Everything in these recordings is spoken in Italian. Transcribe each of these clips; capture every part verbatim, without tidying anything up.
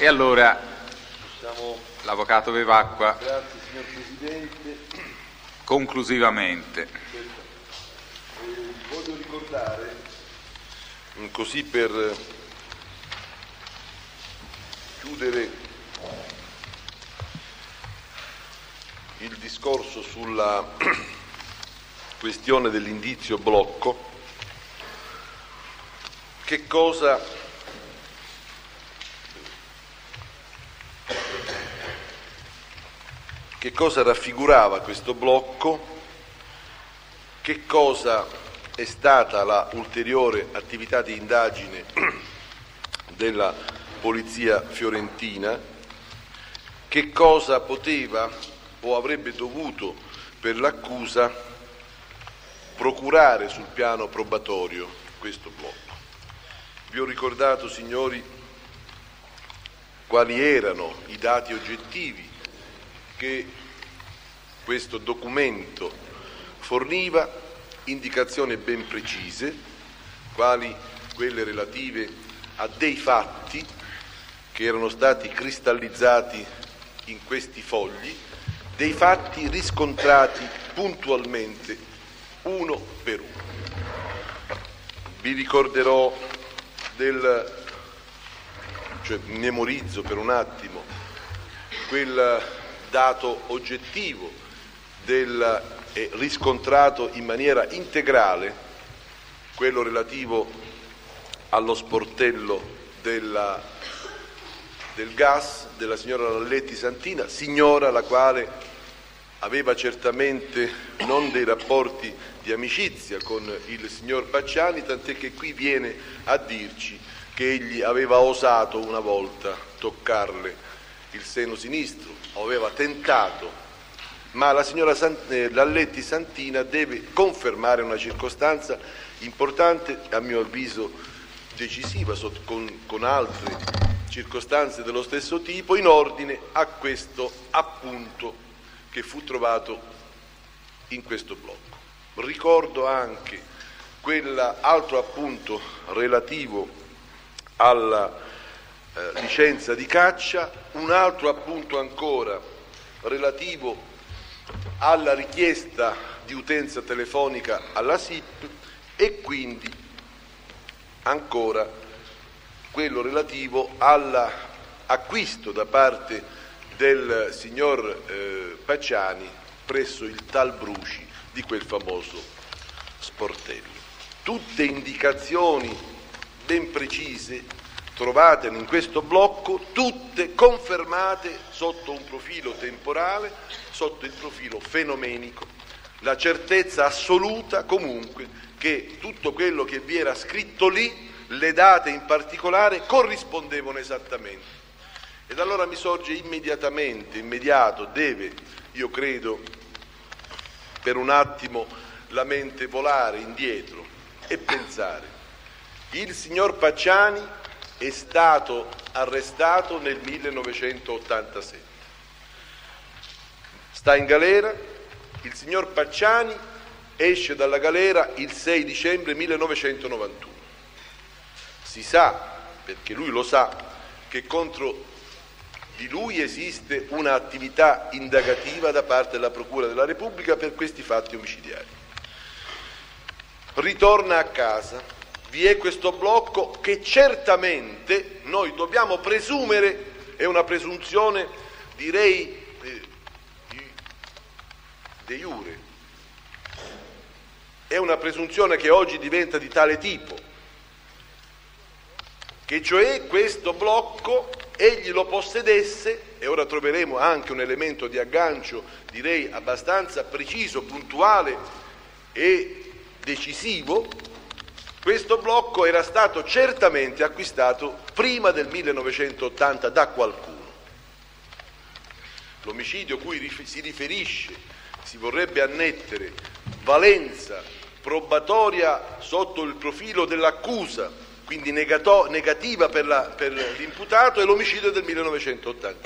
E allora, Siamo... l'Avvocato Bevacqua, Grazie signor Presidente. conclusivamente. Eh, voglio ricordare, così per chiudere il discorso sulla questione dell'indizio blocco, che cosa che cosa raffigurava questo blocco, che cosa è stata la ulteriore attività di indagine della Polizia fiorentina, che cosa poteva o avrebbe dovuto per l'accusa procurare sul piano probatorio questo blocco. Vi ho ricordato, signori, quali erano i dati oggettivi che questo documento forniva, indicazioni ben precise, quali quelle relative a dei fatti che erano stati cristallizzati in questi fogli, dei fatti riscontrati puntualmente uno per uno. Vi ricorderò del, cioè memorizzo per un attimo quel dato oggettivo del eh, riscontrato in maniera integrale, quello relativo allo sportello della, del gas della signora Lalletti Santina, signora la quale aveva certamente non dei rapporti di amicizia con il signor Pacciani, tant'è che qui viene a dirci che egli aveva osato una volta toccarle il seno sinistro, o aveva tentato, ma la signora Sant- eh, Lalletti Santina deve confermare una circostanza importante, a mio avviso decisiva, so- con, con altre circostanze dello stesso tipo, in ordine a questo appunto che fu trovato in questo blocco. Ricordo anche quell'altro appunto relativo alla Eh, licenza di caccia, un altro appunto ancora relativo alla richiesta di utenza telefonica alla S I P e quindi ancora quello relativo all'acquisto da parte del signor eh, Pacciani presso il tal Bruci di quel famoso sportello. Tutte indicazioni ben precise trovate in questo blocco, tutte confermate sotto un profilo temporale, sotto il profilo fenomenico, la certezza assoluta comunque che tutto quello che vi era scritto lì, le date in particolare, corrispondevano esattamente. Ed allora mi sorge immediatamente, immediato, deve, io credo, per un attimo la mente volare indietro e pensare, il signor Pacciani è stato arrestato nel millenovecentottantasette, sta in galera, il signor Pacciani esce dalla galera il sei dicembre millenovecentonovantuno. Si sa, perché lui lo sa, che contro di lui esiste un'attività indagativa da parte della Procura della Repubblica per questi fatti omicidiari. Ritorna a casa. Vi è questo blocco che certamente noi dobbiamo presumere, è una presunzione direi eh, de iure, è una presunzione che oggi diventa di tale tipo, che cioè questo blocco egli lo possedesse, e ora troveremo anche un elemento di aggancio direi abbastanza preciso, puntuale e decisivo. Questo blocco era stato certamente acquistato prima del millenovecentottanta da qualcuno. L'omicidio cui si riferisce, si vorrebbe annettere valenza probatoria sotto il profilo dell'accusa, quindi negato, negativa per, la, per l'imputato, è l'omicidio del millenovecentottanta.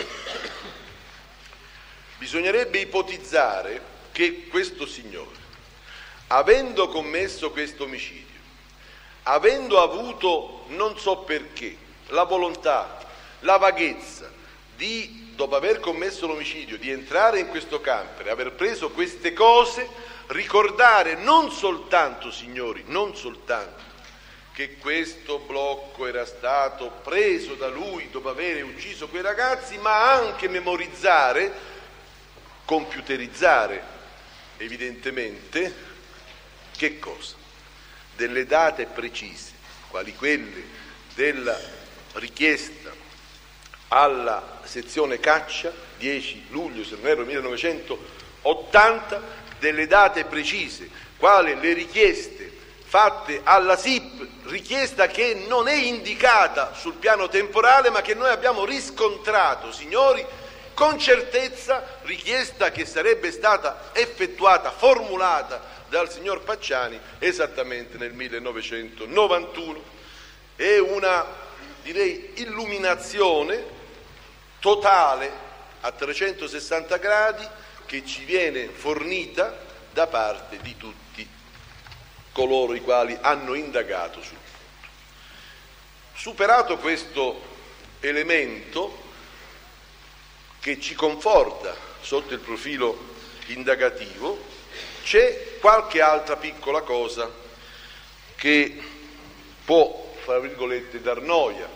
Bisognerebbe ipotizzare che questo signore, avendo commesso questo omicidio, avendo avuto, non so perché, la volontà la vaghezza di, dopo aver commesso l'omicidio, di entrare in questo camper, aver preso queste cose, ricordare non soltanto, signori, non soltanto che questo blocco era stato preso da lui dopo aver ucciso quei ragazzi, ma anche memorizzare, computerizzare evidentemente, che cosa? Delle date precise, quali quelle della richiesta alla sezione caccia, dieci luglio, se non erro, millenovecentottanta, delle date precise, quali le richieste fatte alla S I P, richiesta che non è indicata sul piano temporale, ma che noi abbiamo riscontrato, signori, con certezza, richiesta che sarebbe stata effettuata, formulata dal signor Pacciani esattamente nel millenovecentonovantuno. È una, direi, illuminazione totale a trecentosessanta gradi che ci viene fornita da parte di tutti coloro i quali hanno indagato sul punto. Superato questo elemento che ci conforta sotto il profilo indagativo, c'è qualche altra piccola cosa che può, fra virgolette, dar noia,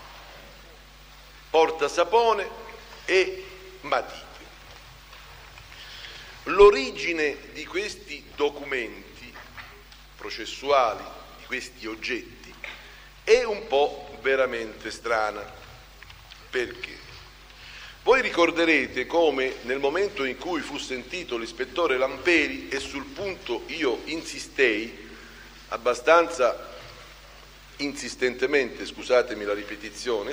porta sapone e matite. L'origine di questi documenti processuali, di questi oggetti, è un po' veramente strana. Perché? Voi ricorderete come nel momento in cui fu sentito l'ispettore Lamperi, e sul punto io insistei abbastanza insistentemente, scusatemi la ripetizione,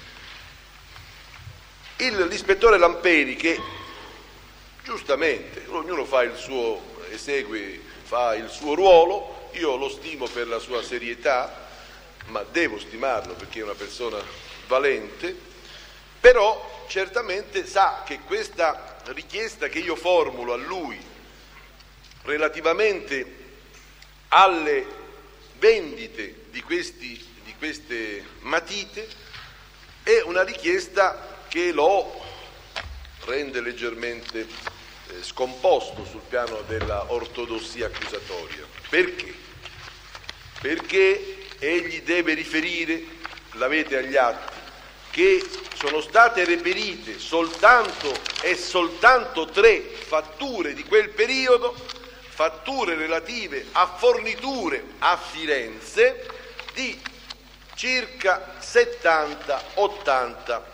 il, l'ispettore Lamperi, che giustamente ognuno fa il suo, esegue, fa il suo ruolo, io lo stimo per la sua serietà, ma devo stimarlo perché è una persona valente, però certamente sa che questa richiesta che io formulo a lui relativamente alle vendite di, questi, di queste matite è una richiesta che lo rende leggermente eh, scomposto sul piano della ortodossia accusatoria. Perché? Perché egli deve riferire, l'avete agli atti, che sono state reperite soltanto e soltanto tre fatture di quel periodo, fatture relative a forniture a Firenze di circa settanta ottanta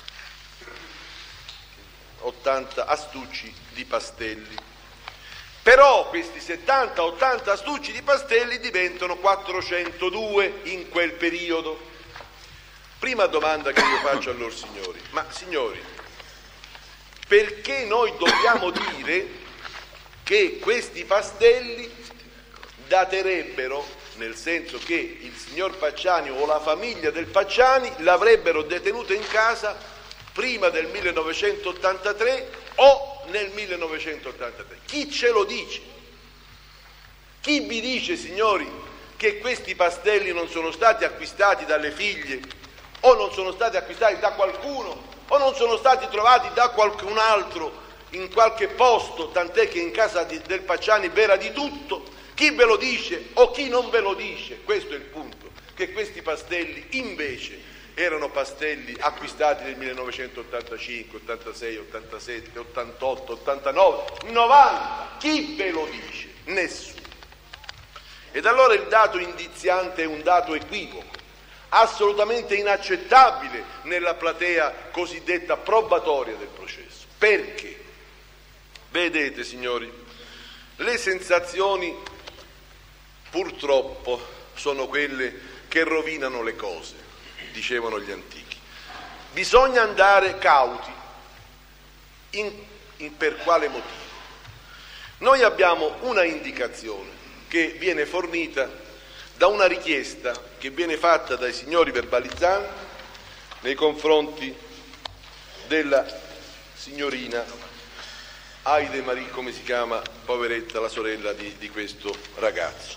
astucci di pastelli. Però questi settanta ottanta astucci di pastelli diventano quattrocentodue in quel periodo. Prima domanda che io faccio a loro signori: ma signori, perché noi dobbiamo dire che questi pastelli daterebbero, nel senso che il signor Pacciani o la famiglia del Pacciani l'avrebbero detenuta in casa prima del millenovecentottantatré o nel millenovecentottantatré? Chi ce lo dice? Chi vi dice, signori, che questi pastelli non sono stati acquistati dalle figlie, o non sono stati acquistati da qualcuno, o non sono stati trovati da qualcun altro in qualche posto, tant'è che in casa di, del Pacciani v'era di tutto? Chi ve lo dice o chi non ve lo dice? Questo è il punto, che questi pastelli invece erano pastelli acquistati nel millenovecentottantacinque, ottantasei, ottantasette, ottantotto, ottantanove, novanta. Chi ve lo dice? Nessuno. Ed allora il dato indiziante è un dato equivoco, assolutamente inaccettabile nella platea cosiddetta probatoria del processo. Perché? Vedete, signori, le sensazioni purtroppo sono quelle che rovinano le cose, dicevano gli antichi. Bisogna andare cauti. In, in, per quale motivo? Noi abbiamo una indicazione che viene fornita da una richiesta che viene fatta dai signori verbalizzanti nei confronti della signorina Aide Marie, come si chiama, poveretta, la sorella di, di questo ragazzo.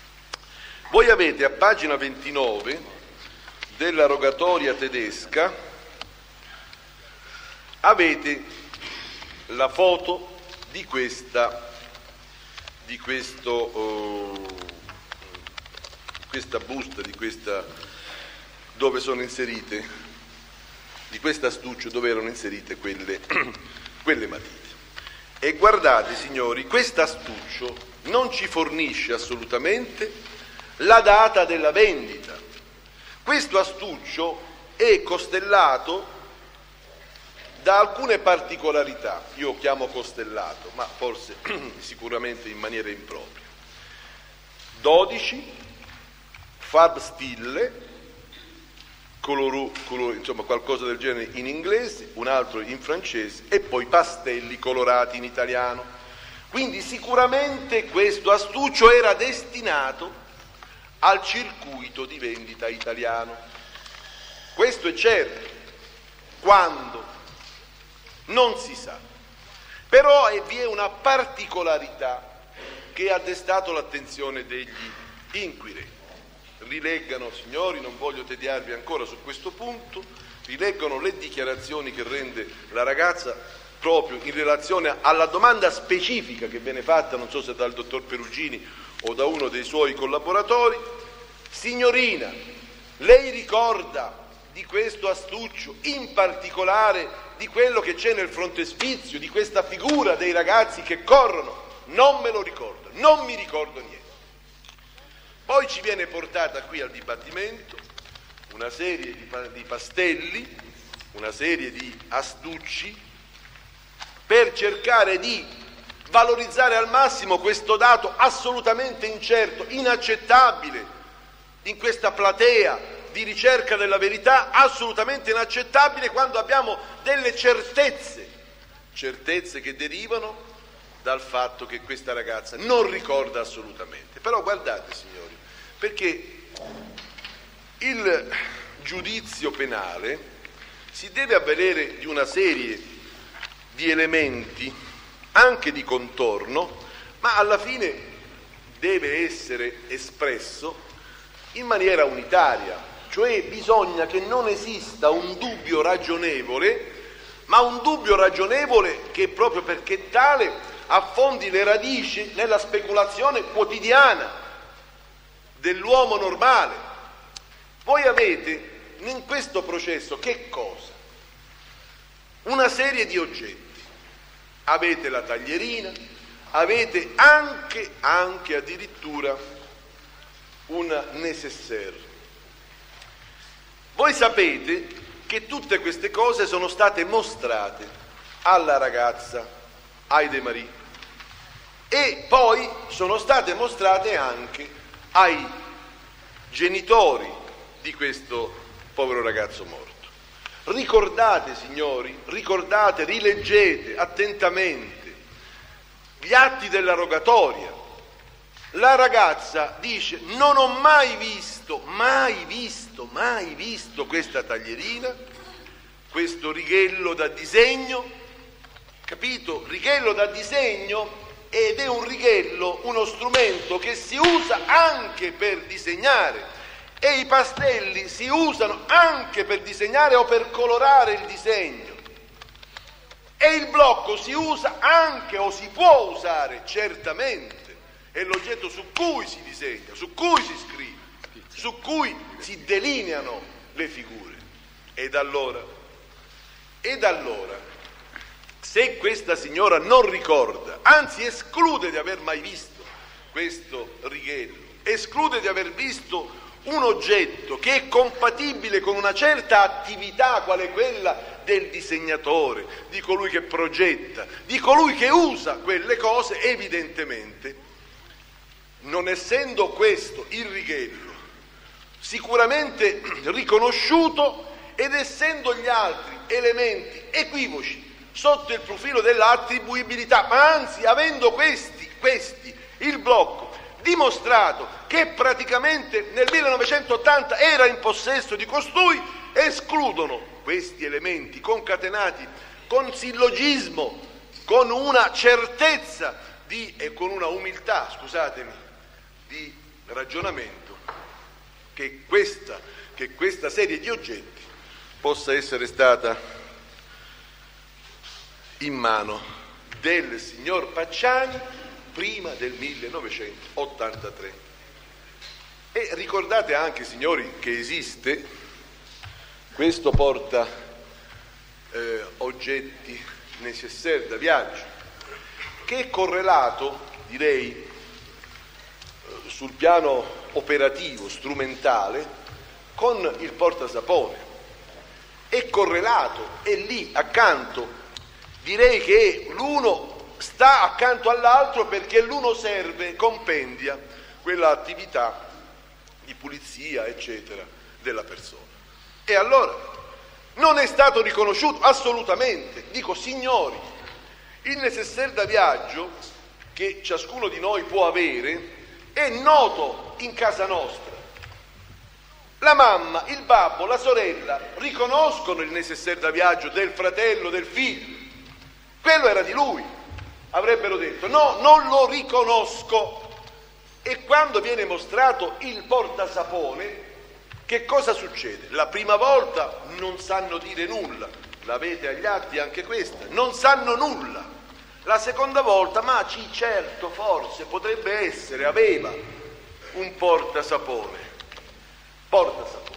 Voi avete a pagina ventinove della rogatoria tedesca avete la foto di questa, di questo, uh, questa busta, di questa, dove sono inserite, di questo astuccio dove erano inserite quelle, quelle matite. E guardate, signori, questo astuccio non ci fornisce assolutamente la data della vendita. Questo astuccio è costellato da alcune particolarità, io chiamo costellato, ma forse sicuramente in maniera impropria. dodici, Farbstille, color, color, insomma qualcosa del genere in inglese, un altro in francese e poi pastelli colorati in italiano. Quindi sicuramente questo astuccio era destinato al circuito di vendita italiano. Questo è certo. Quando? Non si sa. Però vi è una particolarità che ha destato l'attenzione degli inquirenti. Rileggano, signori, non voglio tediarvi ancora su questo punto, rileggano le dichiarazioni che rende la ragazza proprio in relazione alla domanda specifica che viene fatta, non so se dal dottor Perugini o da uno dei suoi collaboratori. Signorina, lei ricorda di questo astuccio, in particolare di quello che c'è nel frontespizio, di questa figura dei ragazzi che corrono? Non me lo ricordo, non mi ricordo niente. Poi ci viene portata qui al dibattimento una serie di, pa- di pastelli, una serie di astucci per cercare di valorizzare al massimo questo dato assolutamente incerto, inaccettabile in questa platea di ricerca della verità, assolutamente inaccettabile quando abbiamo delle certezze, certezze che derivano dal fatto che questa ragazza non ricorda assolutamente. Però guardate, signori, perché il giudizio penale si deve avvalere di una serie di elementi, anche di contorno, ma alla fine deve essere espresso in maniera unitaria, cioè bisogna che non esista un dubbio ragionevole, ma un dubbio ragionevole che proprio perché tale affondi le radici nella speculazione quotidiana dell'uomo normale. Voi avete in questo processo che cosa? Una serie di oggetti. Avete la taglierina, avete anche, anche addirittura un nécessaire. Voi sapete che tutte queste cose sono state mostrate alla ragazza Aide Marie e poi sono state mostrate anche ai genitori di questo povero ragazzo morto. Ricordate, signori, ricordate, rileggete attentamente gli atti della rogatoria. La ragazza dice: non ho mai visto, mai visto, mai visto questa taglierina, questo righello da disegno, capito? Righello da disegno, ed è un righello, uno strumento che si usa anche per disegnare, e i pastelli si usano anche per disegnare o per colorare il disegno, e il blocco si usa anche o si può usare certamente, è l'oggetto su cui si disegna, su cui si scrive, su cui si delineano le figure. Ed allora, ed allora, se questa signora non ricorda, anzi esclude di aver mai visto questo righello, esclude di aver visto un oggetto che è compatibile con una certa attività quale quella del disegnatore, di colui che progetta, di colui che usa quelle cose, evidentemente, non essendo questo il righello sicuramente riconosciuto ed essendo gli altri elementi equivoci sotto il profilo dell'attribuibilità, ma anzi avendo questi, questi, il blocco, dimostrato che praticamente nel millenovecentottanta era in possesso di costui, escludono questi elementi concatenati con sillogismo, con una certezza di, e con una umiltà, scusatemi, di ragionamento, che questa, che questa serie di oggetti possa essere stata in mano del signor Pacciani prima del millenovecentottantatré. E ricordate anche, signori, che esiste questo porta eh, oggetti nécessaire da viaggio, che è correlato, direi, eh, sul piano operativo, strumentale, con il portasapone. È correlato, è lì accanto, direi che l'uno sta accanto all'altro perché l'uno serve, compendia quella attività di pulizia, eccetera, della persona. E allora non è stato riconosciuto assolutamente. Dico, signori, il nécessaire da viaggio che ciascuno di noi può avere è noto in casa nostra. La mamma, il babbo, la sorella riconoscono il nécessaire da viaggio del fratello, del figlio. Quello era di lui. Avrebbero detto: no, non lo riconosco. E quando viene mostrato il portasapone, che cosa succede? La prima volta non sanno dire nulla, l'avete agli atti anche questa, non sanno nulla. La seconda volta, ma sì, certo, forse, potrebbe essere, aveva un portasapone. Portasapone.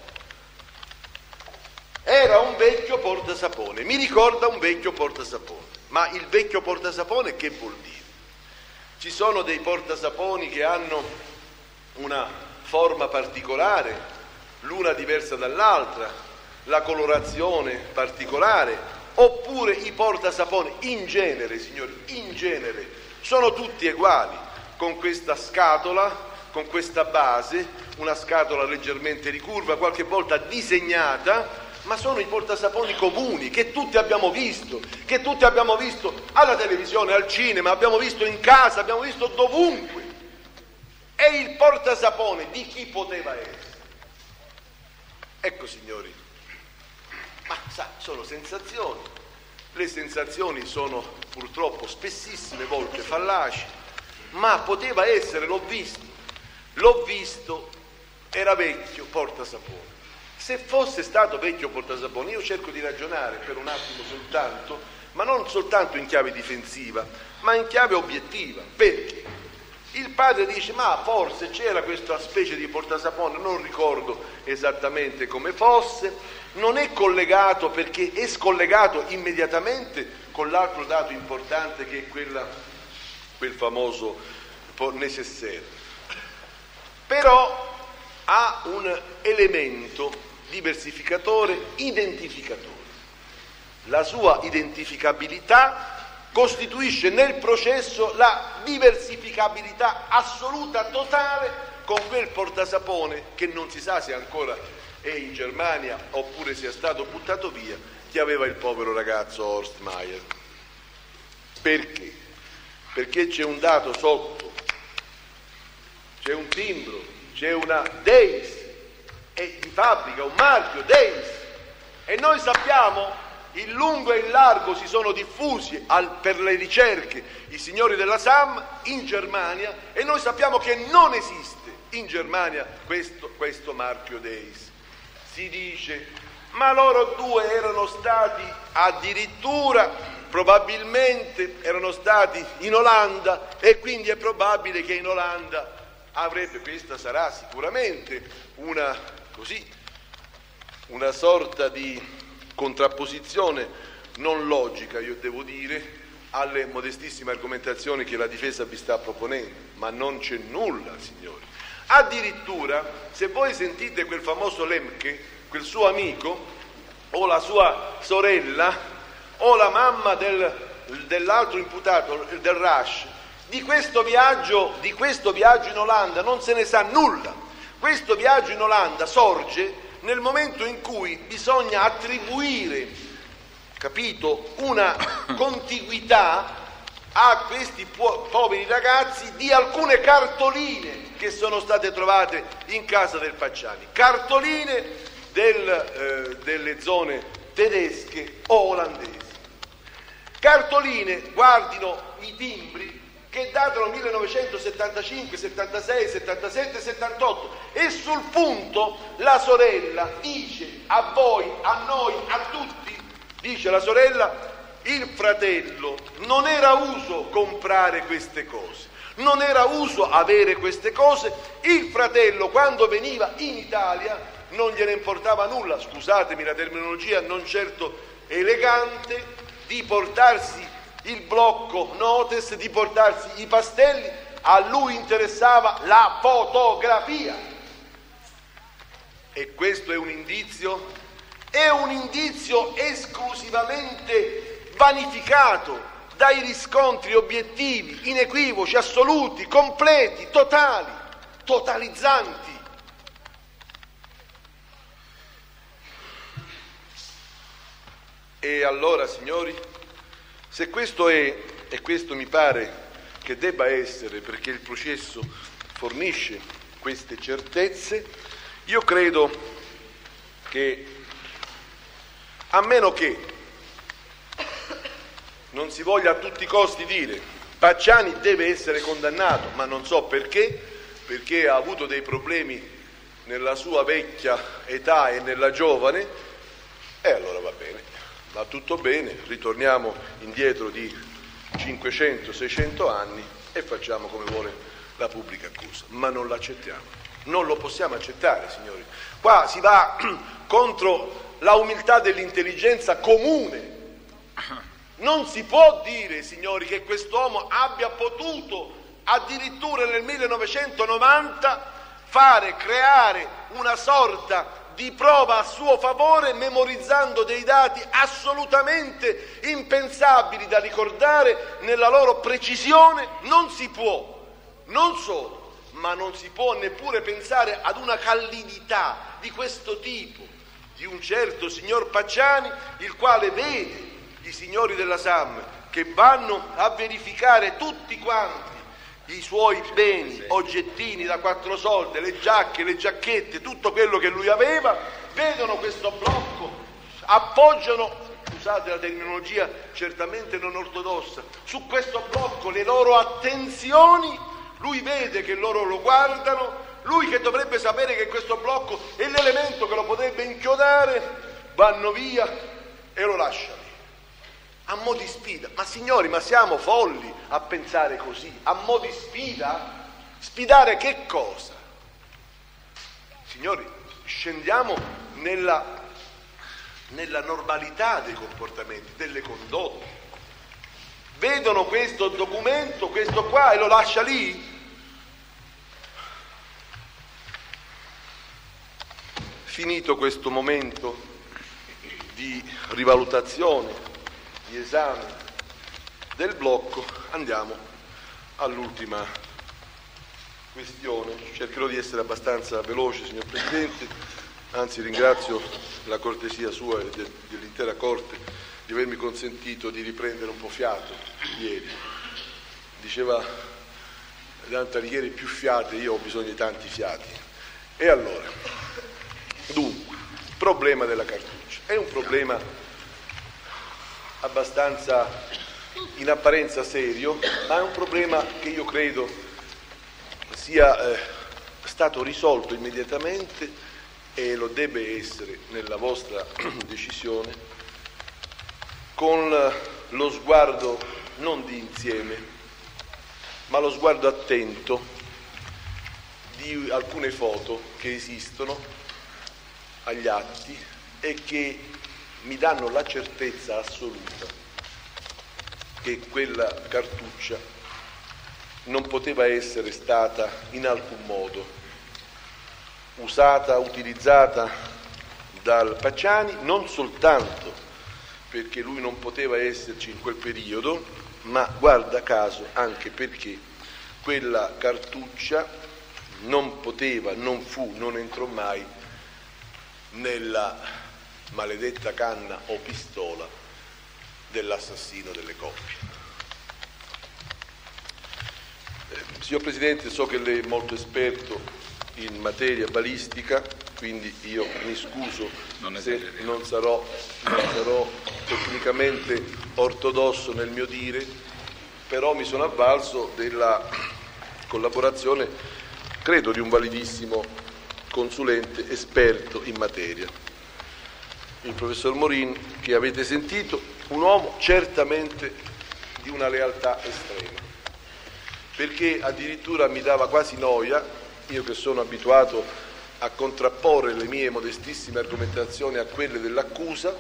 Era un vecchio portasapone, mi ricorda un vecchio portasapone. Ma il vecchio portasapone che vuol dire? Ci sono dei portasaponi che hanno una forma particolare, l'una diversa dall'altra, la colorazione particolare, oppure i portasaponi in genere, signori, in genere, sono tutti uguali, con questa scatola, con questa base, una scatola leggermente ricurva, qualche volta disegnata, ma sono i portasaponi comuni che tutti abbiamo visto, che tutti abbiamo visto alla televisione, al cinema, abbiamo visto in casa, abbiamo visto dovunque. E il portasapone di chi poteva essere? Ecco, signori, ma sa, sono sensazioni. Le sensazioni sono purtroppo spessissime volte fallaci, ma poteva essere, l'ho visto, l'ho visto, era vecchio portasapone. Se fosse stato vecchio portasapone, io cerco di ragionare per un attimo soltanto, ma non soltanto in chiave difensiva, ma in chiave obiettiva. Perché? Il padre dice: ma forse c'era questa specie di portasapone, non ricordo esattamente come fosse, non è collegato perché è scollegato immediatamente con l'altro dato importante che è quella, quel famoso nécessaire. Però ha un elemento diversificatore, identificatore. La sua identificabilità costituisce nel processo la diversificabilità assoluta, totale, con quel portasapone che non si sa se ancora è in Germania oppure sia stato buttato via, che aveva il povero ragazzo Horst Mayer. Perché? Perché c'è un dato sotto, c'è un timbro, c'è una Days, è di fabbrica, un marchio Days, e noi sappiamo in lungo e in largo si sono diffusi al, per le ricerche i signori della S A M in Germania, e noi sappiamo che non esiste in Germania questo, questo marchio Days. Si dice: ma loro due erano stati addirittura, probabilmente erano stati in Olanda, e quindi è probabile che in Olanda avrebbe, questa sarà sicuramente una, così, una sorta di contrapposizione non logica, io devo dire, alle modestissime argomentazioni che la difesa vi sta proponendo, ma non c'è nulla, signori. Addirittura, se voi sentite quel famoso Lemke, quel suo amico, o la sua sorella, o la mamma del, dell'altro imputato, del Rush, di questo viaggio, di questo viaggio in Olanda non se ne sa nulla. Questo viaggio in Olanda sorge nel momento in cui bisogna attribuire, capito, una contiguità a questi po- poveri ragazzi di alcune cartoline che sono state trovate in casa del Pacciani, cartoline del, eh, delle zone tedesche o olandesi, cartoline, guardino i timbri, che datano millenovecentosettantacinque, settantasei, settantasette, settantotto, e sul punto la sorella dice a voi, a noi, a tutti, dice la sorella: il fratello non era uso comprare queste cose, non era uso avere queste cose. Il fratello, quando veniva in Italia, non gliene importava nulla, scusatemi la terminologia non certo elegante, di portarsi il blocco notes, di portarsi i pastelli. A lui interessava la fotografia. E questo è un indizio, è un indizio esclusivamente vanificato dai riscontri obiettivi, inequivoci, assoluti, completi, totali, totalizzanti. E allora, signori, se questo è, e questo mi pare che debba essere, perché il processo fornisce queste certezze, io credo che, a meno che non si voglia a tutti i costi dire Pacciani deve essere condannato, ma non so perché, perché ha avuto dei problemi nella sua vecchia età e nella giovane, e allora va bene, va tutto bene, ritorniamo indietro di cinquecento seicento anni e facciamo come vuole la pubblica accusa, ma non l'accettiamo, non lo possiamo accettare, signori. Qua si va contro la umiltà dell'intelligenza comune. Non si può dire, signori, che quest'uomo abbia potuto addirittura nel millenovecentonovanta fare, creare una sorta di prova a suo favore, memorizzando dei dati assolutamente impensabili da ricordare nella loro precisione. Non si può, non solo, ma non si può neppure pensare ad una callinità di questo tipo, di un certo signor Pacciani, il quale vede i signori della S A M che vanno a verificare tutti quanti i suoi beni oggettini da quattro soldi, le giacche, le giacchette, tutto quello che lui aveva, vedono questo blocco, appoggiano, scusate la terminologia certamente non ortodossa, su questo blocco le loro attenzioni, lui vede che loro lo guardano, lui che dovrebbe sapere che questo blocco è l'elemento che lo potrebbe inchiodare, vanno via e lo lasciano. A mo' di sfida, ma signori, ma siamo folli a pensare così, a mo' di sfida? Sfidare che cosa? Signori, scendiamo nella, nella normalità dei comportamenti, delle condotte. Vedono questo documento, questo qua, e lo lascia lì? Finito questo momento di rivalutazione, di esame del blocco, andiamo all'ultima questione. Cercherò di essere abbastanza veloce, signor Presidente, anzi ringrazio la cortesia sua e de- dell'intera Corte di avermi consentito di riprendere un po' fiato ieri. Diceva Dante Alighieri, più fiate, io ho bisogno di tanti fiati. E allora, dunque, il problema della cartuccia è un problema abbastanza in apparenza serio, ma è un problema che io credo sia eh, stato risolto immediatamente, e lo deve essere nella vostra decisione, con lo sguardo non di insieme, ma lo sguardo attento di alcune foto che esistono agli atti e che mi danno la certezza assoluta che quella cartuccia non poteva essere stata in alcun modo usata, utilizzata dal Pacciani, non soltanto perché lui non poteva esserci in quel periodo, ma guarda caso anche perché quella cartuccia non poteva, non fu, non entrò mai nella maledetta canna o pistola dell'assassino delle coppie. Eh, signor Presidente, so che lei è molto esperto in materia balistica, quindi io mi scuso non se non sarò, non sarò tecnicamente ortodosso nel mio dire, però mi sono avvalso della collaborazione, credo, di un validissimo consulente esperto in materia, il professor Morin, che avete sentito, un uomo certamente di una lealtà estrema, perché addirittura mi dava quasi noia, io che sono abituato a contrapporre le mie modestissime argomentazioni a quelle dell'accusa,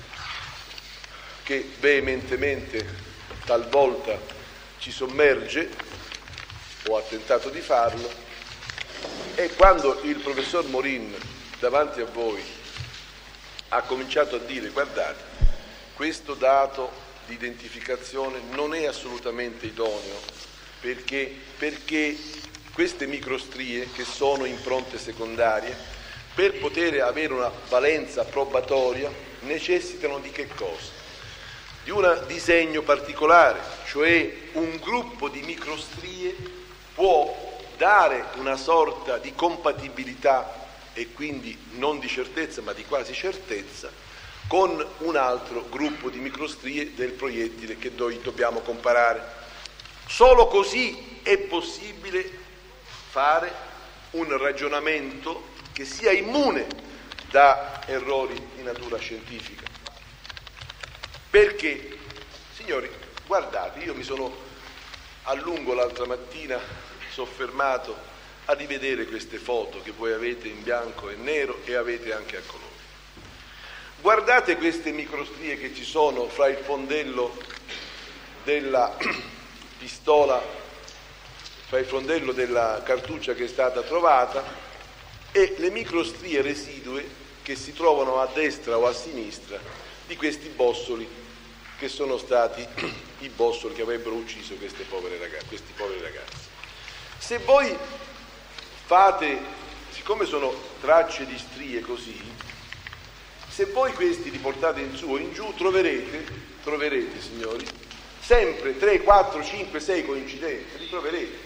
che veementemente talvolta ci sommerge, o ha tentato di farlo, e quando il professor Morin davanti a voi ha cominciato a dire: guardate, questo dato di identificazione non è assolutamente idoneo, perché, perché queste microstrie, che sono impronte secondarie, per poter avere una valenza probatoria necessitano di che cosa? Di un disegno particolare, cioè un gruppo di microstrie può dare una sorta di compatibilità, e quindi non di certezza ma di quasi certezza, con un altro gruppo di microstrie del proiettile che noi dobbiamo comparare. Solo così è possibile fare un ragionamento che sia immune da errori di natura scientifica. Perché, signori, guardate, io mi sono a lungo l'altra mattina soffermato a rivedere queste foto che voi avete in bianco e nero e avete anche a colore. Guardate queste microstrie che ci sono fra il fondello della pistola, fra il fondello della cartuccia che è stata trovata e le microstrie residue che si trovano a destra o a sinistra di questi bossoli che sono stati i bossoli che avrebbero ucciso queste povere ragazze, questi poveri ragazzi. Se voi fate, siccome sono tracce di strie così, se voi questi li portate in su o in giù, troverete, troverete signori, sempre tre, quattro, cinque, sei coincidenze, li troverete.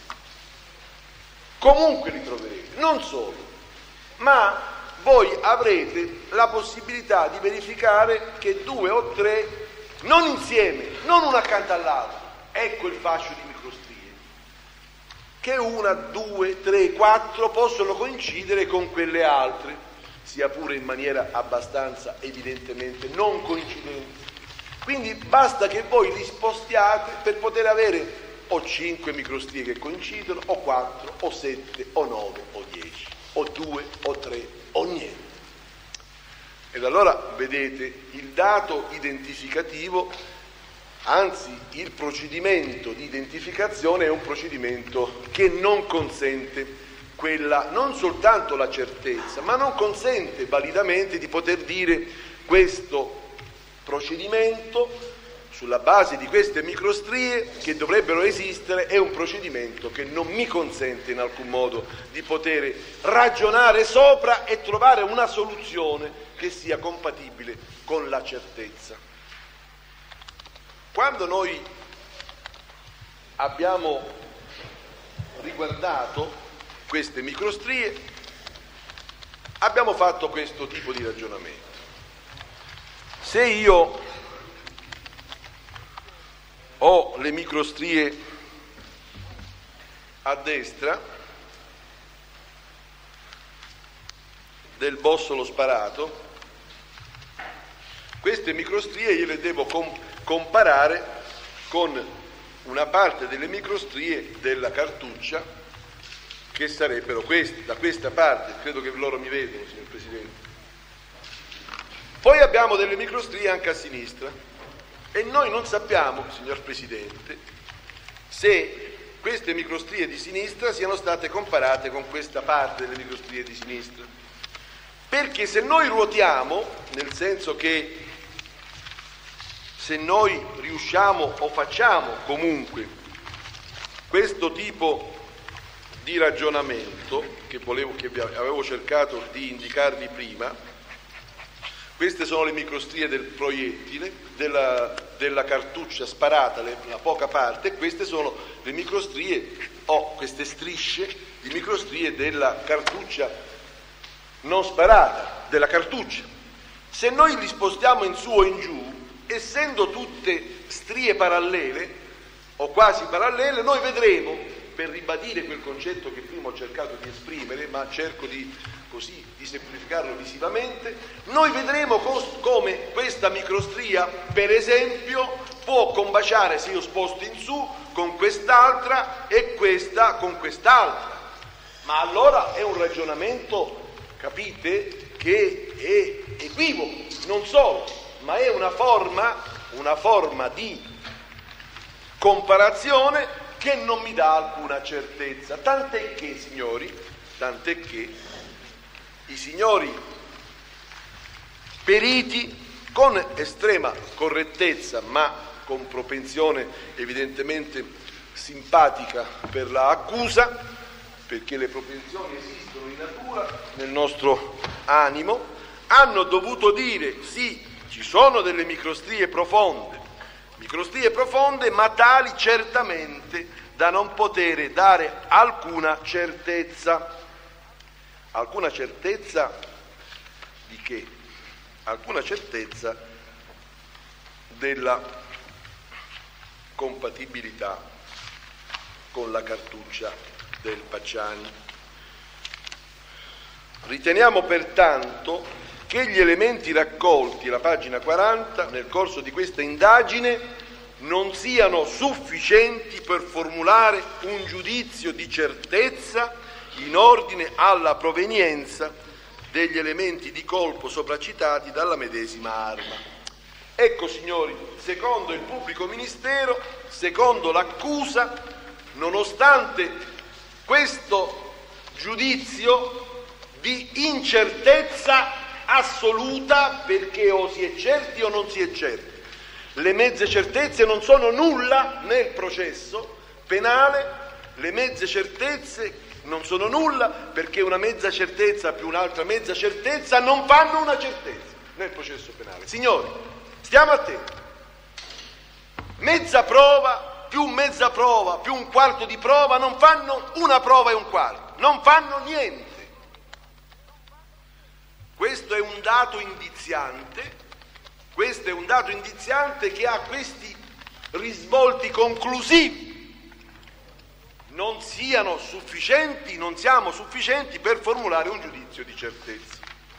Comunque li troverete, non solo, ma voi avrete la possibilità di verificare che due o tre, non insieme, non uno accanto all'altro, ecco il fascio di microstrie, che una, due, tre, quattro possono coincidere con quelle altre, sia pure in maniera abbastanza evidentemente non coincidente. Quindi basta che voi li spostiate per poter avere o cinque microstrie che coincidono, o quattro, o sette, o nove, o dieci, o due, o tre, o niente. Ed allora vedete, il dato identificativo, anzi il procedimento di identificazione è un procedimento che non consente quella, non soltanto la certezza, ma non consente validamente di poter dire questo procedimento sulla base di queste microstrie che dovrebbero esistere è un procedimento che non mi consente in alcun modo di poter ragionare sopra e trovare una soluzione che sia compatibile con la certezza. Quando noi abbiamo riguardato queste microstrie, abbiamo fatto questo tipo di ragionamento. Se io ho le microstrie a destra del bossolo sparato, queste microstrie io le devo com- comparare con una parte delle microstrie della cartuccia, che sarebbero queste, da questa parte, credo che loro mi vedono, signor Presidente. Poi abbiamo delle microstrie anche a sinistra e noi non sappiamo, signor Presidente, se queste microstrie di sinistra siano state comparate con questa parte delle microstrie di sinistra. Perché se noi ruotiamo, nel senso che se noi riusciamo o facciamo comunque questo tipo di ragionamento che, volevo, che avevo cercato di indicarvi prima, queste sono le microstrie del proiettile, della, della cartuccia sparata, le, la poca parte, e queste sono le microstrie o queste strisce di microstrie della cartuccia non sparata, della cartuccia. Se noi li spostiamo in su o in giù, essendo tutte strie parallele o quasi parallele, noi vedremo per ribadire quel concetto che prima ho cercato di esprimere, ma cerco di, così, di semplificarlo visivamente, noi vedremo cos- come questa microstria, per esempio, può combaciare, se io sposto in su, con quest'altra e questa con quest'altra. Ma allora è un ragionamento, capite, che è equivoco, non solo, ma è una forma, una forma di comparazione che non mi dà alcuna certezza. Tant'è che, signori, tant'è che i signori periti, con estrema correttezza, ma con propensione evidentemente simpatica per la accusa, perché le propensioni esistono in natura, nel nostro animo, hanno dovuto dire sì, ci sono delle microstrie profonde, microstrie profonde, ma tali certamente da non poter dare alcuna certezza. Alcuna certezza di che? Alcuna certezza della compatibilità con la cartuccia del Pacciani. Riteniamo pertanto che gli elementi raccolti alla pagina quaranta nel corso di questa indagine non siano sufficienti per formulare un giudizio di certezza in ordine alla provenienza degli elementi di colpo sopracitati dalla medesima arma. Ecco, signori, secondo il pubblico ministero, secondo l'accusa, nonostante questo giudizio di incertezza assoluta, perché o si è certi o non si è certi, le mezze certezze non sono nulla nel processo penale, le mezze certezze non sono nulla perché una mezza certezza più un'altra mezza certezza non fanno una certezza nel processo penale. Signori, stiamo attenti. Mezza prova più mezza prova più un quarto di prova non fanno una prova e un quarto, non fanno niente. Questo è un dato indiziante, questo è un dato indiziante che ha questi risvolti conclusivi. Non siano sufficienti, non siamo sufficienti per formulare un giudizio di certezza.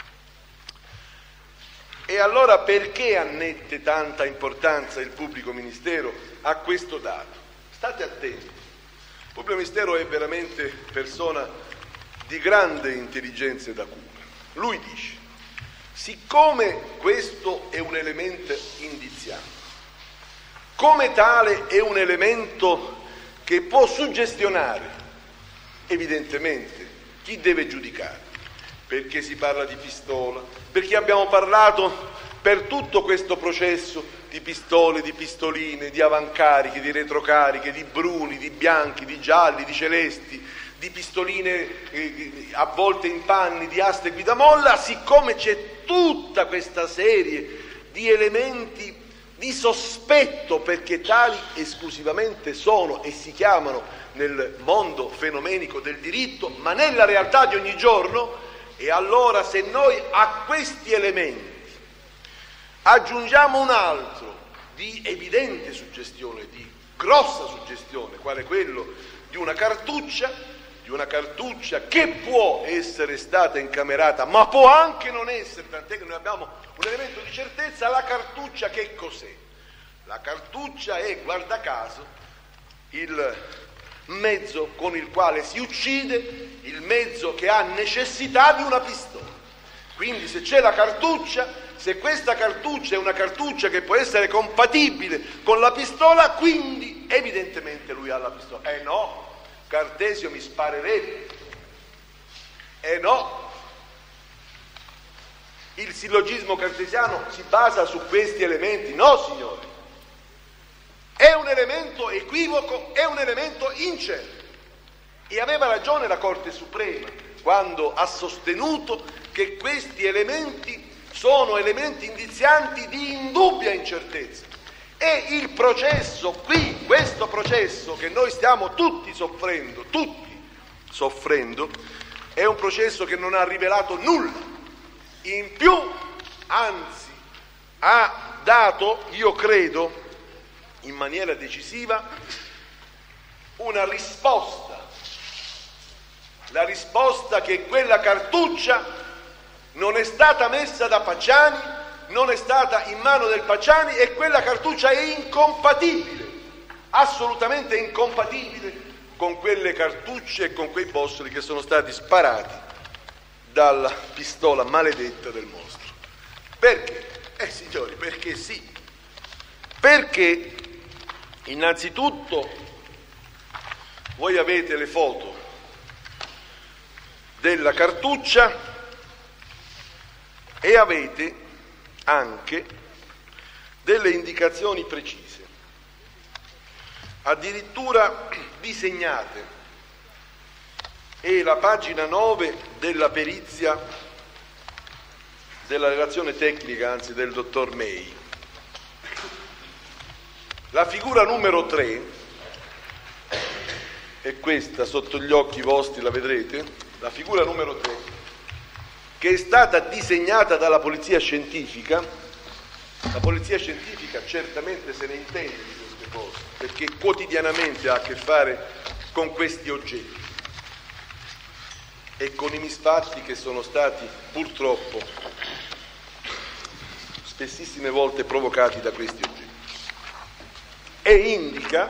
E allora perché annette tanta importanza il pubblico ministero a questo dato? State attenti, il pubblico ministero è veramente persona di grande intelligenza ed acume. Lui dice, siccome questo è un elemento indiziante, come tale è un elemento che può suggestionare evidentemente chi deve giudicare, perché si parla di pistola, perché abbiamo parlato per tutto questo processo di pistole, di pistoline, di avancariche, di retrocariche, di bruni, di bianchi, di gialli, di celesti, di pistoline eh, avvolte in panni, di aste guidamolla, siccome c'è tutta questa serie di elementi di sospetto, perché tali esclusivamente sono e si chiamano nel mondo fenomenico del diritto, ma nella realtà di ogni giorno. E allora se noi a questi elementi aggiungiamo un altro di evidente suggestione, di grossa suggestione, quale quello di una cartuccia, di una cartuccia che può essere stata incamerata, ma può anche non essere, tant'è che noi abbiamo un elemento di certezza, la cartuccia che cos'è? La cartuccia è, guarda caso, il mezzo con il quale si uccide, il mezzo che ha necessità di una pistola. Quindi se c'è la cartuccia, se questa cartuccia è una cartuccia che può essere compatibile con la pistola, quindi evidentemente lui ha la pistola. Eh no, Cartesio mi sparerebbe. Eh no, il sillogismo cartesiano si basa su questi elementi. No, signori, è un elemento equivoco, è un elemento incerto. E aveva ragione la Corte Suprema quando ha sostenuto che questi elementi sono elementi indizianti di indubbia incertezza. E il processo qui, questo processo che noi stiamo tutti soffrendo, tutti soffrendo, è un processo che non ha rivelato nulla. In più, anzi, ha dato, io credo, in maniera decisiva, una risposta la risposta che quella cartuccia non è stata messa da Pacciani, non è stata in mano del Pacciani e quella cartuccia è incompatibile, assolutamente incompatibile con quelle cartucce e con quei bossoli che sono stati sparati dalla pistola maledetta del mostro. Perché? Eh signori, perché sì. Perché innanzitutto voi avete le foto della cartuccia e avete anche delle indicazioni precise, addirittura disegnate, e la pagina nove della perizia della relazione tecnica, anzi del dottor May. La figura numero tre è questa, sotto gli occhi vostri la vedrete, la figura numero tre, che è stata disegnata dalla polizia scientifica. La polizia scientifica certamente se ne intende di queste cose, perché quotidianamente ha a che fare con questi oggetti e con i misfatti che sono stati purtroppo spessissime volte provocati da questi oggetti, e indica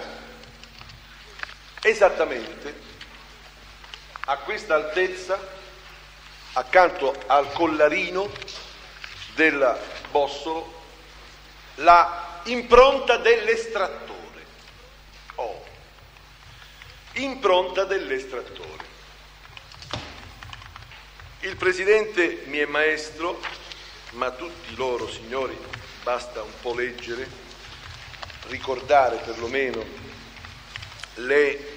esattamente a questa altezza, accanto al collarino del bossolo, la impronta dell'estrattore. Oh, impronta dell'estrattore. Il Presidente mi è maestro, ma tutti loro, signori, basta un po' leggere, ricordare perlomeno le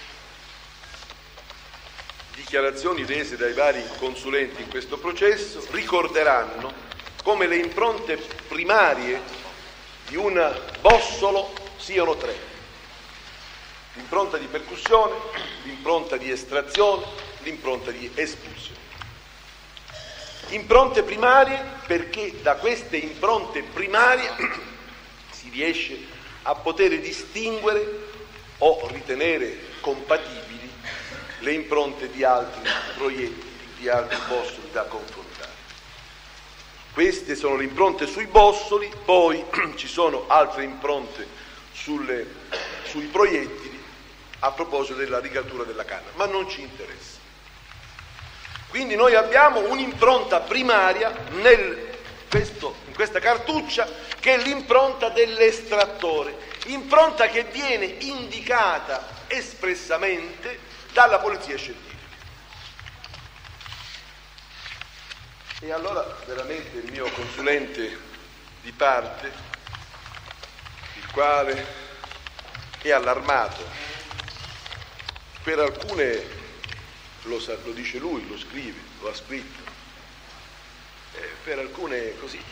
dichiarazioni rese dai vari consulenti in questo processo, ricorderanno come le impronte primarie di un bossolo siano tre: l'impronta di percussione, l'impronta di estrazione, l'impronta di espulsione. Impronte primarie perché da queste impronte primarie si riesce a poter distinguere o ritenere compatibili le impronte di altri proiettili, di altri bossoli da confrontare. Queste sono le impronte sui bossoli, poi ci sono altre impronte sulle, sui proiettili a proposito della rigatura della canna, ma non ci interessa. Quindi noi abbiamo un'impronta primaria nel, questo, in questa cartuccia, che è l'impronta dell'estrattore, impronta che viene indicata espressamente dalla polizia scientifica. E allora veramente il mio consulente di parte, il quale è allarmato per alcune, lo, sa, lo dice lui, lo scrive, lo ha scritto, eh, per alcune così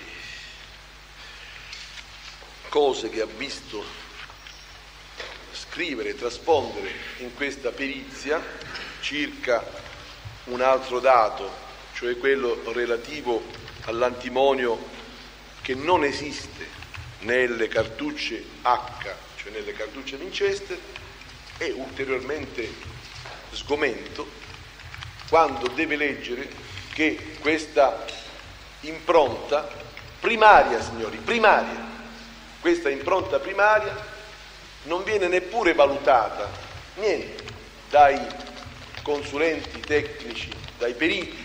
cose che ha visto scrivere e traspondere in questa perizia circa un altro dato, cioè quello relativo all'antimonio che non esiste nelle cartucce H, cioè nelle cartucce Winchester, è ulteriormente sgomento quando deve leggere che questa impronta primaria, signori, primaria, questa impronta primaria non viene neppure valutata, niente, dai consulenti tecnici, dai periti.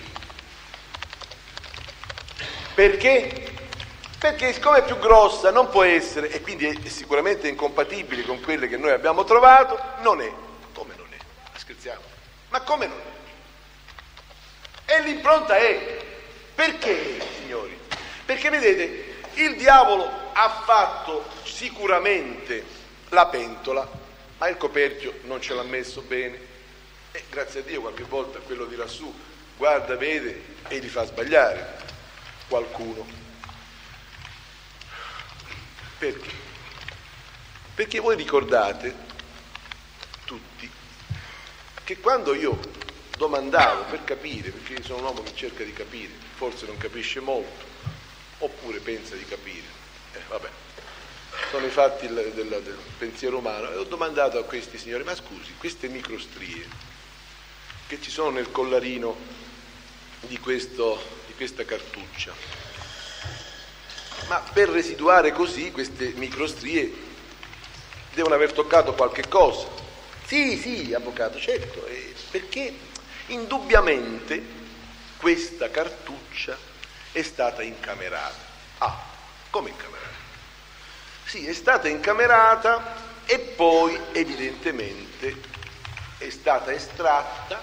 Perché? Perché siccome è più grossa non può essere, e quindi è sicuramente incompatibile con quelle che noi abbiamo trovato, non è. Come non è? Ma scherziamo? Ma come non è? E l'impronta è. Perché, signori? Perché vedete, il diavolo ha fatto sicuramente la pentola, ma il coperchio non ce l'ha messo bene, e grazie a Dio qualche volta quello di lassù guarda, vede e gli fa sbagliare qualcuno. Perché? Perché voi ricordate tutti che quando io domandavo per capire, perché io sono un uomo che cerca di capire, forse non capisce molto oppure pensa di capire, eh, vabbè, sono i fatti del, del, del pensiero umano, e ho domandato a questi signori: ma scusi, queste microstrie che ci sono nel collarino di, questo, di questa cartuccia. Ma per residuare così queste microstrie devono aver toccato qualche cosa. Sì, sì, avvocato, certo, eh, perché indubbiamente questa cartuccia è stata incamerata. Ah, come incamerata? Sì, è stata incamerata e poi evidentemente è stata estratta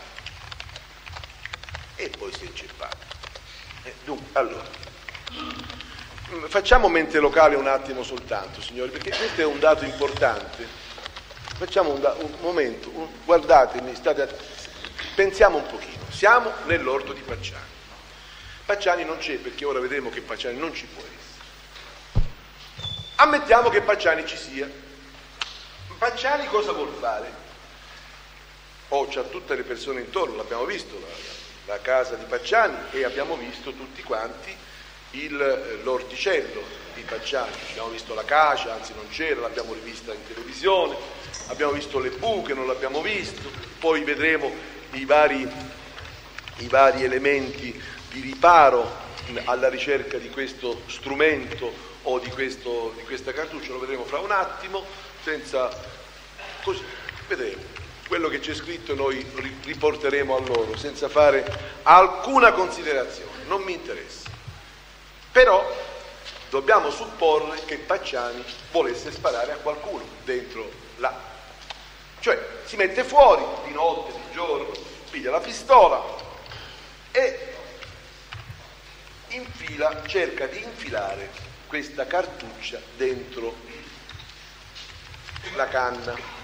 e poi si è inceppata. Eh, dunque, allora, facciamo mente locale un attimo soltanto, signori, perché questo è un dato importante. Facciamo un, da- un momento, un, guardatemi, state att- pensiamo un pochino. Siamo nell'orto di Pacciani. Pacciani non c'è, perché ora vedremo che Pacciani non ci può essere. Ammettiamo che Pacciani ci sia. Pacciani cosa vuol fare? Oh, c'ha tutte le persone intorno, l'abbiamo visto, la, la casa di Pacciani, e abbiamo visto tutti quanti il, l'orticello di Pacciani, abbiamo visto la cacia, anzi non c'era, l'abbiamo rivista in televisione, abbiamo visto le buche, non l'abbiamo visto, poi vedremo i vari, i vari elementi di riparo alla ricerca di questo strumento o di, questo, di questa cartuccia, lo vedremo fra un attimo, senza così, vedremo. Quello che c'è scritto noi riporteremo a loro, senza fare alcuna considerazione, non mi interessa. Però dobbiamo supporre che Pacciani volesse sparare a qualcuno dentro là. Cioè si mette fuori di notte, di giorno, piglia la pistola e infila, cerca di infilare questa cartuccia dentro la canna.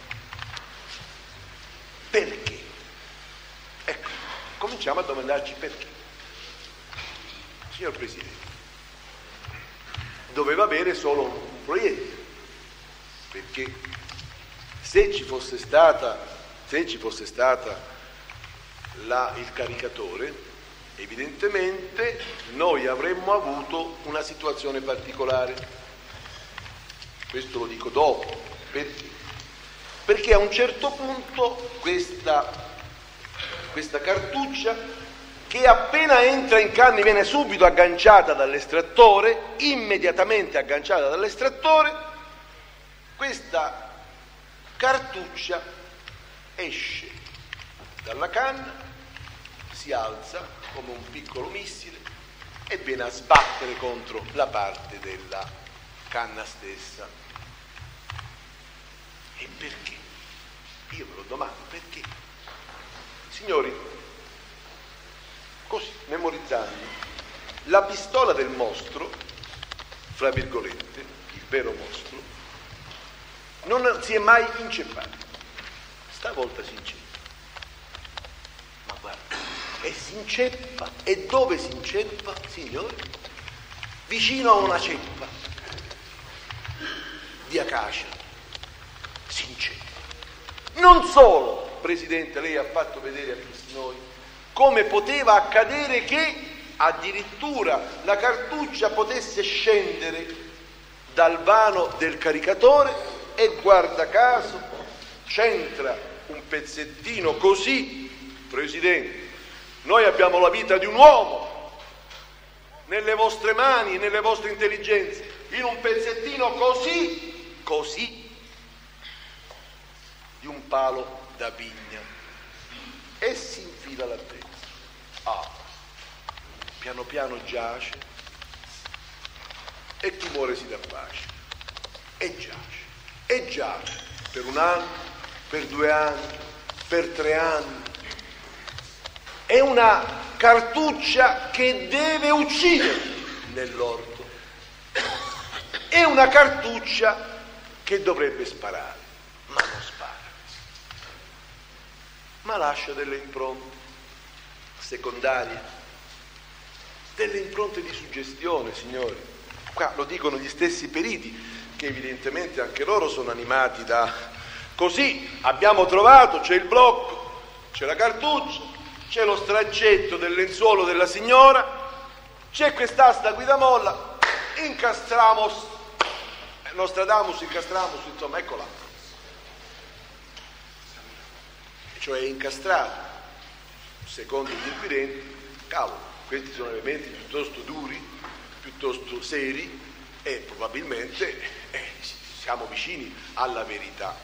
Perché? Ecco, cominciamo a domandarci perché. Signor Presidente, doveva avere solo un proiettile, perché se ci fosse stata, se ci fosse stata la, il caricatore, evidentemente noi avremmo avuto una situazione particolare. Questo lo dico dopo. Perché? Perché a un certo punto questa, questa cartuccia, che appena entra in canna viene subito agganciata dall'estrattore, immediatamente agganciata dall'estrattore, questa cartuccia esce dalla canna, si alza come un piccolo missile e viene a sbattere contro la parte della canna stessa. E perché? Io me lo domando, perché? Signori, così, memorizzando, la pistola del mostro, fra virgolette, il vero mostro, non si è mai inceppata. Stavolta si inceppa. Ma guarda, e si inceppa. E dove si inceppa, signori? Vicino a una ceppa di acacia. Si inceppa. Non solo, Presidente, lei ha fatto vedere a tutti noi come poteva accadere che addirittura la cartuccia potesse scendere dal vano del caricatore e guarda caso c'entra un pezzettino così. Presidente, noi abbiamo la vita di un uomo nelle vostre mani, nelle vostre intelligenze, in un pezzettino così, così, di un palo da vigna, e si infila là dentro. Ah, piano piano giace e chi muore si dà pace, e giace, e giace per un anno, per due anni, per tre anni. È una cartuccia che deve uccidere nell'orto, è una cartuccia che dovrebbe sparare, ma non spara, ma lascia delle impronte secondarie, delle impronte di suggestione, signori. Qua lo dicono gli stessi periti, che evidentemente anche loro sono animati da così, abbiamo trovato, c'è il blocco, c'è la cartuccia, c'è lo straccetto del lenzuolo della signora, c'è quest'asta guidamolla, incastramos, Nostradamus, incastramos, insomma, eccola. Cioè è incastrata. secondo gli inquirenti, cavolo, questi sono elementi piuttosto duri, piuttosto seri e probabilmente eh, siamo vicini alla verità.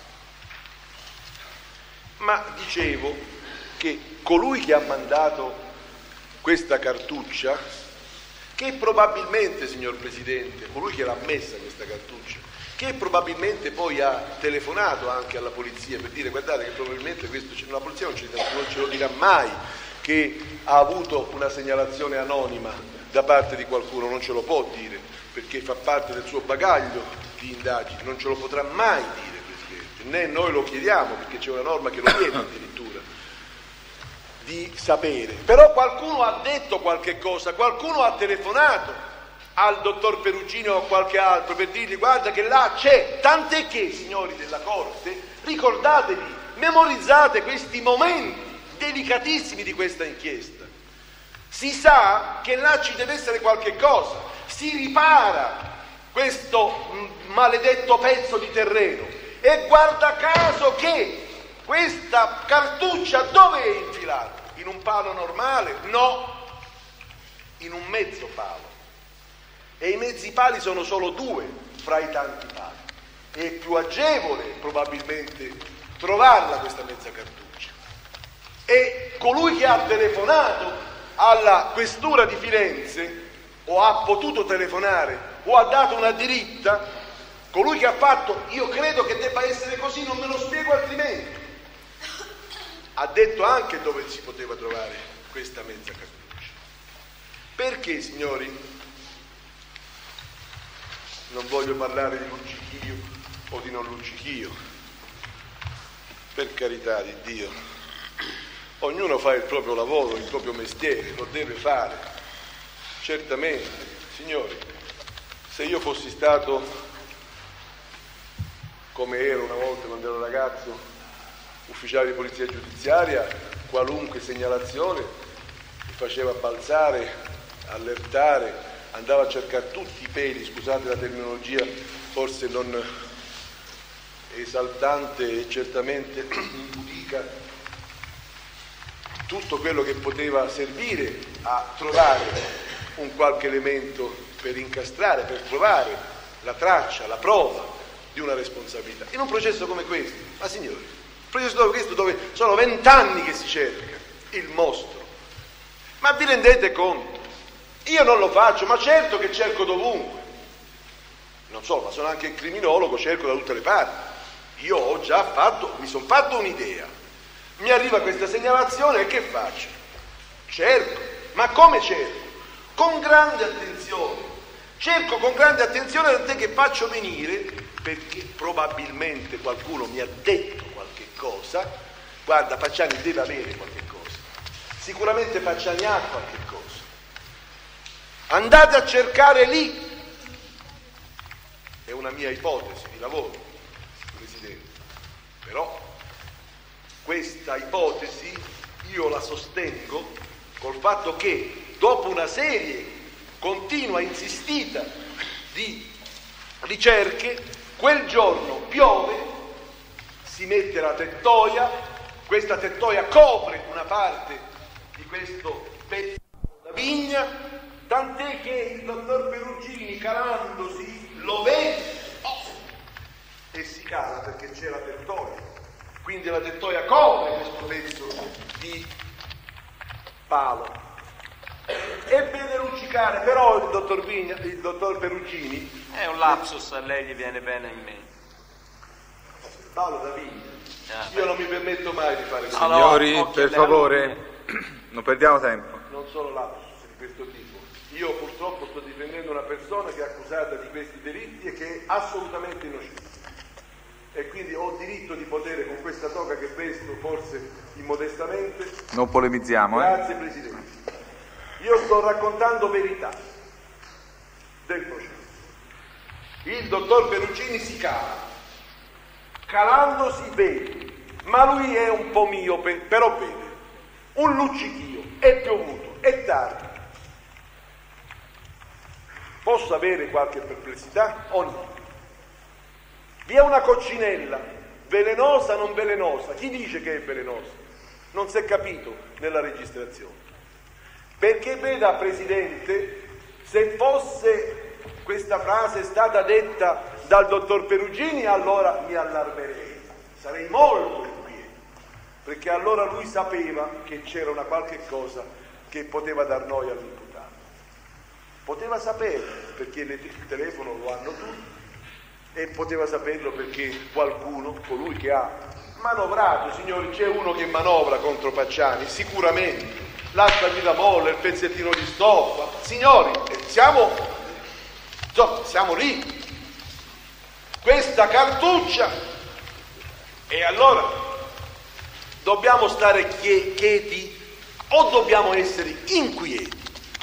Ma dicevo che colui che ha mandato questa cartuccia, che probabilmente, signor Presidente, colui che l'ha messa questa cartuccia, che probabilmente poi ha telefonato anche alla polizia per dire guardate che probabilmente questo, la polizia non ce, non ce lo dirà mai che ha avuto una segnalazione anonima da parte di qualcuno, non ce lo può dire perché fa parte del suo bagaglio di indagini, non ce lo potrà mai dire, Presidente, né noi lo chiediamo perché c'è una norma che lo chiede addirittura di sapere. Però qualcuno ha detto qualche cosa, qualcuno ha telefonato al dottor Perugini o a qualche altro per dirgli guarda che là c'è, tant'è che, signori della Corte, ricordatevi, memorizzate questi momenti delicatissimi di questa inchiesta. Si sa che là ci deve essere qualche cosa, si ripara questo maledetto pezzo di terreno e guarda caso che questa cartuccia dove è infilata? In un palo normale? No, in un mezzo palo. E i mezzi pali sono solo due fra i tanti pali. È più agevole probabilmente trovarla questa mezza cartuccia. E colui che ha telefonato alla questura di Firenze, o ha potuto telefonare, o ha dato una diritta, colui che ha fatto, io credo che debba essere così, non me lo spiego altrimenti, ha detto anche dove si poteva trovare questa mezza cartuccia. Perché, signori? Non voglio parlare di luccichio o di non luccichio, per carità di Dio, ognuno fa il proprio lavoro, il proprio mestiere, lo deve fare, certamente, signori, se io fossi stato, come ero una volta quando ero ragazzo, ufficiale di polizia giudiziaria, qualunque segnalazione mi faceva balzare, allertare, andava a cercare tutti i peli, scusate la terminologia forse non esaltante e certamente impudica, tutto quello che poteva servire a trovare un qualche elemento per incastrare, per trovare la traccia, la prova di una responsabilità. In un processo come questo, ma signori, un processo come questo dove sono vent'anni che si cerca il mostro, ma vi rendete conto? Io non lo faccio, ma certo che cerco dovunque. Non so, ma sono anche il criminologo, cerco da tutte le parti. Io ho già fatto, mi sono fatto un'idea. Mi arriva questa segnalazione e che faccio? Cerco. Ma come cerco? Con grande attenzione. Cerco con grande attenzione tant'è che faccio venire, perché probabilmente qualcuno mi ha detto qualche cosa. Guarda, Pacciani deve avere qualche cosa. Sicuramente Pacciani ha qualche cosa. Andate a cercare lì, è una mia ipotesi di lavoro, Presidente, però questa ipotesi io la sostengo col fatto che dopo una serie continua, insistita di ricerche, quel giorno piove, si mette la tettoia, questa tettoia copre una parte di questo pezzo da vigna, tant'è che il dottor Perugini, calandosi, lo vede oh, e si cala perché c'è la tettoia. Quindi la tettoia copre questo pezzo di palo. È bene luccicare, però il dottor, Vigna, il dottor Perugini... È un lapsus, a lei gli viene bene in mente. Palo da vigna. Ah, Io non mi permetto mai di fare questo. Signori, Allora, per favore, non perdiamo tempo. Non solo lapsus di questo tipo. Io purtroppo sto difendendo una persona che è accusata di questi delitti e che è assolutamente innocente. E quindi ho diritto di poter, con questa toga che vesto, forse immodestamente... Non polemizziamo, eh? Grazie, Presidente. Io sto raccontando verità del processo. Il dottor Perugini si cala, calandosi vede, ma lui è un po' miope, però vede. Un luccichio, è piovuto, è tardi. Posso avere qualche perplessità o no? Vi è una coccinella, velenosa o non velenosa? Chi dice che è velenosa? Non si è capito nella registrazione. Perché veda, Presidente, se fosse questa frase stata detta dal dottor Perugini, allora mi allarmerei, sarei molto inquieto, perché allora lui sapeva che c'era una qualche cosa che poteva dar noia all'imputato. Poteva saperlo perché il telefono lo hanno tutti, e poteva saperlo perché qualcuno, colui che ha manovrato, signori, c'è uno che manovra contro Pacciani, sicuramente, lasciami la molla, il pezzettino di stoffa, signori, siamo, insomma, siamo lì, questa cartuccia, e allora dobbiamo stare quieti o dobbiamo essere inquieti?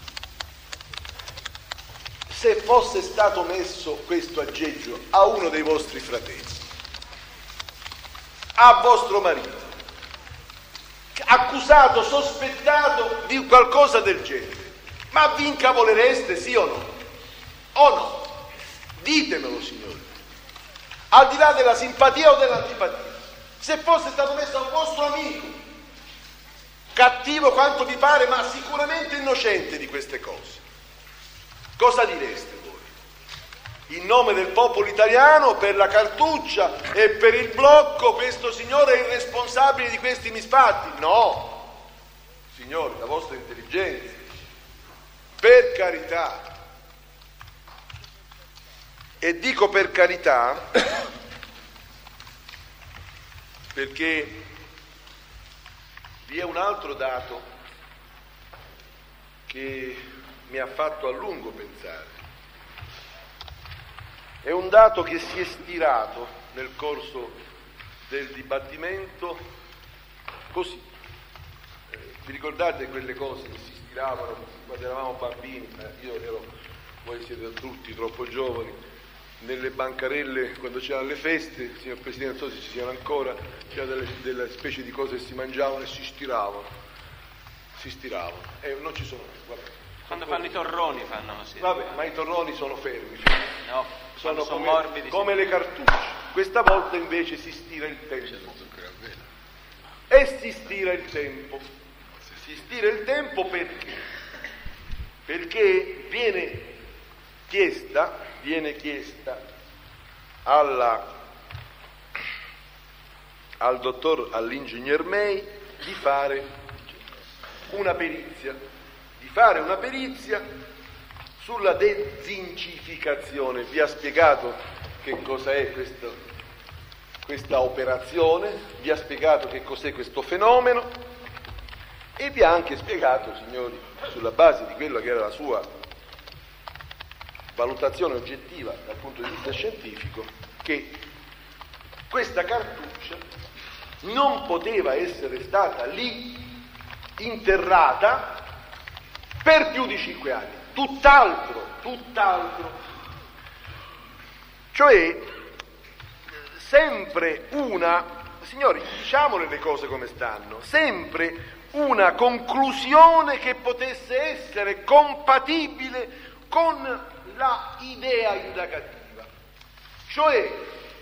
Se fosse stato messo questo aggeggio a uno dei vostri fratelli, a vostro marito, accusato, sospettato di qualcosa del genere, ma vi incavolereste, sì o no? O no? Ditemelo, signori, al di là della simpatia o dell'antipatia. Se fosse stato messo a un vostro amico, cattivo quanto vi pare, ma sicuramente innocente di queste cose, cosa direste voi? In nome del popolo italiano, per la cartuccia e per il blocco, questo signore è il responsabile di questi misfatti? No, signori, la vostra intelligenza, per carità. E dico per carità perché vi è un altro dato che mi ha fatto a lungo pensare. È un dato che si è stirato nel corso del dibattimento così. Eh, vi ricordate quelle cose che si stiravano quando eravamo bambini? Eh, io ero, voi siete tutti troppo giovani, nelle bancarelle quando c'erano le feste, signor Presidente, non so se ci siano ancora, c'erano delle, delle specie di cose che si mangiavano e si stiravano, si stiravano, e non ci sono, vabbè. Quando fanno i torroni fanno così. Vabbè, ma i torroni sono fermi, no, sono, sono come, morbidi, come sì. le cartucce. Questa volta invece si stira il tempo. E si stira il tempo. Si stira il tempo perché? Perché viene chiesta, viene chiesta alla, al dottor, all'ingegner May di fare una perizia, di fare una perizia sulla dezincificazione. Vi ha spiegato che cosa è questo, questa operazione, vi ha spiegato che cos'è questo fenomeno e vi ha anche spiegato, signori, sulla base di quello che era la sua valutazione oggettiva dal punto di vista scientifico, che questa cartuccia non poteva essere stata lì interrata per più di cinque anni, tutt'altro, tutt'altro. Cioè, sempre una, signori, diciamole le cose come stanno, sempre una conclusione che potesse essere compatibile con la idea indagativa. Cioè,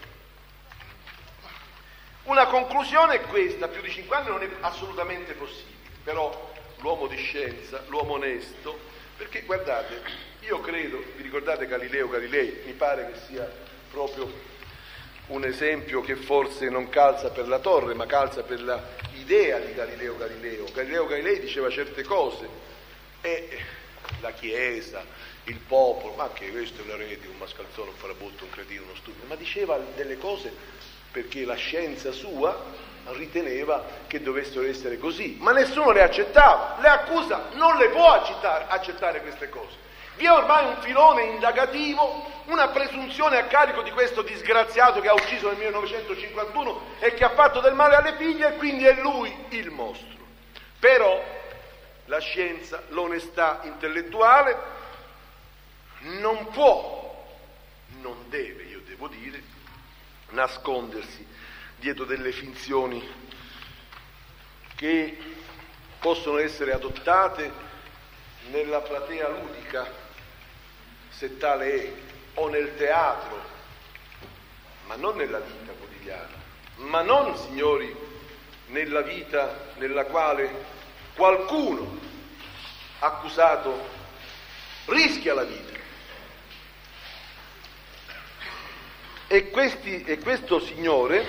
una conclusione è questa, più di cinque anni non è assolutamente possibile, però l'uomo di scienza, l'uomo onesto, perché guardate, io credo, vi ricordate Galileo Galilei, mi pare che sia proprio un esempio che forse non calza per la torre, ma calza per l'idea di Galileo Galileo. Galileo Galilei diceva certe cose e la Chiesa, il popolo, ma che questo è l'eretico, un mascalzone, un farabutto, un cretino, uno stupido, ma diceva delle cose perché la scienza sua riteneva che dovessero essere così, ma nessuno le accettava. Le accusa non le può accettare, accettare queste cose. Vi è ormai un filone indagativo, una presunzione a carico di questo disgraziato che ha ucciso nel millenovecentocinquantuno e che ha fatto del male alle figlie, e quindi è lui il mostro. Però la scienza, l'onestà intellettuale non può, non deve, io devo dire, nascondersi dietro delle finzioni che possono essere adottate nella platea ludica, se tale è, o nel teatro, ma non nella vita quotidiana, ma non, signori, nella vita nella quale qualcuno accusato rischia la vita. E, questi, e questo signore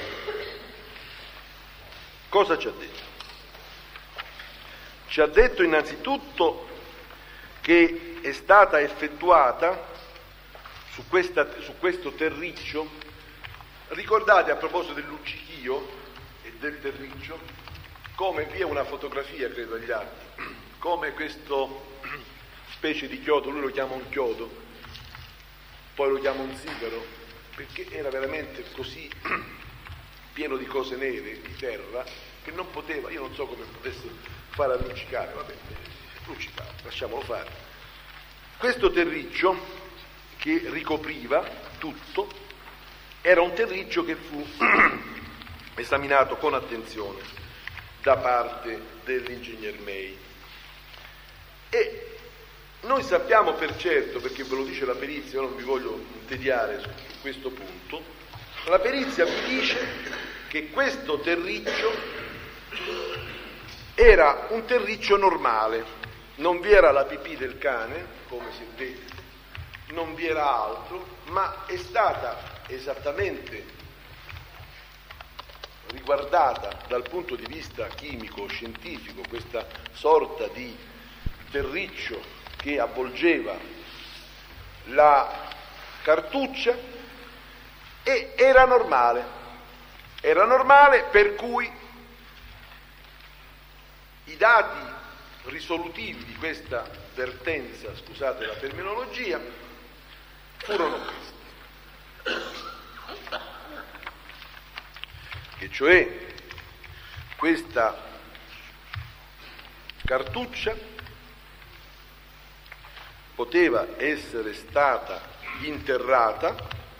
cosa ci ha detto? Ci ha detto innanzitutto che è stata effettuata su, questa, su questo terriccio, ricordate a proposito del luccichio e del terriccio, come vi è una fotografia, credo agli atti, come questo specie di chiodo, lui lo chiama un chiodo, poi lo chiama un sigaro, perché era veramente così pieno di cose nere, di terra, che non poteva, io non so come potesse fare a luccicare, vabbè, luccicare, lasciamolo fare. Questo terriccio che ricopriva tutto era un terriccio che fu esaminato con attenzione da parte dell'ingegner May. E noi sappiamo per certo, perché ve lo dice la perizia, io non vi voglio tediare su questo punto, la perizia vi dice che questo terriccio era un terriccio normale, non vi era la pipì del cane, come si vede, non vi era altro, ma è stata esattamente riguardata dal punto di vista chimico-scientifico questa sorta di terriccio che avvolgeva la cartuccia, e era normale, era normale per cui i dati risolutivi di questa vertenza, scusate la terminologia, furono questi, che cioè questa cartuccia poteva essere stata interrata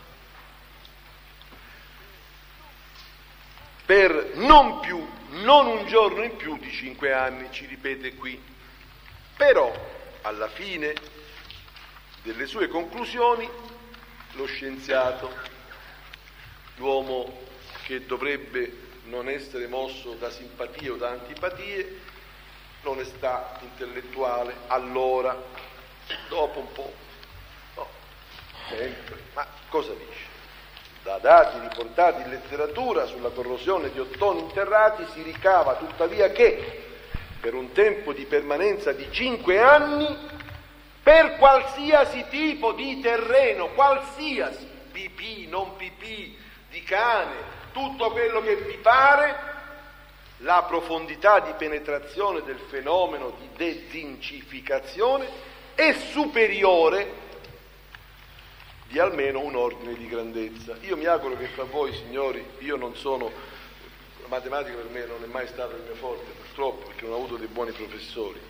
per non più, non un giorno in più di cinque anni, ci ripete qui. Però, alla fine delle sue conclusioni, lo scienziato, l'uomo che dovrebbe non essere mosso da simpatie o da antipatie, l'onestà intellettuale, allora, dopo un po', no, sempre, ma cosa dice? Da dati riportati in letteratura sulla corrosione di ottoni interrati si ricava tuttavia che per un tempo di permanenza di cinque anni, per qualsiasi tipo di terreno, qualsiasi, pipì, non pipì, di cane, tutto quello che vi pare, la profondità di penetrazione del fenomeno di dezincificazione è superiore di almeno un ordine di grandezza. Io mi auguro che fra voi, signori, io non sono, la matematica per me non è mai stata il mio forte, purtroppo, perché non ho avuto dei buoni professori.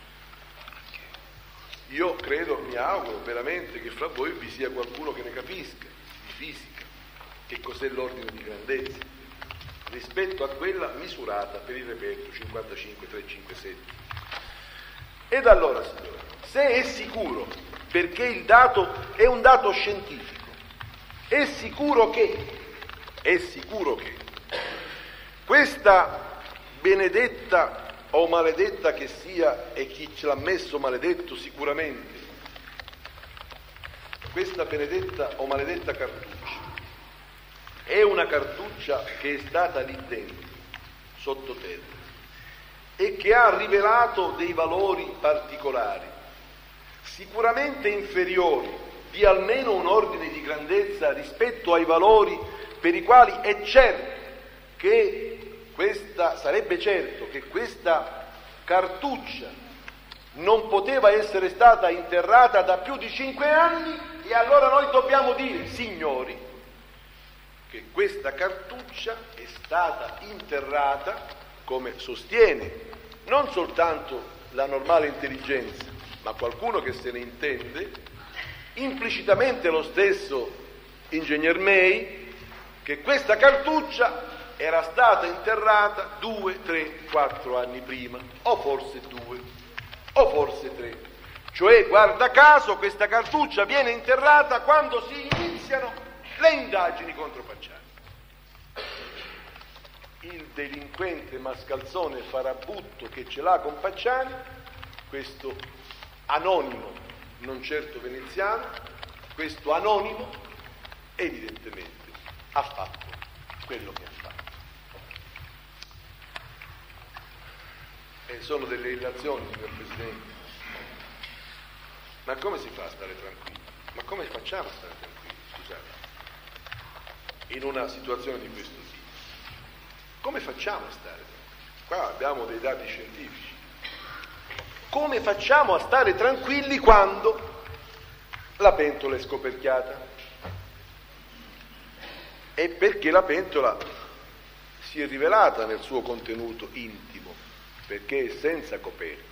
Io credo, mi auguro veramente che fra voi vi sia qualcuno che ne capisca di fisica, che cos'è l'ordine di grandezza, rispetto a quella misurata per il reperto cinquantacinque, tre, cinque, sette. Ed allora, signori, se è sicuro, perché il dato è un dato scientifico, è sicuro che, è sicuro che questa benedetta o maledetta che sia, e chi ce l'ha messo maledetto sicuramente, questa benedetta o maledetta cartuccia è una cartuccia che è stata lì dentro, sottoterra, e che ha rivelato dei valori particolari, sicuramente inferiori di almeno un ordine di grandezza rispetto ai valori per i quali è certo che questa, sarebbe certo che questa cartuccia non poteva essere stata interrata da più di cinque anni, e allora noi dobbiamo dire, signori, che questa cartuccia è stata interrata, come sostiene non soltanto la normale intelligenza, ma qualcuno che se ne intende, implicitamente lo stesso ingegner May, che questa cartuccia era stata interrata due, tre, quattro anni prima, o forse due, o forse tre. Cioè, guarda caso, questa cartuccia viene interrata quando si iniziano le indagini contro Pacciani. il delinquente mascalzone farabutto che ce l'ha con Pacciani, questo anonimo, non certo veneziano, questo anonimo evidentemente ha fatto quello che ha fatto. E sono delle illazioni, signor Presidente. Ma come si fa a stare tranquilli? Ma come facciamo a stare tranquilli, scusate, in una situazione di questo tipo? Come facciamo a stare tranquilli? Qua abbiamo dei dati scientifici. Come facciamo a stare tranquilli quando la pentola è scoperchiata? E perché la pentola si è rivelata nel suo contenuto intimo, perché è senza coperchio.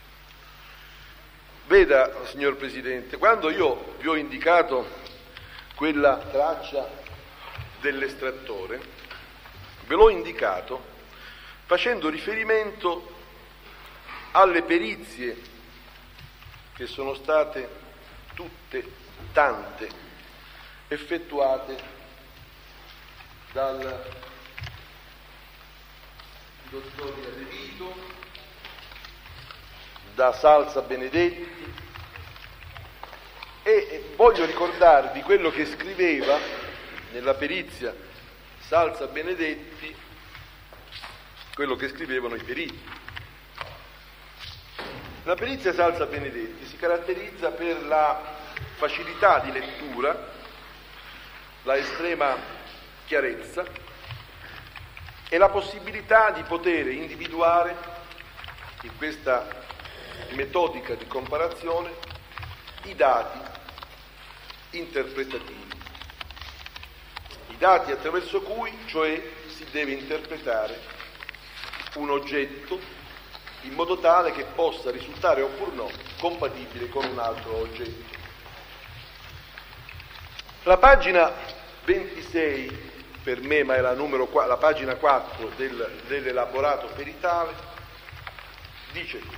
Veda, signor Presidente, quando io vi ho indicato quella traccia dell'estrattore, ve l'ho indicato facendo riferimento alle perizie che sono state tutte, tante, effettuate dal dottor De Vito, da Salza Benedetti, e voglio ricordarvi quello che scriveva nella perizia Salza Benedetti, quello che scrivevano i periti. La perizia Salza Benedetti si caratterizza per la facilità di lettura, la estrema chiarezza e la possibilità di poter individuare in questa metodica di comparazione i dati interpretativi, i dati attraverso cui, cioè, si deve interpretare un oggetto in modo tale che possa risultare oppure no compatibile con un altro oggetto. La pagina ventisei, per me, ma è la, numero, la pagina quattro del, dell'elaborato peritale, dice così: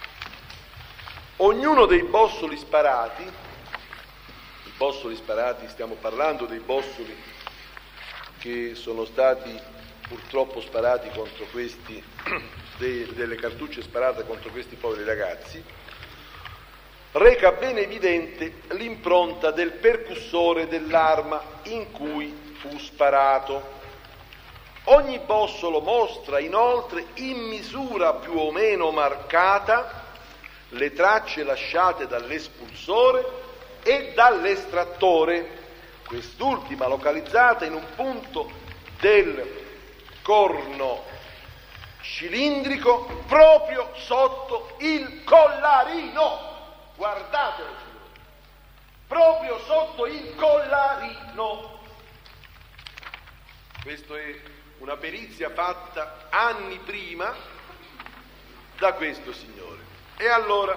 ognuno dei bossoli sparati, i bossoli sparati, stiamo parlando dei bossoli che sono stati purtroppo sparati contro questi, de, delle cartucce sparate contro questi poveri ragazzi, reca ben evidente l'impronta del percussore dell'arma in cui fu sparato. Ogni bossolo mostra inoltre in misura più o meno marcata le tracce lasciate dall'espulsore e dall'estrattore, quest'ultima localizzata in un punto del corno cilindrico proprio sotto il collarino. Guardatelo, signori, proprio sotto il collarino. Questa è una perizia fatta anni prima da questo signore. E allora,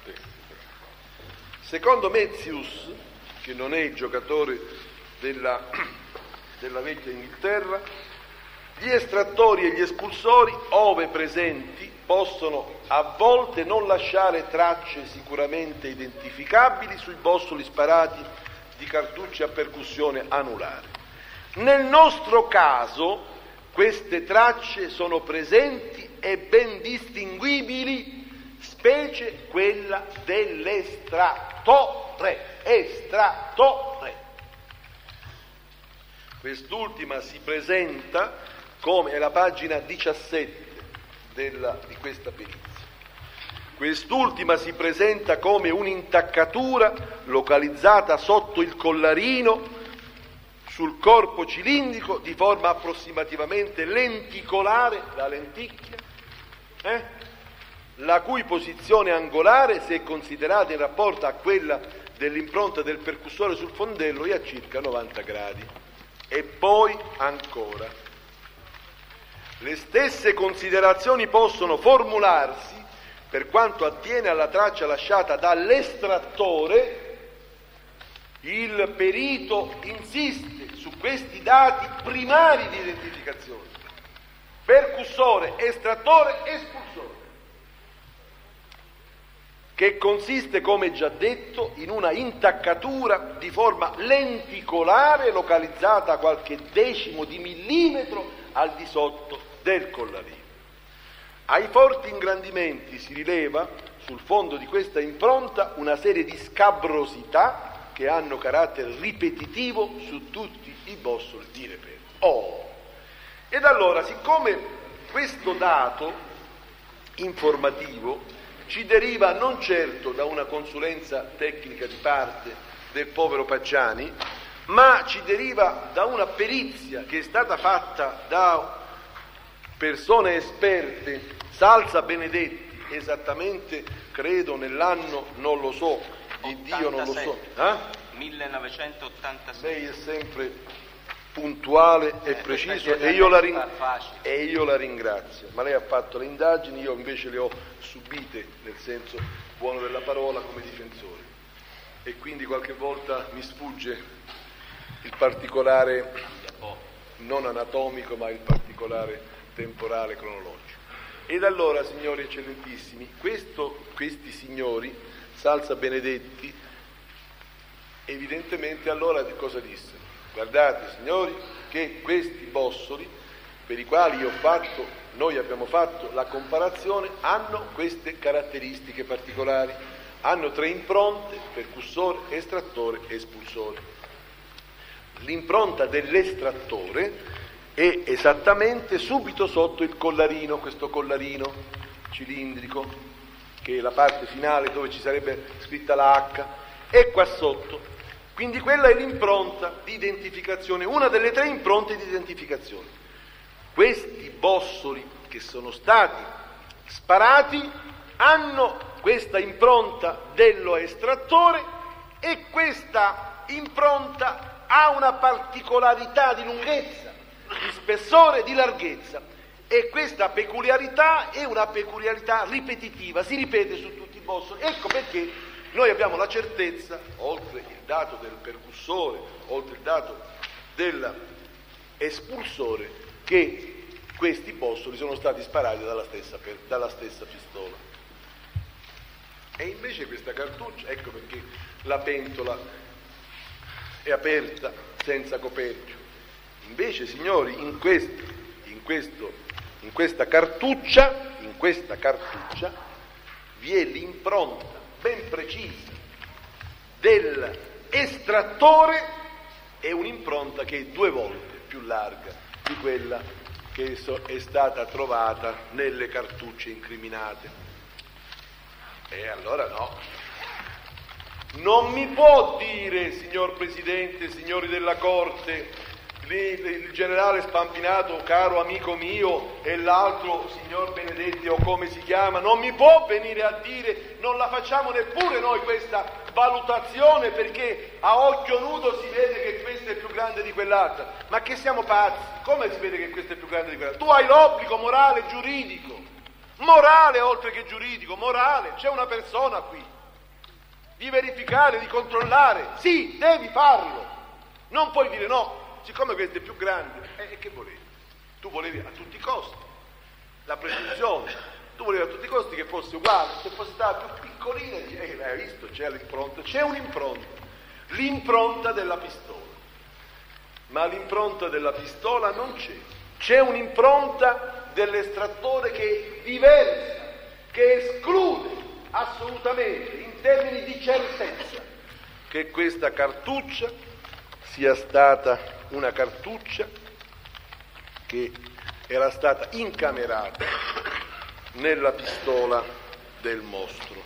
secondo Metzius, che non è il giocatore della, della vecchia Inghilterra, gli estrattori e gli espulsori, ove presenti, possono a volte non lasciare tracce sicuramente identificabili sui bossoli sparati di cartucce a percussione anulare. Nel nostro caso queste tracce sono presenti e ben distinguibili, specie quella dell'estrattore, estrattore. Quest'ultima si presenta come, è la pagina diciassette della, di questa perizia, quest'ultima si presenta come un'intaccatura localizzata sotto il collarino sul corpo cilindrico di forma approssimativamente lenticolare, la lenticchia, eh? la cui posizione angolare, se considerata in rapporto a quella dell'impronta del percussore sul fondello, è a circa novanta gradi. E poi ancora, le stesse considerazioni possono formularsi per quanto attiene alla traccia lasciata dall'estrattore. Il perito insiste su questi dati primari di identificazione: percussore, estrattore, espulsore, che consiste, come già detto, in una intaccatura di forma lenticolare localizzata a qualche decimo di millimetro al di sotto del collarino. Ai forti ingrandimenti si rileva sul fondo di questa impronta una serie di scabrosità che hanno carattere ripetitivo su tutti i bossoli di reperto. Oh! Ed allora, siccome questo dato informativo ci deriva non certo da una consulenza tecnica di parte del povero Pacciani, ma ci deriva da una perizia che è stata fatta da persone esperte, Salza Benedetti, esattamente credo nell'anno, non lo so, di Dio non lo so. Eh? millenovecentottantasei. Lei è sempre puntuale e eh, preciso e io, la ring- facile. e io la ringrazio, ma lei ha fatto le indagini, io invece le ho subite, nel senso buono della parola, come difensore, e quindi qualche volta mi sfugge il particolare non anatomico, ma il particolare temporale cronologico. Ed allora, signori eccellentissimi, questo, questi signori, Salza Benedetti, evidentemente allora cosa dissero? Guardate, signori, che questi bossoli, per i quali io ho fatto, noi abbiamo fatto la comparazione, hanno queste caratteristiche particolari. Hanno tre impronte: percussore, estrattore e espulsore. L'impronta dell'estrattore è esattamente subito sotto il collarino, questo collarino cilindrico, che è la parte finale dove ci sarebbe scritta la H, e qua sotto. Quindi quella è l'impronta di identificazione, una delle tre impronte di identificazione. Questi bossoli che sono stati sparati hanno questa impronta dello estrattore e questa impronta ha una particolarità di lunghezza, di spessore, di larghezza, e questa peculiarità è una peculiarità ripetitiva, si ripete su tutti i bossoli. Ecco perché noi abbiamo la certezza, oltre il dato del percussore, oltre il dato dell'espulsore, che questi bossoli sono stati sparati dalla stessa, per, dalla stessa pistola. E invece questa cartuccia, ecco perché la pentola è aperta senza coperchio. Invece, signori, in, questo, in, questo, in questa cartuccia, in questa cartuccia vi è l'impronta ben precisa dell'estrattore, è un'impronta che è due volte più larga di quella che è stata trovata nelle cartucce incriminate. E allora no. Non mi può dire, signor Presidente, signori della Corte, il generale Spampinato, caro amico mio, e l'altro signor Benedetti, o come si chiama, non mi può venire a dire, non la facciamo neppure noi questa valutazione, perché a occhio nudo si vede che questa è più grande di quell'altra. Ma che siamo pazzi? Come si vede che questa è più grande di quell'altra? Tu hai l'obbligo morale e giuridico, morale oltre che giuridico, morale, c'è una persona qui, di verificare, di controllare, sì, devi farlo, non puoi dire no. Siccome questo è più grande, eh, che volevi? Tu volevi a tutti i costi la presunzione, tu volevi a tutti i costi che fosse uguale, se fosse stata più piccolina, eh, hai visto, c'è l'impronta, c'è un'impronta, l'impronta della pistola, ma l'impronta della pistola non c'è, c'è un'impronta dell'estrattore che è diversa, che esclude assolutamente, in termini di certezza, che questa cartuccia sia stata una cartuccia che era stata incamerata nella pistola del mostro.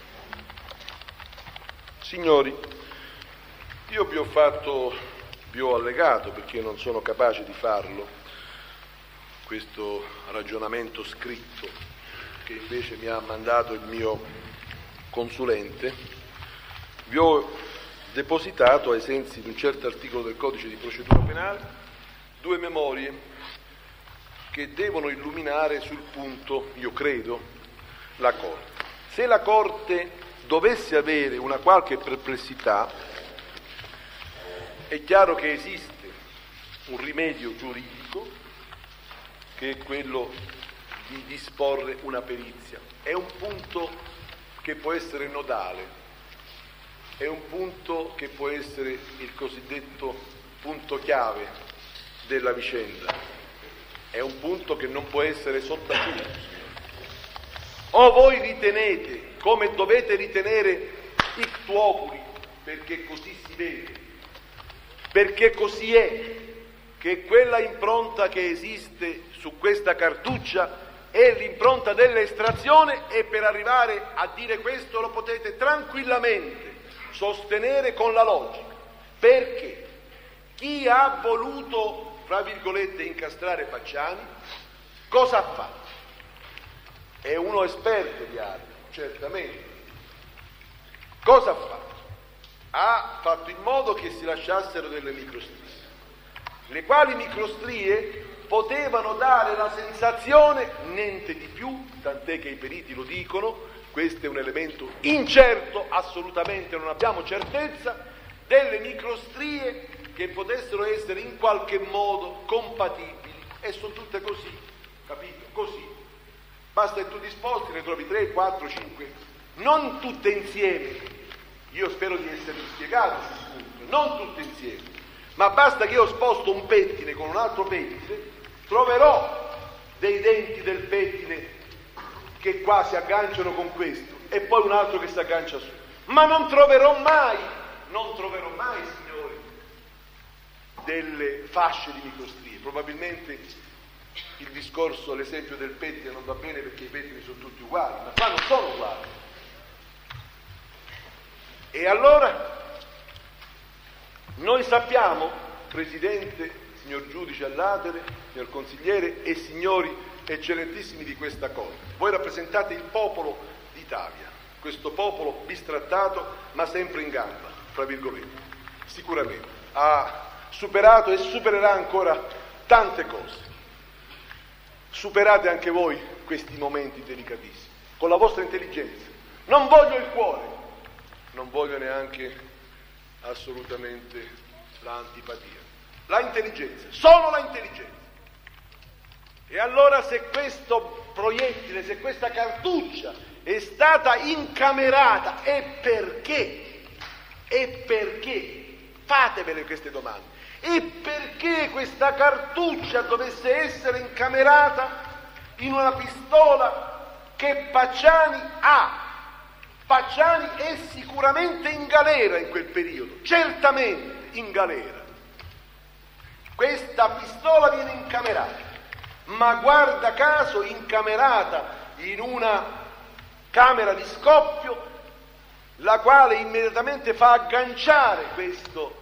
Signori, io vi ho fatto, vi ho allegato, perché non sono capace di farlo, questo ragionamento scritto che invece mi ha mandato il mio consulente, vi ho depositato, ai sensi di un certo articolo del Codice di Procedura Penale, due memorie che devono illuminare sul punto, io credo, la Corte. Se la Corte dovesse avere una qualche perplessità, è chiaro che esiste un rimedio giuridico, che è quello di disporre una perizia. È un punto che può essere nodale, è un punto che può essere il cosiddetto punto chiave della vicenda. È un punto che non può essere sottaciuto, signori. O voi ritenete, come dovete ritenere ictu oculi, perché così si vede, perché così è, che quella impronta che esiste su questa cartuccia è l'impronta dell'estrazione, e per arrivare a dire questo lo potete tranquillamente sostenere con la logica, perché chi ha voluto, fra virgolette, incastrare Pacciani, cosa ha fatto? È uno esperto di armi, certamente. Cosa ha fatto? Ha fatto in modo che si lasciassero delle microstrie, le quali microstrie potevano dare la sensazione, niente di più, tant'è che i periti lo dicono, questo è un elemento incerto, assolutamente non abbiamo certezza, delle microstrie che potessero essere in qualche modo compatibili, e sono tutte così, capito? Così. Basta che tu disposti, ne trovi tre, quattro, cinque, non tutte insieme, io spero di essermi spiegato sul punto, non tutte insieme, ma basta che io sposto un pettine con un altro pettine, troverò dei denti del pettine che qua si agganciano con questo e poi un altro che si aggancia su, ma non troverò mai, non troverò mai, signori, delle fasce di microstrie. Probabilmente il discorso, l'esempio del pettine non va bene perché i pettini sono tutti uguali, ma qua non sono uguali. E allora noi sappiamo, Presidente, signor giudice all'Atere, signor consigliere e signori eccellentissimi di questa Corte, voi rappresentate il popolo d'Italia, questo popolo bistrattato ma sempre in gamba, fra virgolette, sicuramente ha superato e supererà ancora tante cose. Superate anche voi questi momenti delicatissimi con la vostra intelligenza. Non voglio il cuore, non voglio neanche assolutamente l'antipatia, la intelligenza, solo la intelligenza. E allora se questo proiettile, se questa cartuccia è stata incamerata, è perché? E perché? Fatevele queste domande. E perché questa cartuccia dovesse essere incamerata in una pistola che Pacciani ha? Pacciani è sicuramente in galera in quel periodo, certamente in galera. Questa pistola viene incamerata, ma guarda caso incamerata in una camera di scoppio, la quale immediatamente fa agganciare questo,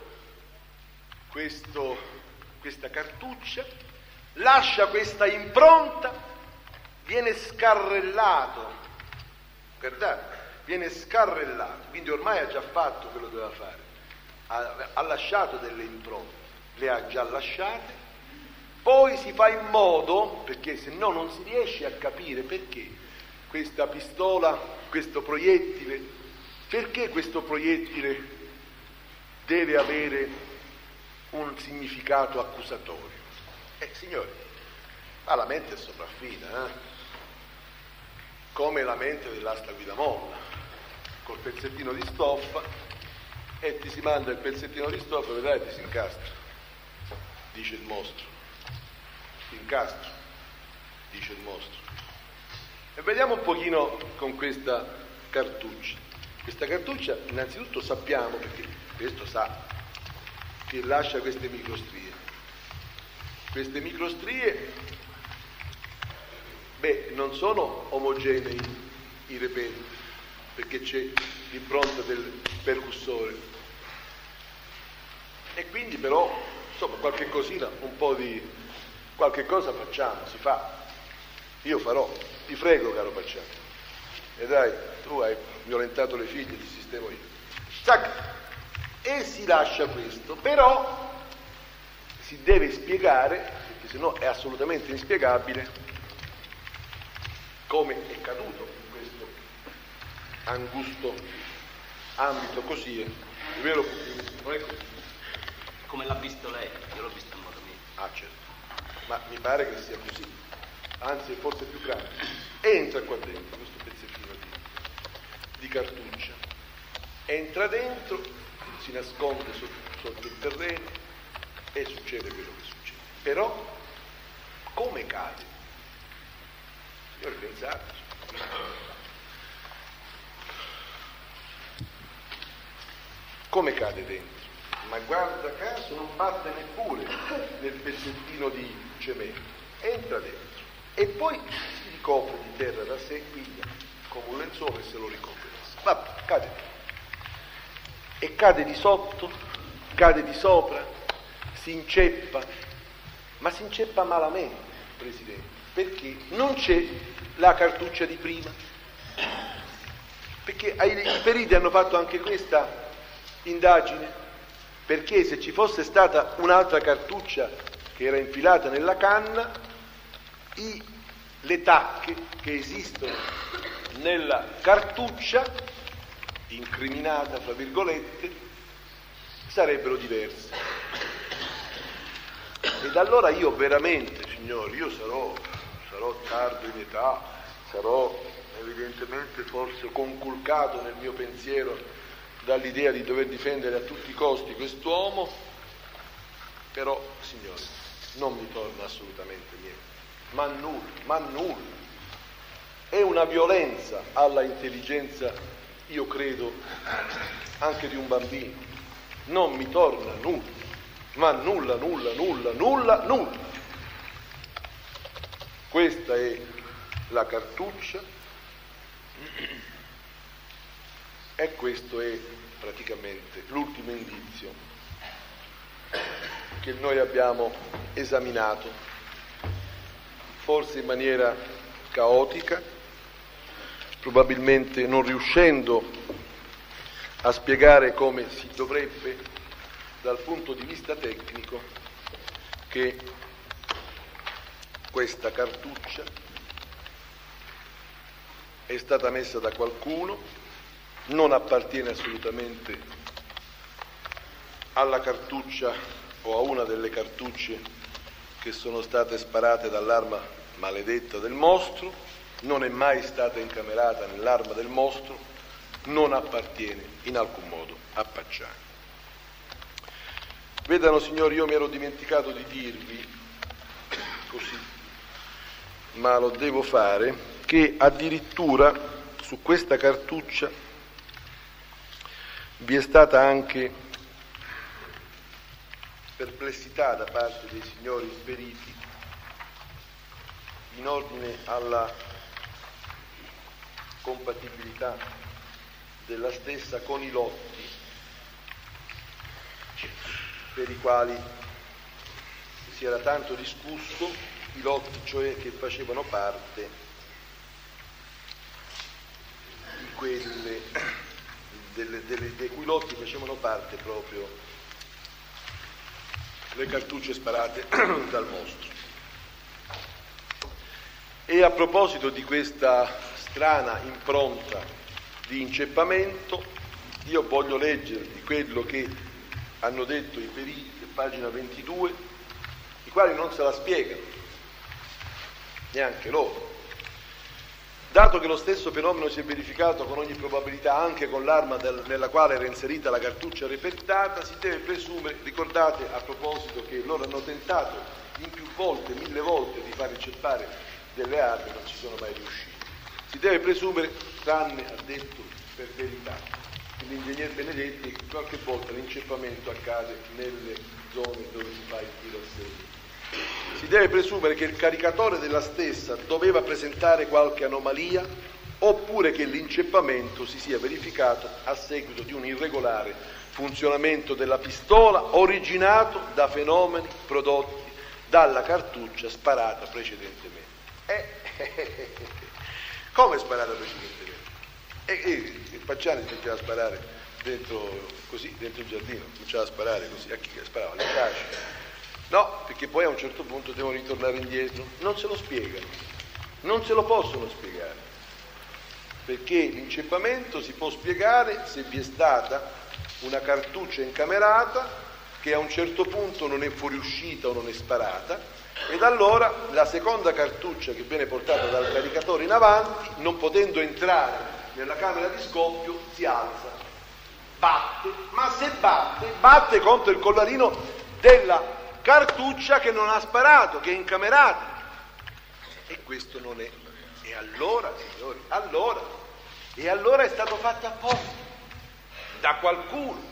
questo, questa cartuccia, lascia questa impronta, viene scarrellato, guardate, viene scarrellato, quindi ormai ha già fatto quello che doveva fare, ha, ha lasciato delle impronte, le ha già lasciate, poi si fa in modo, perché se no non si riesce a capire perché questa pistola, questo proiettile, perché questo proiettile deve avere un significato accusatorio. Eh, signori, ma la mente è sopraffina, eh? Come la mente dell'asta guida molla, col pezzettino di stoffa, e ti si manda il pezzettino di stoffa, vedrai, ti si incastra, dice il mostro. Si incastra, dice il mostro. E vediamo un pochino con questa cartuccia. Questa cartuccia, innanzitutto sappiamo, perché questo sa, che lascia queste microstrie. Queste microstrie, beh, non sono omogenei i reperi, perché c'è l'impronta del percussore. E quindi però, insomma, qualche cosina, un po' di qualche cosa facciamo, si fa. Io farò, ti prego, caro Pacciani. E dai, tu hai violentato le figlie, ti sistemo io. Zac! E si lascia questo, però si deve spiegare, perché sennò è assolutamente inspiegabile, come è caduto in questo angusto ambito così, è vero? Non è così? Come l'ha visto lei, io l'ho visto in modo mio. Ah, certo, ma mi pare che sia così, anzi forse più grande. Entra qua dentro questo pezzettino di, di cartuccia, entra dentro, si nasconde sotto, sotto il terreno e succede quello che succede. Però come cade? Signori, pensateci. Come cade dentro? Ma guarda caso non batte neppure nel pezzettino di cemento, entra dentro e poi si ricopre di terra da sé, piglia come un lenzuolo e se lo ricopre da sé. Vabbè, cade dentro. E cade di sotto, cade di sopra, si inceppa, ma si inceppa malamente, Presidente, perché non c'è la cartuccia di prima. Perché i periti hanno fatto anche questa indagine, perché se ci fosse stata un'altra cartuccia che era infilata nella canna, i, le tacche che esistono nella cartuccia incriminata, fra virgolette, sarebbero diverse. Ed allora io veramente, signori, io sarò, sarò tardo in età, sarò evidentemente forse conculcato nel mio pensiero dall'idea di dover difendere a tutti i costi quest'uomo, però, signori, non mi torna assolutamente niente, ma nulla, ma nulla. È una violenza alla intelligenza, io credo, anche di un bambino. Non mi torna nulla, ma nulla, nulla, nulla, nulla, nulla. Questa è la cartuccia e questo è praticamente l'ultimo indizio che noi abbiamo esaminato, forse in maniera caotica, probabilmente non riuscendo a spiegare come si dovrebbe dal punto di vista tecnico che questa cartuccia è stata messa da qualcuno, non appartiene assolutamente alla cartuccia o a una delle cartucce che sono state sparate dall'arma maledetta del mostro, non è mai stata incamerata nell'arma del mostro, non appartiene in alcun modo a Pacciani. Vedano, signori, io mi ero dimenticato di dirvi, così, ma lo devo fare, che addirittura su questa cartuccia vi è stata anche perplessità da parte dei signori periti in ordine alla compatibilità della stessa con i lotti per i quali si era tanto discusso, i lotti cioè che facevano parte di quelle Delle, delle, dei cui lotti facevano parte proprio le cartucce sparate dal mostro. E a proposito di questa strana impronta di inceppamento, io voglio leggervi quello che hanno detto i periti, pagina ventidue, i quali non se la spiegano, neanche loro. Dato che lo stesso fenomeno si è verificato con ogni probabilità anche con l'arma del, nella quale era inserita la cartuccia repertata, si deve presumere, ricordate a proposito che loro hanno tentato in più volte, mille volte di far inceppare delle armi, non ci sono mai riusciti. Si deve presumere, tranne, ha detto per verità, l'ingegner Benedetti, che qualche volta l'inceppamento accade nelle zone dove si fa il tiro a segno. Si deve presumere che il caricatore della stessa doveva presentare qualche anomalia oppure che l'inceppamento si sia verificato a seguito di un irregolare funzionamento della pistola originato da fenomeni prodotti dalla cartuccia sparata precedentemente. Eh, eh, eh, eh, come sparata precedentemente? E eh, eh, Pacciani si metteva a sparare dentro, così, dentro il giardino, cominciava a sparare così, a chi sparava? Le cace. No, perché poi a un certo punto devono ritornare indietro. Non se lo spiegano, non se lo possono spiegare, perché l'inceppamento si può spiegare se vi è stata una cartuccia incamerata che a un certo punto non è fuoriuscita o non è sparata, ed allora la seconda cartuccia che viene portata dal caricatore in avanti, non potendo entrare nella camera di scoppio, si alza, batte, ma se batte, batte contro il collarino della cartuccia che non ha sparato, che è incamerata, E questo non è. E allora, signori, allora, e allora è stato fatto apposta da qualcuno,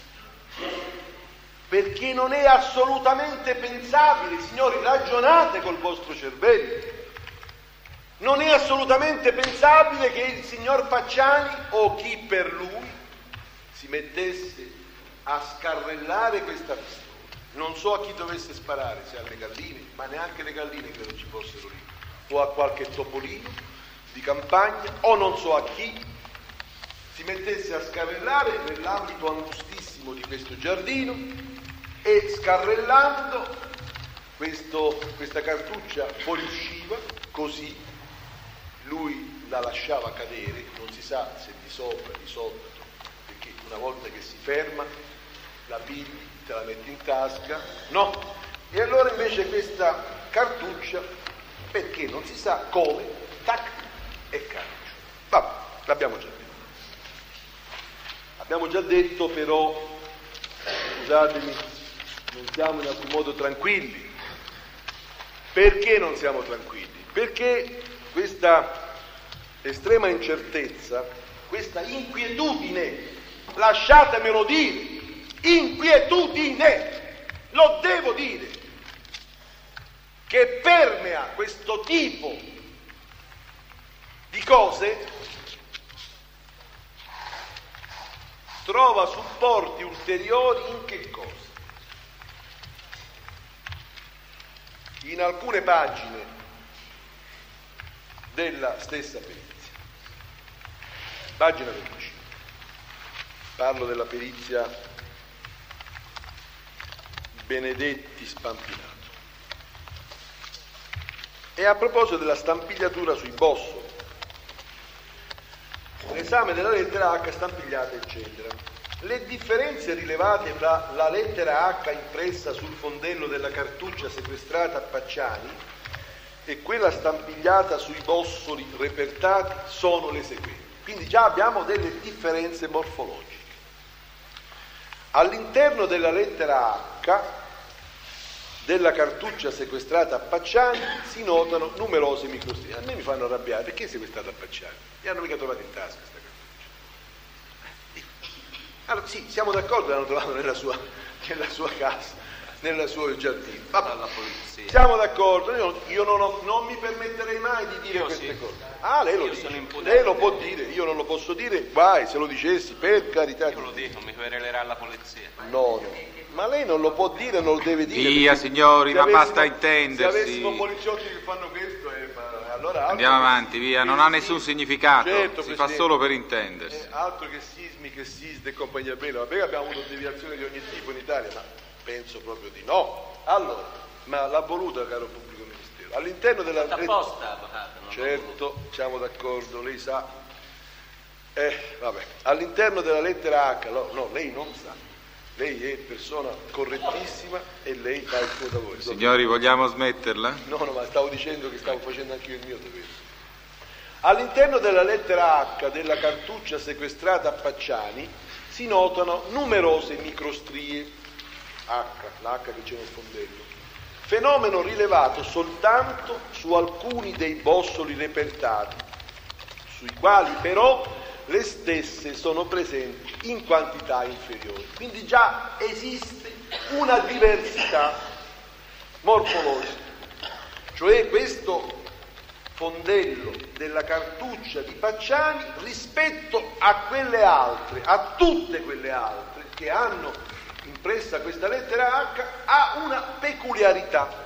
perché non è assolutamente pensabile, signori, ragionate col vostro cervello, non è assolutamente pensabile che il signor Pacciani o chi per lui si mettesse a scarrellare questa pistola. Non so a chi dovesse sparare, se alle galline, ma neanche le galline credo ci fossero lì, o a qualche topolino di campagna, o non so a chi si mettesse a scarrellare nell'ambito angustissimo di questo giardino, e scarrellando questo, questa cartuccia fuoriusciva, così lui la lasciava cadere, non si sa se di sopra, di sotto, perché una volta che si ferma la pigli, te la metti in tasca, no? E allora invece questa cartuccia, perché non si sa come, tac, e cartuccia. Vabbè, l'abbiamo già detto. Abbiamo già detto però, scusatemi, non siamo in alcun modo tranquilli. Perché non siamo tranquilli? Perché questa estrema incertezza, questa inquietudine, lasciatemelo dire, inquietudine, lo devo dire, che permea questo tipo di cose, trova supporti ulteriori in che cosa? In alcune pagine della stessa perizia. Pagina venticinque. Parlo della perizia Benedetti Spampinato. E a proposito della stampigliatura sui bossoli, l'esame della lettera H stampigliata, eccetera. Le differenze rilevate tra la lettera H impressa sul fondello della cartuccia sequestrata a Pacciani e quella stampigliata sui bossoli repertati sono le seguenti. Quindi già abbiamo delle differenze morfologiche. All'interno della lettera H della cartuccia sequestrata a Pacciani si notano numerose microstrie. A me mi fanno arrabbiare, perché è sequestrata a Pacciani? Mi hanno mica trovato in tasca questa cartuccia. Allora sì, siamo d'accordo che l'hanno trovato nella sua, nella sua casa, nel suo giardino. Vabbè, siamo d'accordo, io, io non, ho, non mi permetterei mai di dire io queste sì. cose. Ah, lei lo io dice, lei lo può dire, io non lo posso dire, vai, se lo dicessi, per carità. Io lo dico, mi querelerà la polizia. No, no, ma lei non lo può dire, non lo deve dire. Via, signori, ma basta intendersi. Se avessimo poliziotti che fanno questo, eh, allora... Andiamo avanti, via, non ha nessun significato, certo, si fa solo per intendersi. Eh, altro che sismi, che sisde e compagnia bella, vabbè che abbiamo avuto deviazioni di ogni tipo in Italia, ma penso proprio di no. Allora, ma l'ha voluta, caro pubblico ministero, all'interno della... apposta, avvocato, non certo, siamo d'accordo, lei sa. Eh, vabbè, all'interno della lettera H, no, no, lei non sa, lei è persona correttissima e lei fa il suo lavoro. Signori, vogliamo smetterla? No, no, ma stavo dicendo che stavo facendo anche io il mio dovere. All'interno della lettera H della cartuccia sequestrata a Pacciani si notano numerose microstrie, H, la H che c'è nel fondello, fenomeno rilevato soltanto su alcuni dei bossoli repertati, sui quali però le stesse sono presenti in quantità inferiori. Quindi già esiste una diversità morfologica, cioè questo fondello della cartuccia di Pacciani rispetto a quelle altre, a tutte quelle altre che hanno impressa questa lettera H, ha una peculiarità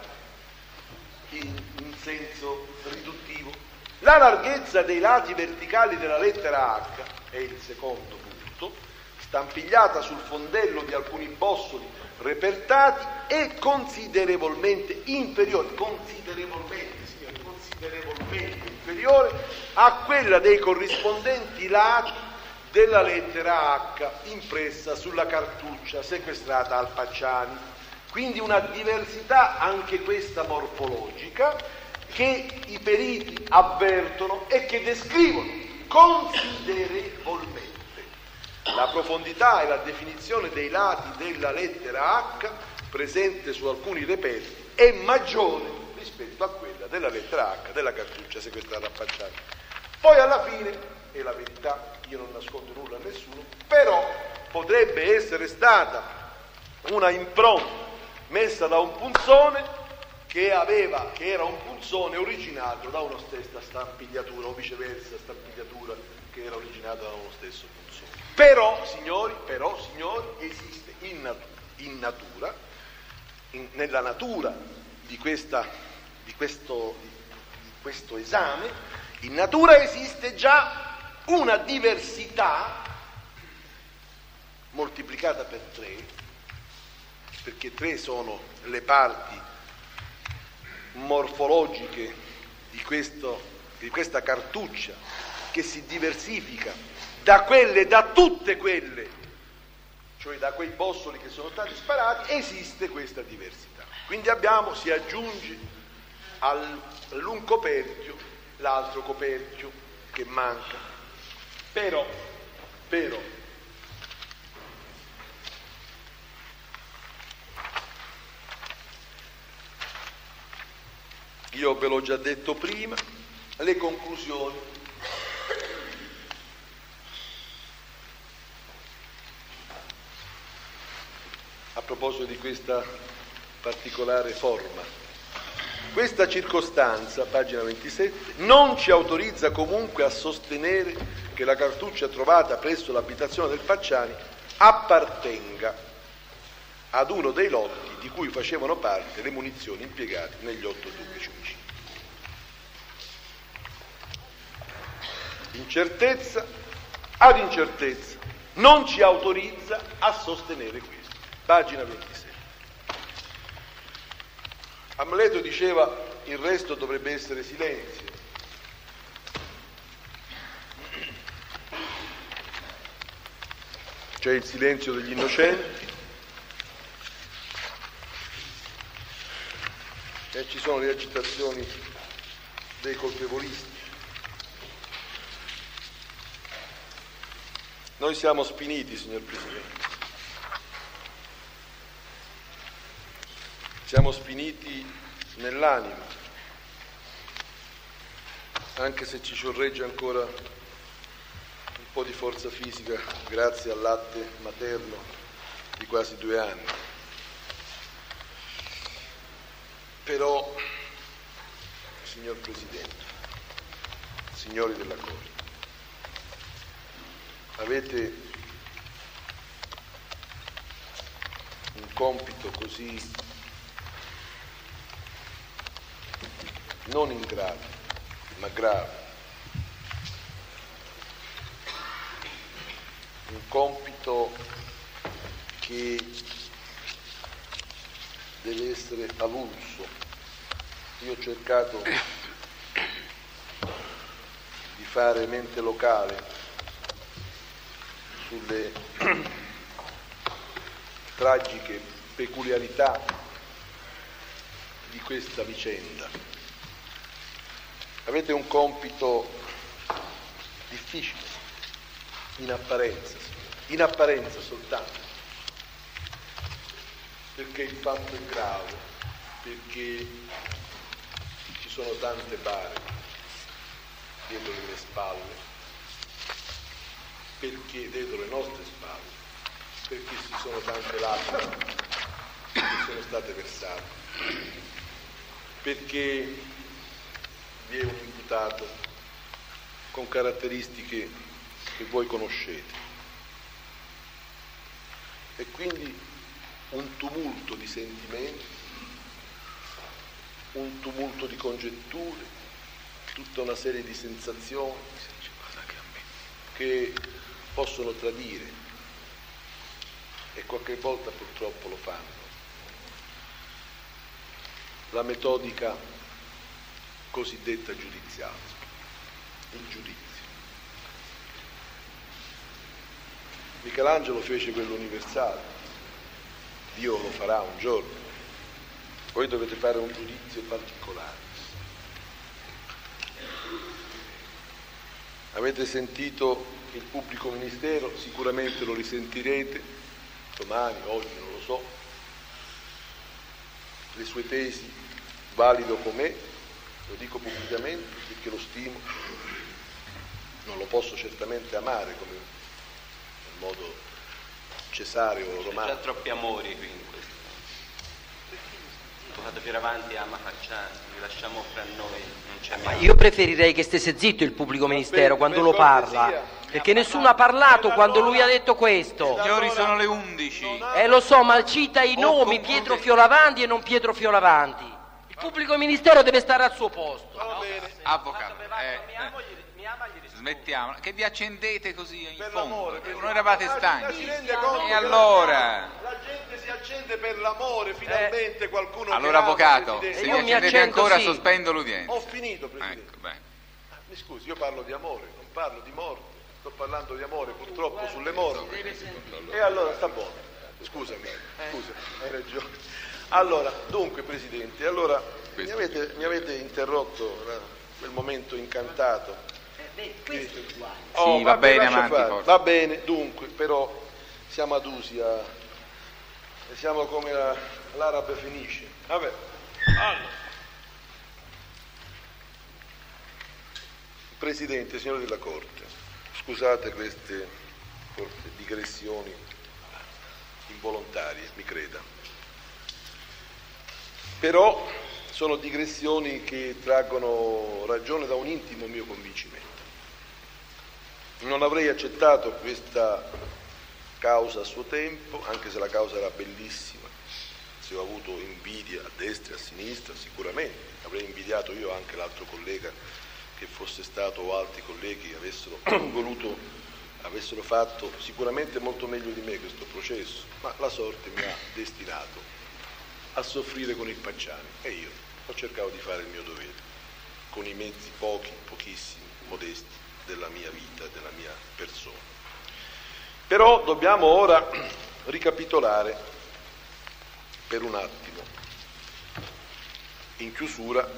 in, in senso riduttivo. La larghezza dei lati verticali della lettera H è il secondo punto, stampigliata sul fondello di alcuni bossoli repertati, è considerevolmente inferiore, considerevolmente, signori, considerevolmente inferiore a quella dei corrispondenti lati della lettera H impressa sulla cartuccia sequestrata al Pacciani. Quindi una diversità anche questa morfologica che i periti avvertono e che descrivono considerevolmente. La profondità e la definizione dei lati della lettera H presente su alcuni reperti è maggiore rispetto a quella della lettera H della cartuccia sequestrata a Pacciani. Poi alla fine, è la verità, io non nascondo nulla a nessuno, però potrebbe essere stata una impronta messa da un punzone che aveva, che era un punzone originato da una stessa stampigliatura, o viceversa stampigliatura che era originata da uno stesso punzone. Però, signori, però, signori, esiste in natura, in natura in, nella natura di, questa, di, questo, di, di questo esame, in natura esiste già una diversità moltiplicata per tre, perché tre sono le parti morfologiche di, questo, di questa cartuccia che si diversifica da quelle, da tutte quelle, cioè da quei bossoli che sono stati sparati, esiste questa diversità. Quindi abbiamo, si aggiunge all'un coperchio l'altro coperchio che manca. Però, però, io ve l'ho già detto prima, le conclusioni. A proposito di questa particolare forma, questa circostanza, pagina ventisette, non ci autorizza comunque a sostenere che la cartuccia trovata presso l'abitazione del Pacciani appartenga ad uno dei lotti di cui facevano parte le munizioni impiegate negli otto duplici omicidi. Incertezza ad incertezza non ci autorizza a sostenere questo. Pagina ventisei. Amleto diceva il resto dovrebbe essere silenzio. C'è il silenzio degli innocenti e ci sono le agitazioni dei colpevolisti. Noi siamo spiniti, signor Presidente. Siamo spiniti nell'anima, anche se ci sorregge ancora un po' di forza fisica grazie al latte materno di quasi due anni. Però, signor Presidente, signori della Corte, avete un compito così non ingrato, ma grave, un compito che deve essere avulso. Io ho cercato di fare mente locale sulle tragiche peculiarità di questa vicenda. Avete un compito difficile, in apparenza, in apparenza soltanto, perché il fatto è grave, perché ci sono tante bare dietro le mie spalle, perché dietro le nostre spalle, perché ci sono tante lacrime che sono state versate, perché vi è un imputato con caratteristiche che voi conoscete e quindi un tumulto di sentimenti, un tumulto di congetture, tutta una serie di sensazioni che possono tradire e qualche volta purtroppo lo fanno. La metodica cosiddetta giudiziale, il giudizio. Michelangelo fece quello universale, Dio lo farà un giorno, voi dovete fare un giudizio particolare. Avete sentito il pubblico ministero, sicuramente lo risentirete domani, oggi, non lo so, le sue tesi valido com'è, lo dico pubblicamente perché lo stimo, non lo posso certamente amare come nel modo cesareo romano. C'è già troppi amori qui in questo. L'avvocato Fioravanti ama Facciani, li lasciamo fra noi, non c'è Ma mai. io preferirei che stesse zitto il pubblico ministero per- quando per lo cortesia, parla, perché nessuno ha parlato quando lui ha detto questo. Signori, sono le undici. Eh lo so, ma cita i Oh, nomi, conclude. Pietro Fioravanti e non Pietro Fioravanti. Il pubblico ministero deve stare al suo posto. Va bene, Avvocato, eh, eh, smettiamo. Che vi accendete così in per fondo? l'amore, Eh, per Non eravate Ma si stanchi. rende conto E che allora? La gente si accende per l'amore, finalmente qualcuno Allora, che ama, avvocato, Presidente. se io vi mi accendete accendo, ancora, sì. sospendo l'udienza. Ho finito, Presidente. Ecco, bene. Mi scusi, io parlo di amore, non parlo di morte, sto parlando di amore purtroppo sulle morti. E allora sta buono, scusami, scusa, hai ragione. Allora, dunque Presidente, allora mi avete, mi avete interrotto eh, quel momento incantato. Oh, Sì, va vabbè, bene, lascia avanti, fare. forza. Va bene, dunque, però siamo adusi a... siamo come la- l'arabe fenice. Vabbè, allora. Presidente, signori della Corte, scusate queste forse digressioni involontarie, mi creda. Però sono digressioni che traggono ragione da un intimo mio convincimento. Non avrei accettato questa causa a suo tempo, anche se la causa era bellissima, se ho avuto invidia a destra e a sinistra, sicuramente avrei invidiato io anche l'altro collega che fosse stato o altri colleghi che avessero voluto, avessero fatto sicuramente molto meglio di me questo processo, ma la sorte mi ha destinato a soffrire con il Facciani e io ho cercato di fare il mio dovere con i mezzi pochi, pochissimi, modesti della mia vita, della mia persona. Però dobbiamo ora ricapitolare per un attimo, in chiusura,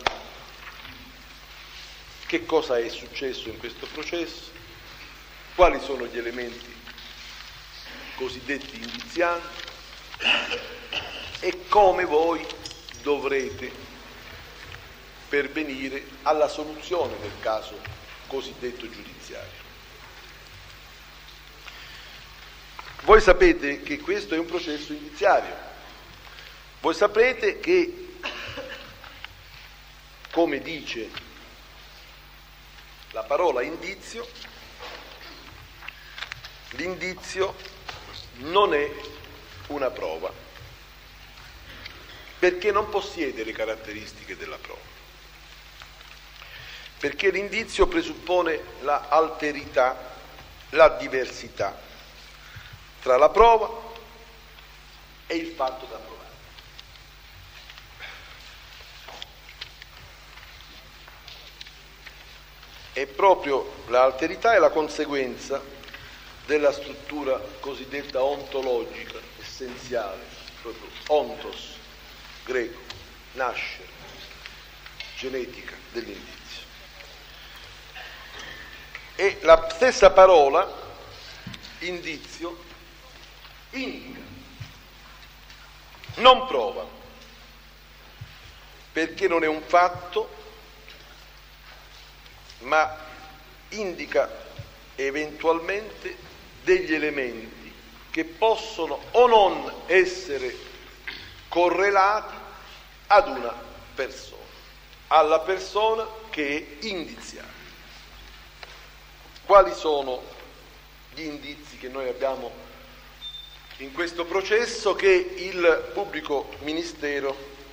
che cosa è successo in questo processo, quali sono gli elementi cosiddetti indizianti e come voi dovrete pervenire alla soluzione del caso cosiddetto giudiziario. Voi sapete che questo è un processo indiziario, voi sapete che, come dice la parola indizio, l'indizio non è una prova, perché non possiede le caratteristiche della prova, perché l'indizio presuppone la alterità, la diversità tra la prova e il fatto da provare. E proprio l'alterità è la conseguenza della struttura cosiddetta ontologica, essenziale, proprio ontos, greco, nascere, genetica dell'indizio. E la stessa parola, indizio, indica, non prova, perché non è un fatto, ma indica eventualmente degli elementi che possono o non essere correlati ad una persona, alla persona che è indiziata. Quali sono gli indizi che noi abbiamo in questo processo che il pubblico ministero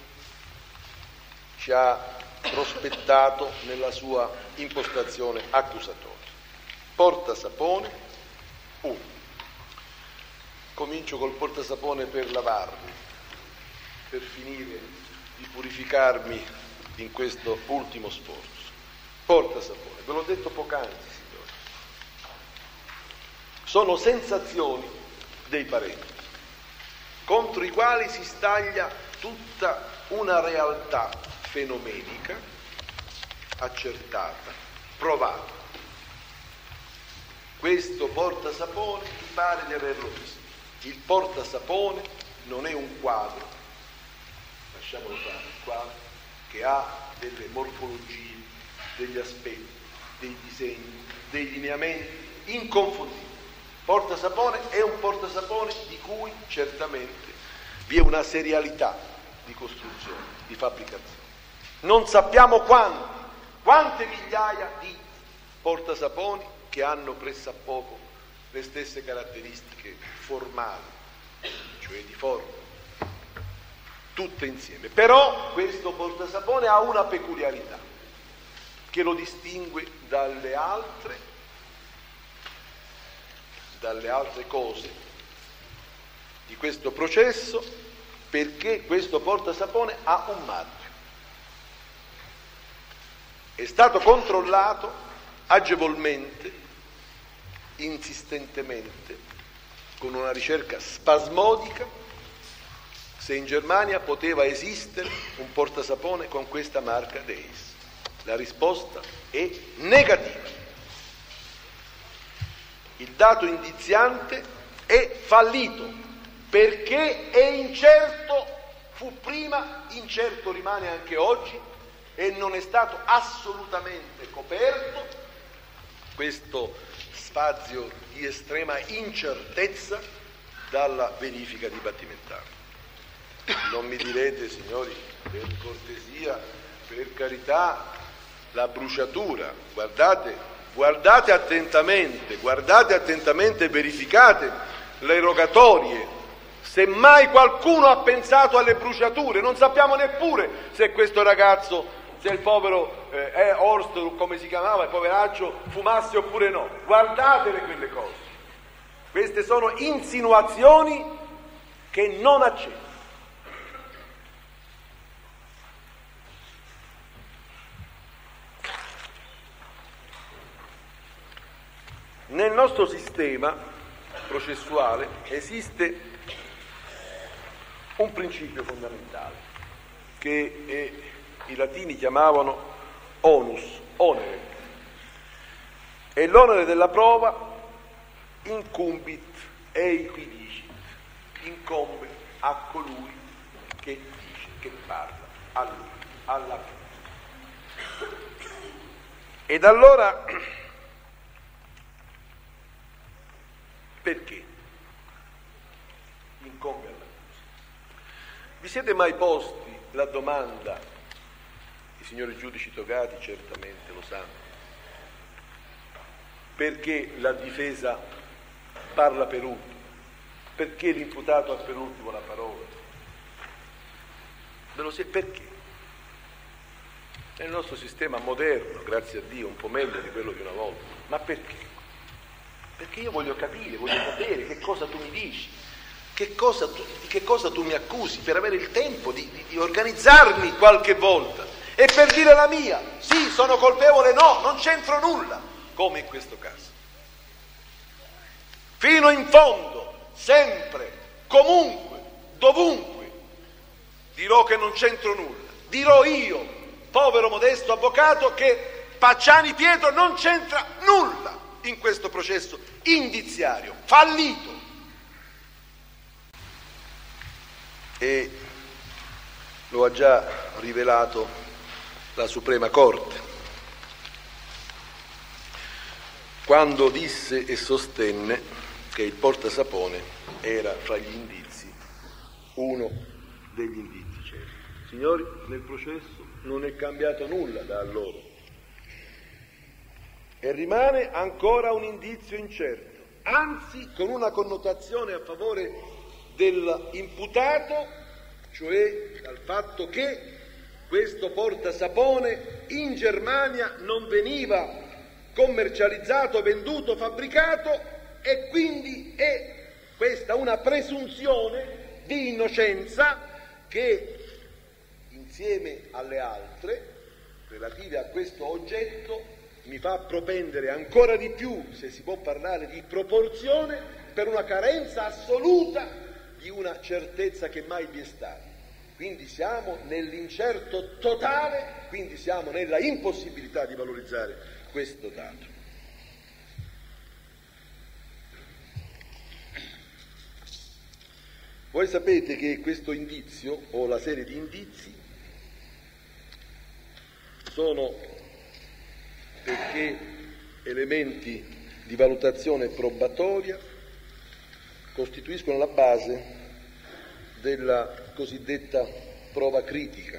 ci ha prospettato nella sua impostazione accusatoria? Portasapone, uno. Comincio col portasapone per lavarmi, per finire di purificarmi in questo ultimo sforzo. Portasapone, ve l'ho detto poc'anzi, signori. Sono sensazioni dei parenti, contro i quali si staglia tutta una realtà fenomenica, accertata, provata. Questo portasapone ti pare di averlo visto. Il portasapone non è un quadro, lasciamolo fare, il quadro, che ha delle morfologie, degli aspetti, dei disegni, dei lineamenti inconfondibili. Portasapone è un portasapone di cui certamente vi è una serialità di costruzione, di fabbricazione. Non sappiamo quanti, quante migliaia di portasaponi che hanno pressappoco le stesse caratteristiche formali, cioè di forma, tutte insieme. Però questo portasapone ha una peculiarità che lo distingue dalle altre, dalle altre cose di questo processo, perché questo portasapone ha un marchio. È stato controllato agevolmente, insistentemente, con una ricerca spasmodica, se in Germania poteva esistere un portasapone con questa marca D E I S. La risposta è negativa. Il dato indiziante è fallito perché è incerto, fu prima, incerto rimane anche oggi, e non è stato assolutamente coperto questo spazio di estrema incertezza dalla verifica dibattimentale. Non mi direte, signori, per cortesia, per carità, la bruciatura, guardate, guardate attentamente, guardate attentamente e verificate le rogatorie. Se mai qualcuno ha pensato alle bruciature, non sappiamo neppure se questo ragazzo, se il povero eh, eh, Horst, come si chiamava, il poveraccio, fumasse oppure no. Guardatele quelle cose. Queste sono insinuazioni che non accetto. Nel nostro sistema processuale esiste un principio fondamentale che è, i latini chiamavano onus, onere, e l'onere della prova incumbit ei qui dicit, incombe a colui che dice, che parla, a lui, alla prova. Ed allora, perché incombe alla cosa? Vi siete mai posti la domanda, i signori giudici togati certamente lo sanno, perché la difesa parla per ultimo? Perché l'imputato ha per ultimo la parola? Ve lo siete, perché? Nel nostro sistema moderno, grazie a Dio, un po' meglio di quello di una volta. Ma perché? Perché io voglio capire, voglio sapere che cosa tu mi dici, che cosa tu, di che cosa tu mi accusi, per avere il tempo di, di, di organizzarmi qualche volta e per dire la mia. Sì, sono colpevole, no, non c'entro nulla, come in questo caso. Fino in fondo, sempre, comunque, dovunque, dirò che non c'entro nulla. Dirò io, povero modesto avvocato, che Pacciani Pietro non c'entra nulla in questo processo indiziario, fallito. E lo ha già rivelato la Suprema Corte, quando disse e sostenne che il portasapone era fra gli indizi uno degli indizi certi. Signori, nel processo non è cambiato nulla da allora e rimane ancora un indizio incerto, anzi con una connotazione a favore dell'imputato, cioè dal fatto che questo portasapone in Germania non veniva commercializzato, venduto, fabbricato, e quindi è questa una presunzione di innocenza che insieme alle altre relative a questo oggetto mi fa propendere ancora di più, se si può parlare di proporzione, per una carenza assoluta di una certezza che mai vi è stata. Quindi siamo nell'incerto totale, quindi siamo nella impossibilità di valorizzare questo dato. Voi sapete che questo indizio, o la serie di indizi, sono perché elementi di valutazione probatoria costituiscono la base della cosiddetta prova critica.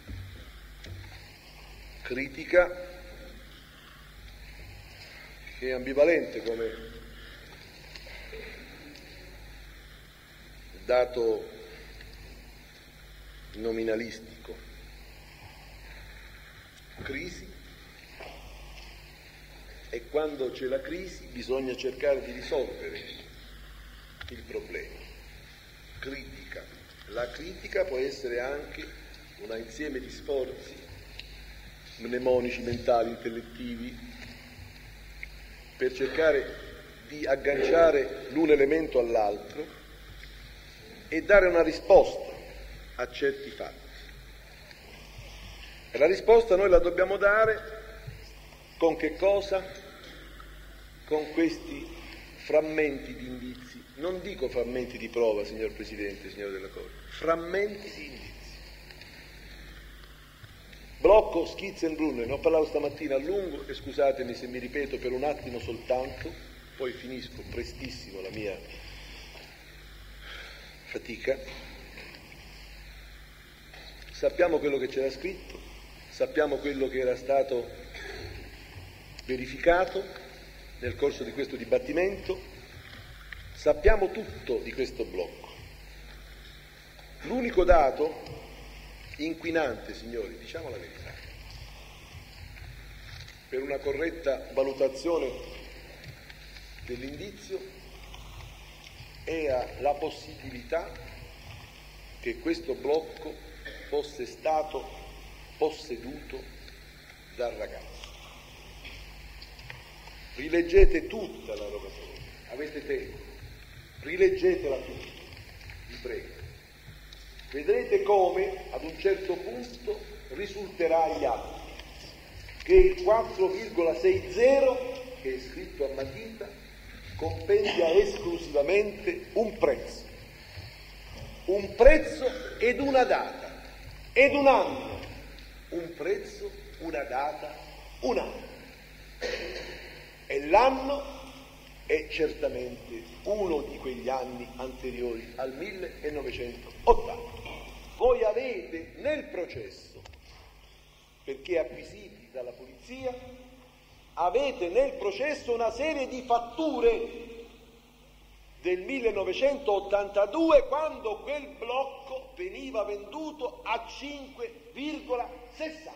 Critica che è ambivalente come dato nominalistico. Crisi, e quando c'è la crisi bisogna cercare di risolvere il problema. Critica. La critica può essere anche un insieme di sforzi mnemonici, mentali, intellettivi, per cercare di agganciare l'un elemento all'altro e dare una risposta a certi fatti. E la risposta noi la dobbiamo dare con che cosa? Con questi frammenti di indizi. Non dico frammenti di prova, signor Presidente, signore della Corte, frammenti di indizi. Blocco Schizzenbrunnen, ho parlato stamattina a lungo e scusatemi se mi ripeto per un attimo soltanto, poi finisco prestissimo la mia fatica. Sappiamo quello che c'era scritto, sappiamo quello che era stato verificato nel corso di questo dibattimento, sappiamo tutto di questo blocco. L'unico dato inquinante, signori, diciamo la verità, per una corretta valutazione dell'indizio era la possibilità che questo blocco fosse stato posseduto dal ragazzo. Rileggete tutta la rogatoria, avete tempo, rileggetela tutta, vi prego. Vedrete come ad un certo punto risulterà agli atti che il quattro virgola sessanta, che è scritto a matita, compendia esclusivamente un prezzo, un prezzo ed una data, ed un anno, un prezzo, una data, un anno. E l'anno è certamente uno di quegli anni anteriori al millenovecentottanta. Voi avete nel processo, perché acquisiti dalla polizia, avete nel processo una serie di fatture del millenovecentottantadue, quando quel blocco veniva venduto a cinque virgola sessanta.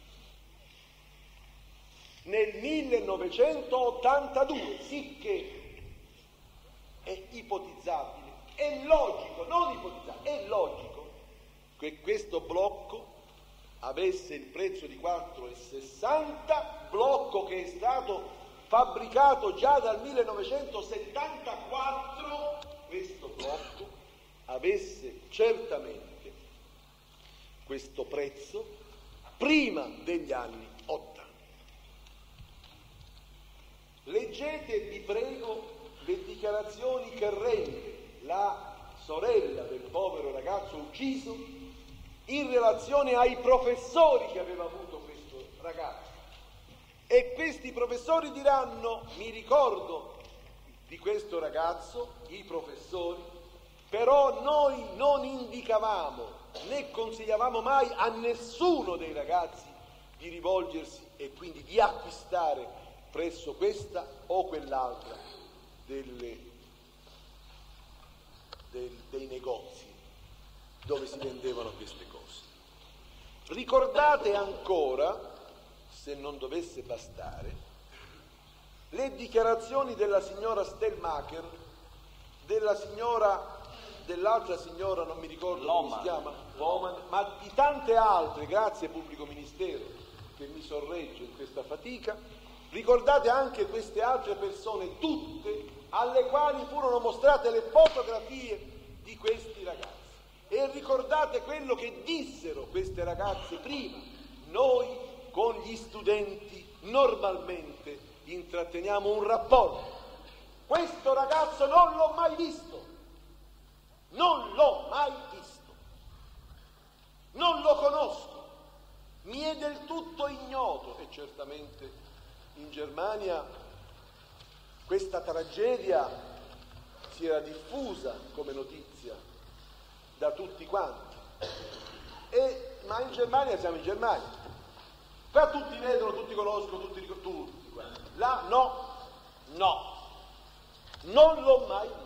Nel millenovecentottantadue, sicché è ipotizzabile, è logico, non ipotizzabile, è logico che questo blocco avesse il prezzo di quattro virgola sessanta, blocco che è stato fabbricato già dal millenovecentosettantaquattro, questo blocco avesse certamente questo prezzo prima degli anni ottanta. Leggete, vi prego, le dichiarazioni che rende la sorella del povero ragazzo ucciso in relazione ai professori che aveva avuto questo ragazzo. E questi professori diranno: mi ricordo di questo ragazzo, i professori, però noi non indicavamo né consigliavamo mai a nessuno dei ragazzi di rivolgersi e quindi di acquistare presso questa o quell'altra delle, del, dei negozi dove si vendevano queste cose. Ricordate ancora, se non dovesse bastare, le dichiarazioni della signora Stellmacher, della signora, dell'altra signora, non mi ricordo come si chiama, Loman, ma di tante altre, grazie pubblico ministero che mi sorregge in questa fatica. Ricordate anche queste altre persone, tutte alle quali furono mostrate le fotografie di questi ragazzi. E ricordate quello che dissero queste ragazze prima: noi con gli studenti normalmente intratteniamo un rapporto. Questo ragazzo non l'ho mai visto, non l'ho mai visto, non lo conosco, mi è del tutto ignoto certamente in Germania questa tragedia si era diffusa come notizia da tutti quanti, e, ma in Germania siamo in Germania, qua tutti vedono, tutti conoscono, tutti riconoscono, tutti quanti. Là no, no, non l'ho mai visto.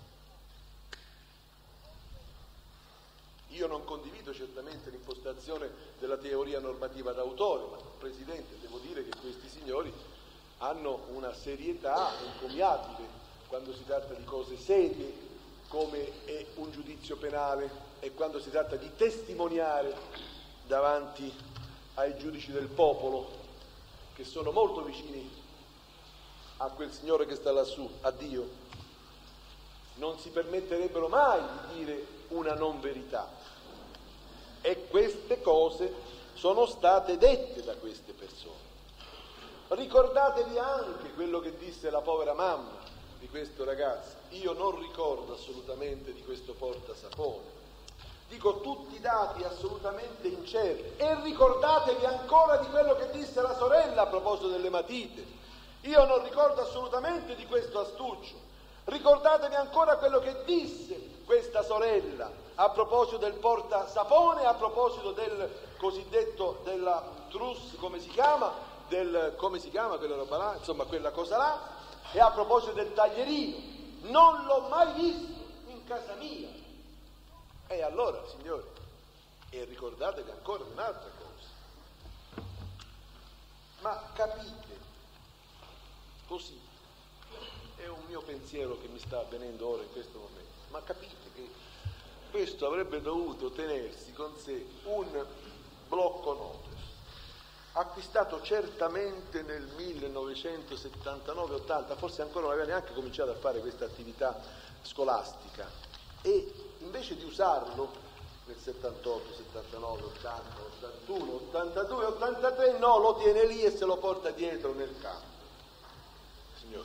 Io non condivido certamente l'impostazione della teoria normativa d'autore, ma Presidente, devo dire che questi signori hanno una serietà encomiabile quando si tratta di cose serie come è un giudizio penale e quando si tratta di testimoniare davanti ai giudici del popolo, che sono molto vicini a quel signore che sta lassù, a Dio. Non si permetterebbero mai di dire una non verità, e queste cose sono state dette da queste persone. Ricordatevi anche quello che disse la povera mamma di questo ragazzo. Io non ricordo assolutamente di questo portasapone, dico tutti dati assolutamente incerti. E ricordatevi ancora di quello che disse la sorella a proposito delle matite. Io non ricordo assolutamente di questo astuccio. Ricordatevi ancora quello che disse questa sorella a proposito del portasapone, a proposito del cosiddetto della truss, come si chiama, del come si chiama quella roba là, insomma quella cosa là, e a proposito del taglierino. Non l'ho mai visto in casa mia. E allora, signori, e ricordatevi ancora un'altra cosa, ma capite, così, è un mio pensiero che mi sta avvenendo ora in questo momento, ma capite che questo avrebbe dovuto tenersi con sé un blocco notes, acquistato certamente nel millenovecentosettantanove ottanta, forse ancora non aveva neanche cominciato a fare questa attività scolastica, e invece di usarlo nel settantotto, settantanove, ottanta, ottantuno, ottantadue, ottantatré, no, lo tiene lì e se lo porta dietro nel campo. Signori,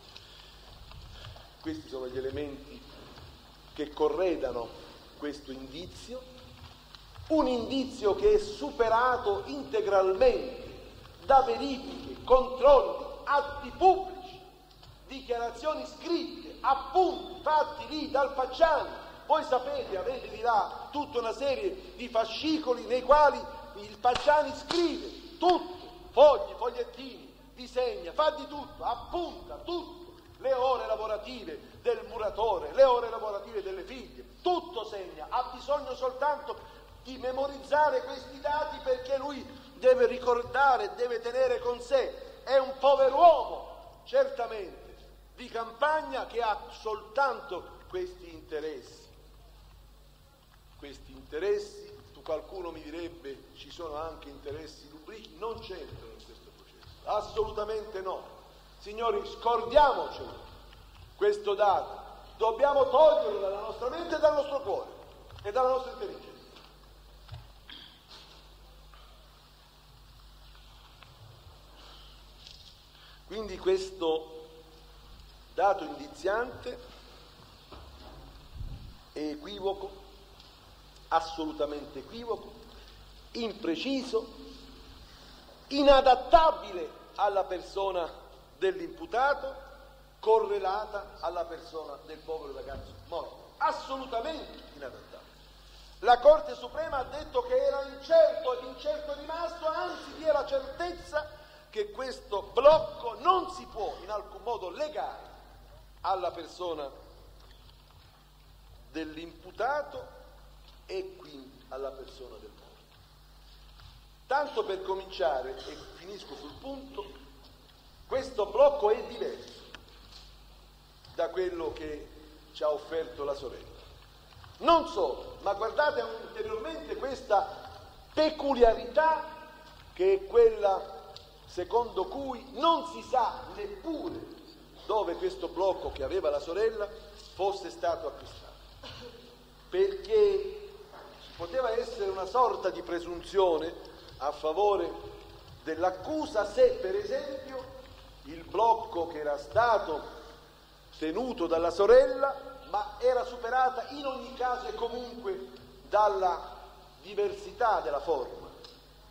questi sono gli elementi che corredano questo indizio, un indizio che è superato integralmente da verifiche, controlli, atti pubblici, dichiarazioni scritte, appunti fatti lì dal Pacciani. Voi sapete, avete di là tutta una serie di fascicoli nei quali il Pacciani scrive tutto, fogli, fogliettini, disegna, fa di tutto, appunta tutto, le ore lavorative del muratore, le ore lavorative delle figlie, tutto segna, ha bisogno soltanto di memorizzare questi dati perché lui deve ricordare, deve tenere con sé, è un pover'uomo, certamente, di campagna che ha soltanto questi interessi. Questi interessi, qualcuno mi direbbe ci sono anche interessi lubrichi, non c'entrano in questo processo, assolutamente no. Signori, scordiamocelo questo dato, dobbiamo toglierlo dalla nostra mente e dal nostro cuore e dalla nostra intelligenza. Quindi questo dato indiziante è equivoco, assolutamente equivoco, impreciso, inadattabile alla persona dell'imputato, correlata alla persona del povero ragazzo morto, assolutamente inadattabile. La Corte Suprema ha detto che era incerto ed incerto è rimasto, anzi vi è la certezza che questo blocco non si può in alcun modo legare alla persona dell'imputato e quindi alla persona del morto. Tanto per cominciare, e finisco sul punto, questo blocco è diverso da quello che ci ha offerto la sorella. Non solo, ma guardate ulteriormente questa peculiarità che è quella secondo cui non si sa neppure dove questo blocco che aveva la sorella fosse stato acquistato, perché poteva essere una sorta di presunzione a favore dell'accusa se, per esempio, il blocco che era stato tenuto dalla sorella, ma era superata in ogni caso e comunque dalla diversità della forma.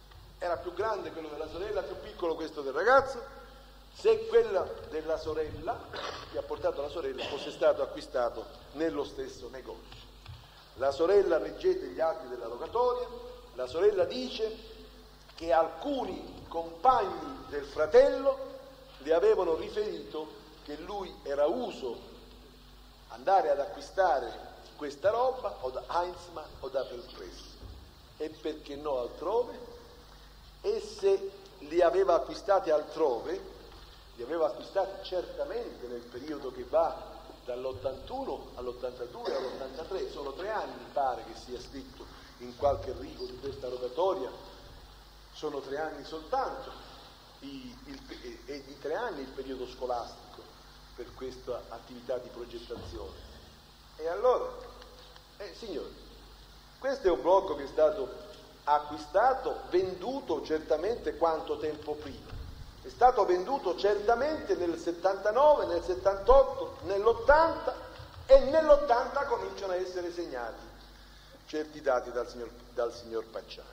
era più grande quello della sorella, più piccolo questo del ragazzo, se quella della sorella, che ha portato la sorella, fosse stato acquistato nello stesso negozio. La sorella, leggete gli atti della rogatoria, la sorella dice che alcuni compagni del fratello le avevano riferito che lui era uso andare ad acquistare questa roba o da Heinzmann o da Pelpress, e perché no altrove, e se li aveva acquistati altrove, li aveva acquistati certamente nel periodo che va dall'ottantuno all'ottantadue all'ottantatré, sono tre anni pare che sia scritto in qualche rigo di questa rogatoria, sono tre anni soltanto, i, il, e di tre anni il periodo scolastico per questa attività di progettazione. E allora, eh, signori, questo è un blocco che è stato acquistato, venduto certamente quanto tempo prima? È stato venduto certamente nel settantanove, nel settantotto, nell'ottanta, e nell'ottanta cominciano a essere segnati certi dati dal signor, dal signor Pacciani.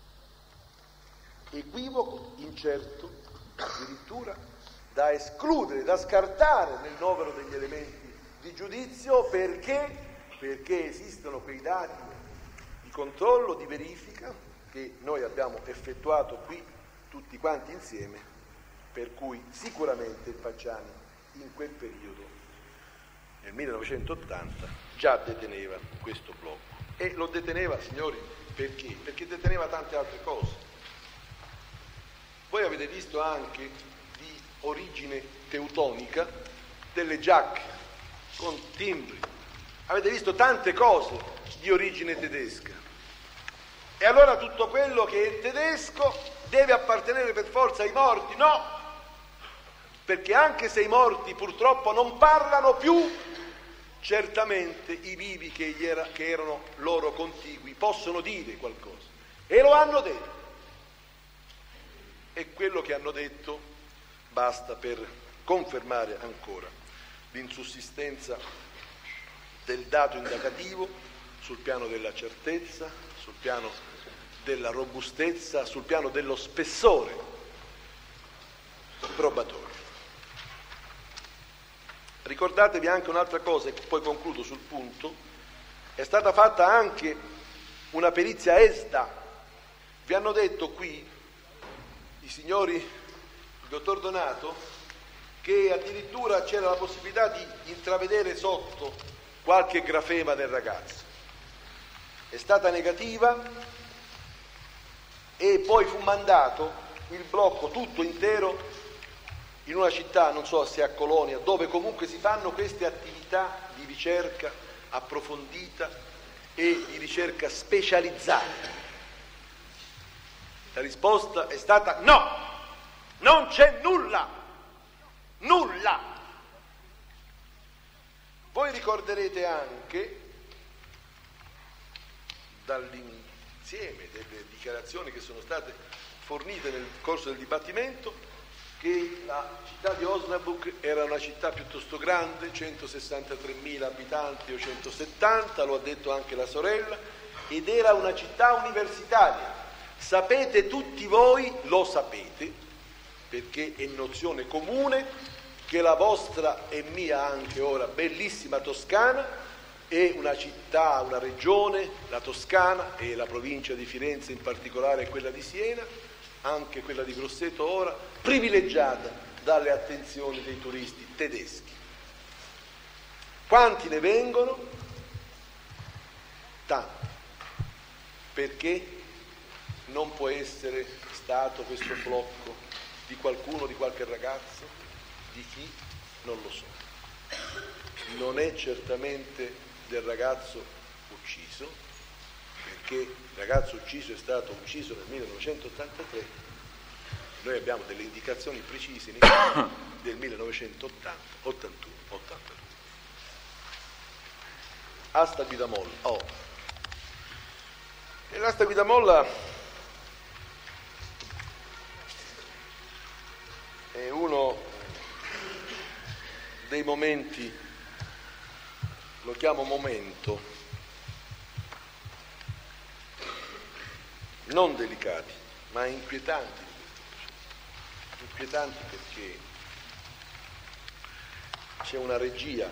Equivoco incerto, addirittura da escludere, da scartare nel novero degli elementi di giudizio, perché, perché esistono quei dati di controllo, di verifica che noi abbiamo effettuato qui tutti quanti insieme, per cui sicuramente il Pacciani in quel periodo, nel millenovecentottanta, già deteneva questo blocco. E lo deteneva, signori, perché? Perché deteneva tante altre cose. Voi avete visto anche di origine teutonica delle giacche con timbri, avete visto tante cose di origine tedesca. E allora tutto quello che è tedesco deve appartenere per forza ai morti? No! Perché anche se i morti purtroppo non parlano più, certamente i vivi che, gli era, che erano loro contigui possono dire qualcosa, e lo hanno detto, e quello che hanno detto basta per confermare ancora l'insussistenza del dato indagativo sul piano della certezza, sul piano della robustezza, sul piano dello spessore probatorio. Ricordatevi anche un'altra cosa, e poi concludo sul punto: è stata fatta anche una perizia ESDA. Vi hanno detto qui i signori, il dottor Donato, che addirittura c'era la possibilità di intravedere sotto qualche grafema del ragazzo. È stata negativa e poi fu mandato il blocco tutto intero in una città, non so se a Colonia, dove comunque si fanno queste attività di ricerca approfondita e di ricerca specializzata. La risposta è stata no, non c'è nulla, nulla. Voi ricorderete anche dall'insieme delle dichiarazioni che sono state fornite nel corso del dibattimento che la città di Osnabrück era una città piuttosto grande, centosessantatremila abitanti o centosettanta, lo ha detto anche la sorella, ed era una città universitaria. Sapete tutti voi, lo sapete, perché è nozione comune, che la vostra e mia anche ora bellissima Toscana è una città, una regione, la Toscana e la provincia di Firenze in particolare e quella di Siena, anche quella di Grosseto ora, privilegiata dalle attenzioni dei turisti tedeschi. Quanti ne vengono? Tanti. Perché non può essere stato questo blocco di qualcuno, di qualche ragazzo, di chi? Non lo so. Non è certamente del ragazzo ucciso, perché il ragazzo ucciso è stato ucciso nel millenovecentottantatré, noi abbiamo delle indicazioni precise nei del millenovecentottanta, ottantuno, ottantadue. Asta Guidamolla. Oh. E l'asta Guidamolla è uno dei momenti, lo chiamo momento, non delicati, ma inquietanti di questo processo. Inquietanti perché c'è una regia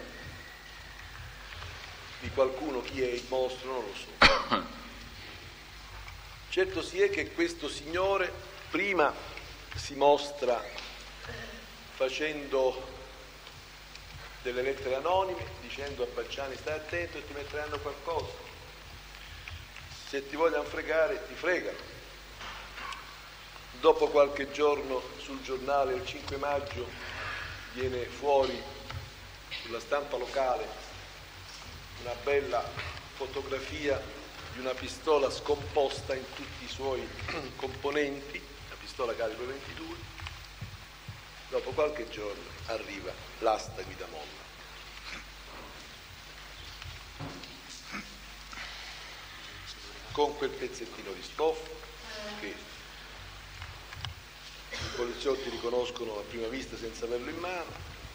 di qualcuno, chi è il mostro non lo so. Certo si è che questo signore prima si mostra facendo delle lettere anonime, dicendo a Pacciani stai attento e ti metteranno qualcosa, se ti vogliono fregare ti fregano. Dopo qualche giorno sul giornale il cinque maggio viene fuori sulla stampa locale una bella fotografia di una pistola scomposta in tutti i suoi componenti, una pistola calibro ventidue. Dopo qualche giorno arriva l'asta guidamolla. Con quel pezzettino di stoffa che i poliziotti riconoscono a prima vista senza averlo in mano,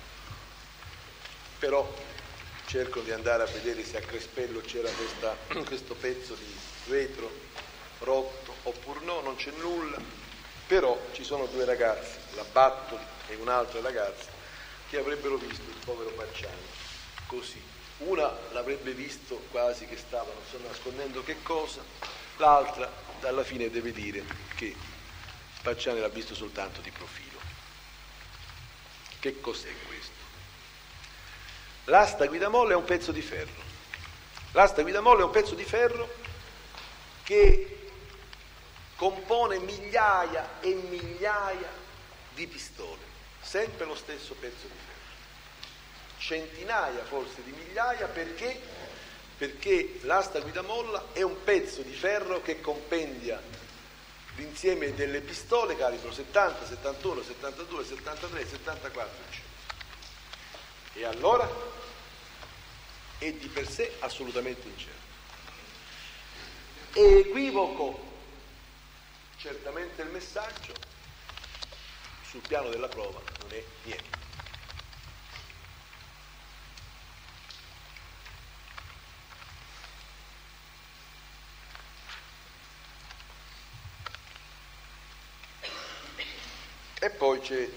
però cercano di andare a vedere se a Crespello c'era questa, questo pezzo di vetro rotto oppure no, non c'è nulla, però ci sono due ragazzi, la Battoli e un'altra ragazza, che avrebbero visto il povero Pacciani così. Una l'avrebbe visto quasi che stava, non so, nascondendo che cosa, l'altra alla fine deve dire che Pacciani l'ha visto soltanto di profilo. Che cos'è questo? L'asta guidamolla è un pezzo di ferro. L'asta guidamolla è un pezzo di ferro che compone migliaia e migliaia di pistole, sempre lo stesso pezzo di ferro. Centinaia forse di migliaia, perché? Perché l'asta guidamolla è un pezzo di ferro che compendia l'insieme delle pistole calibro settanta, settantuno, settantadue, settantatré, settantaquattro, eccetera. E allora è di per sé assolutamente incerto. È equivoco certamente il messaggio, sul piano della prova non è niente. E poi c'è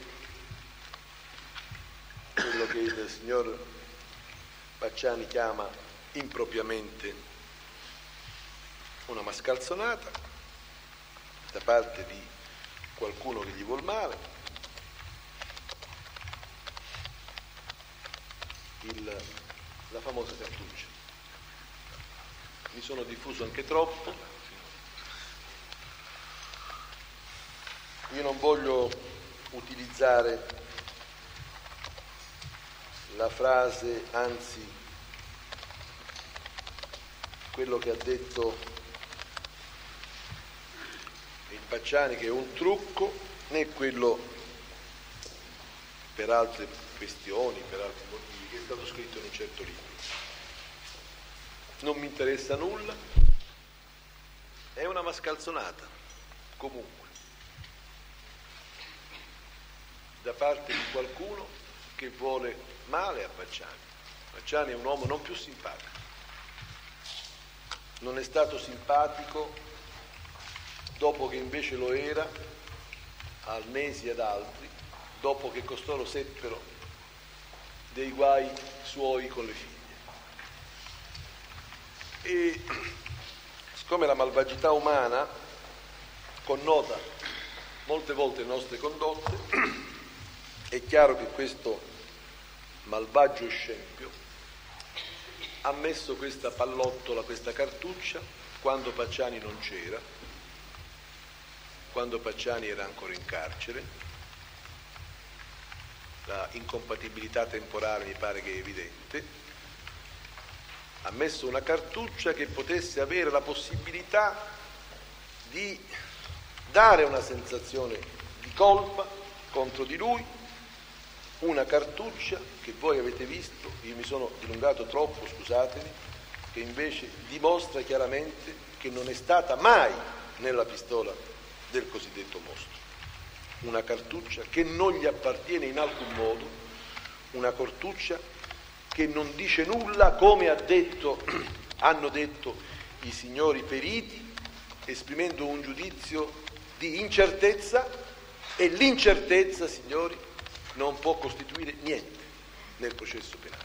quello che il signor Pacciani chiama impropriamente una mascalzonata da parte di qualcuno che gli vuol male, il, la famosa cartuccia. Mi sono diffuso anche troppo, io non voglio utilizzare la frase, anzi quello che ha detto il Pacciani che è un trucco, né quello per altre questioni, per altri motivi, che è stato scritto in un certo libro. Non mi interessa nulla, è una mascalzonata, comunque, da parte di qualcuno che vuole male a Pacciani. Pacciani è un uomo non più simpatico, non è stato simpatico dopo che invece lo era al Mesi e ad altri, dopo che costoro seppero dei guai suoi con le figlie. E siccome la malvagità umana connota molte volte le nostre condotte, è chiaro che questo malvagio scempio ha messo questa pallottola, questa cartuccia, quando Pacciani non c'era, quando Pacciani era ancora in carcere. La incompatibilità temporale mi pare che è evidente. Ha messo una cartuccia che potesse avere la possibilità di dare una sensazione di colpa contro di lui, una cartuccia che voi avete visto, io mi sono dilungato troppo, scusatemi, che invece dimostra chiaramente che non è stata mai nella pistola del cosiddetto mostro. Una cartuccia che non gli appartiene in alcun modo, una cartuccia che non dice nulla, come ha detto, hanno detto i signori periti, esprimendo un giudizio di incertezza, e l'incertezza, signori, non può costituire niente nel processo penale.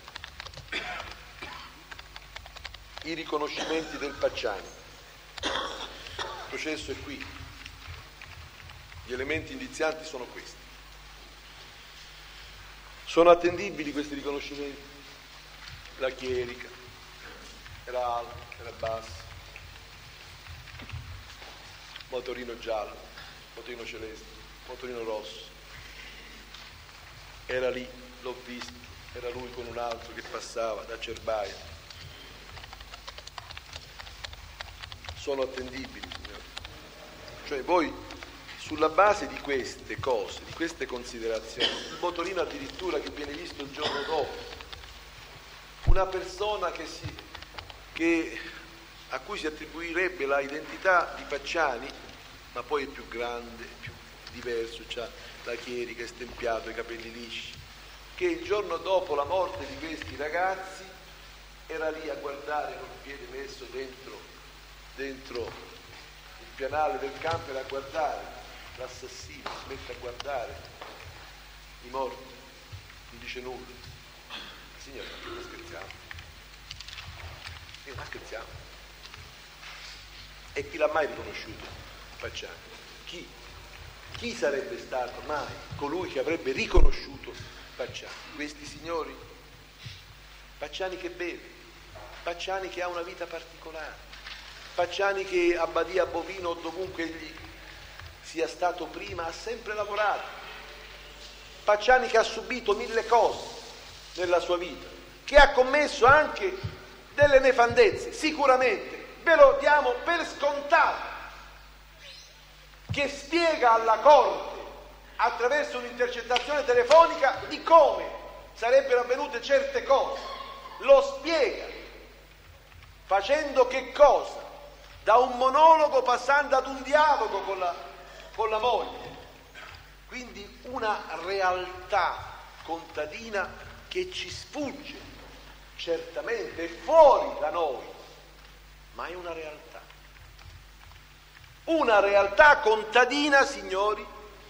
I riconoscimenti del Pacciani, il processo è qui, gli elementi indizianti sono questi. Sono attendibili questi riconoscimenti? La chierica era alta, era bassa, motorino giallo, motorino celeste, motorino rosso, era lì, l'ho visto, era lui con un altro che passava da Cerbaia. Sono attendibili, signori. Cioè voi, sulla base di queste cose, di queste considerazioni, il motorino addirittura che viene visto il giorno dopo, una persona che si, che, a cui si attribuirebbe la identità di Pacciani, ma poi è più grande, più diverso, c'ha la chierica, è stempiato, i capelli lisci, che il giorno dopo la morte di questi ragazzi era lì a guardare con il piede messo dentro, dentro il pianale del campo, era a guardare l'assassino, si mette a guardare i morti, non dice nulla. Signore, ma scherziamo? Io, ma scherziamo? E chi l'ha mai riconosciuto? Pacciani. Chi? Chi sarebbe stato mai colui che avrebbe riconosciuto Pacciani? Questi signori? Pacciani che beve, Pacciani che ha una vita particolare, Pacciani che a Badia Bovino o dovunque egli sia stato prima ha sempre lavorato, Pacciani che ha subito mille cose nella sua vita, che ha commesso anche delle nefandezze, sicuramente, ve lo diamo per scontato, che spiega alla Corte attraverso un'intercettazione telefonica di come sarebbero avvenute certe cose, lo spiega facendo che cosa? Da un monologo passando ad un dialogo con la, con la moglie, quindi una realtà contadina che ci sfugge, certamente è fuori da noi, ma è una realtà. Una realtà contadina, signori,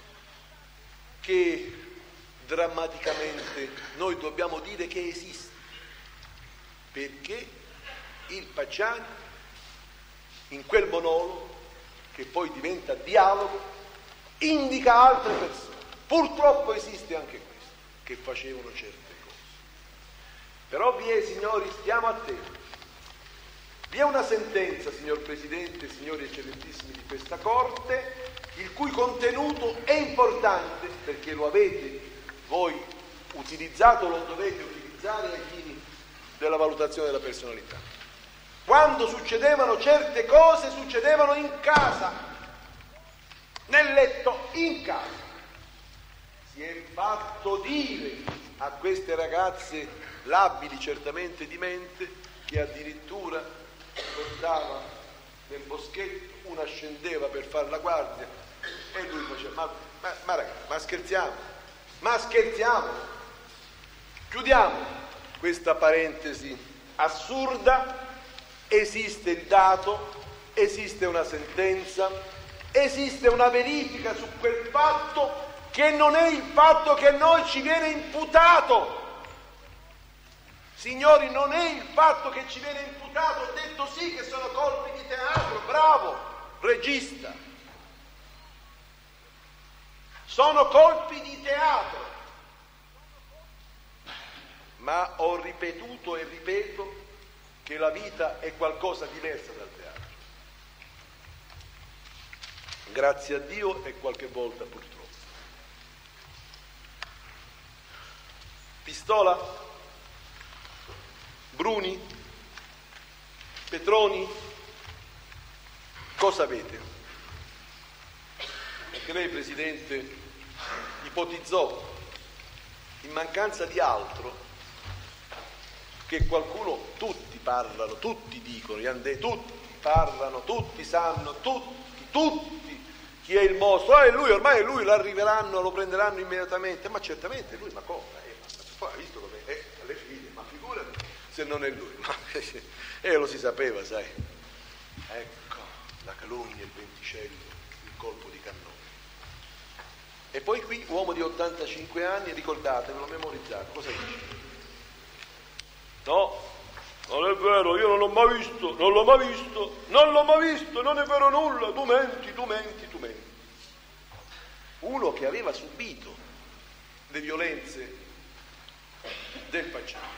che drammaticamente noi dobbiamo dire che esiste, perché il Pacciani, in quel monologo, che poi diventa dialogo, indica altre persone. Purtroppo esiste anche questo, che facevano certe cose. Però vi è, signori, stiamo attenti. Vi è una sentenza, signor Presidente, signori eccellentissimi di questa Corte, il cui contenuto è importante, perché lo avete voi utilizzato, lo dovete utilizzare ai fini della valutazione della personalità. Quando succedevano certe cose, succedevano in casa, nel letto, in casa. Si è fatto dire a queste ragazze labili, certamente di mente, che addirittura portava nel boschetto, una scendeva per fare la guardia e lui faceva, ma, ma, ma ragazzi, ma scherziamo, ma scherziamo, chiudiamo questa parentesi assurda. Esiste il dato, esiste una sentenza, esiste una verifica su quel fatto che non è il fatto che a noi ci viene imputato. Signori, non è il fatto che ci viene imputato, ho detto sì che sono colpi di teatro, bravo, regista. Sono colpi di teatro. Ma ho ripetuto e ripeto che la vita è qualcosa diversa dal teatro. Grazie a Dio e qualche volta purtroppo. Pistola? Bruni? Petroni? Cosa avete? Perché lei, Presidente, ipotizzò, in mancanza di altro, che qualcuno, tutti parlano, tutti dicono, tutti parlano, tutti sanno, tutti, tutti, chi è il mostro, ah, è lui, ormai è lui, lo arriveranno, lo prenderanno immediatamente, ma certamente è lui, ma come? Eh, ma poi ha visto come è alle figlie, ma figurati se non è lui, ma, eh, lo si sapeva, sai. Ecco, la calunnia, il venticello, il colpo di cannone. E poi qui, uomo di ottantacinque anni, ricordatevelo, memorizzate, cosa dice? No, non è vero, io non l'ho mai visto, non l'ho mai visto, non l'ho mai visto, non è vero nulla, tu menti, tu menti, tu menti. Uno che aveva subito le violenze del Pacciani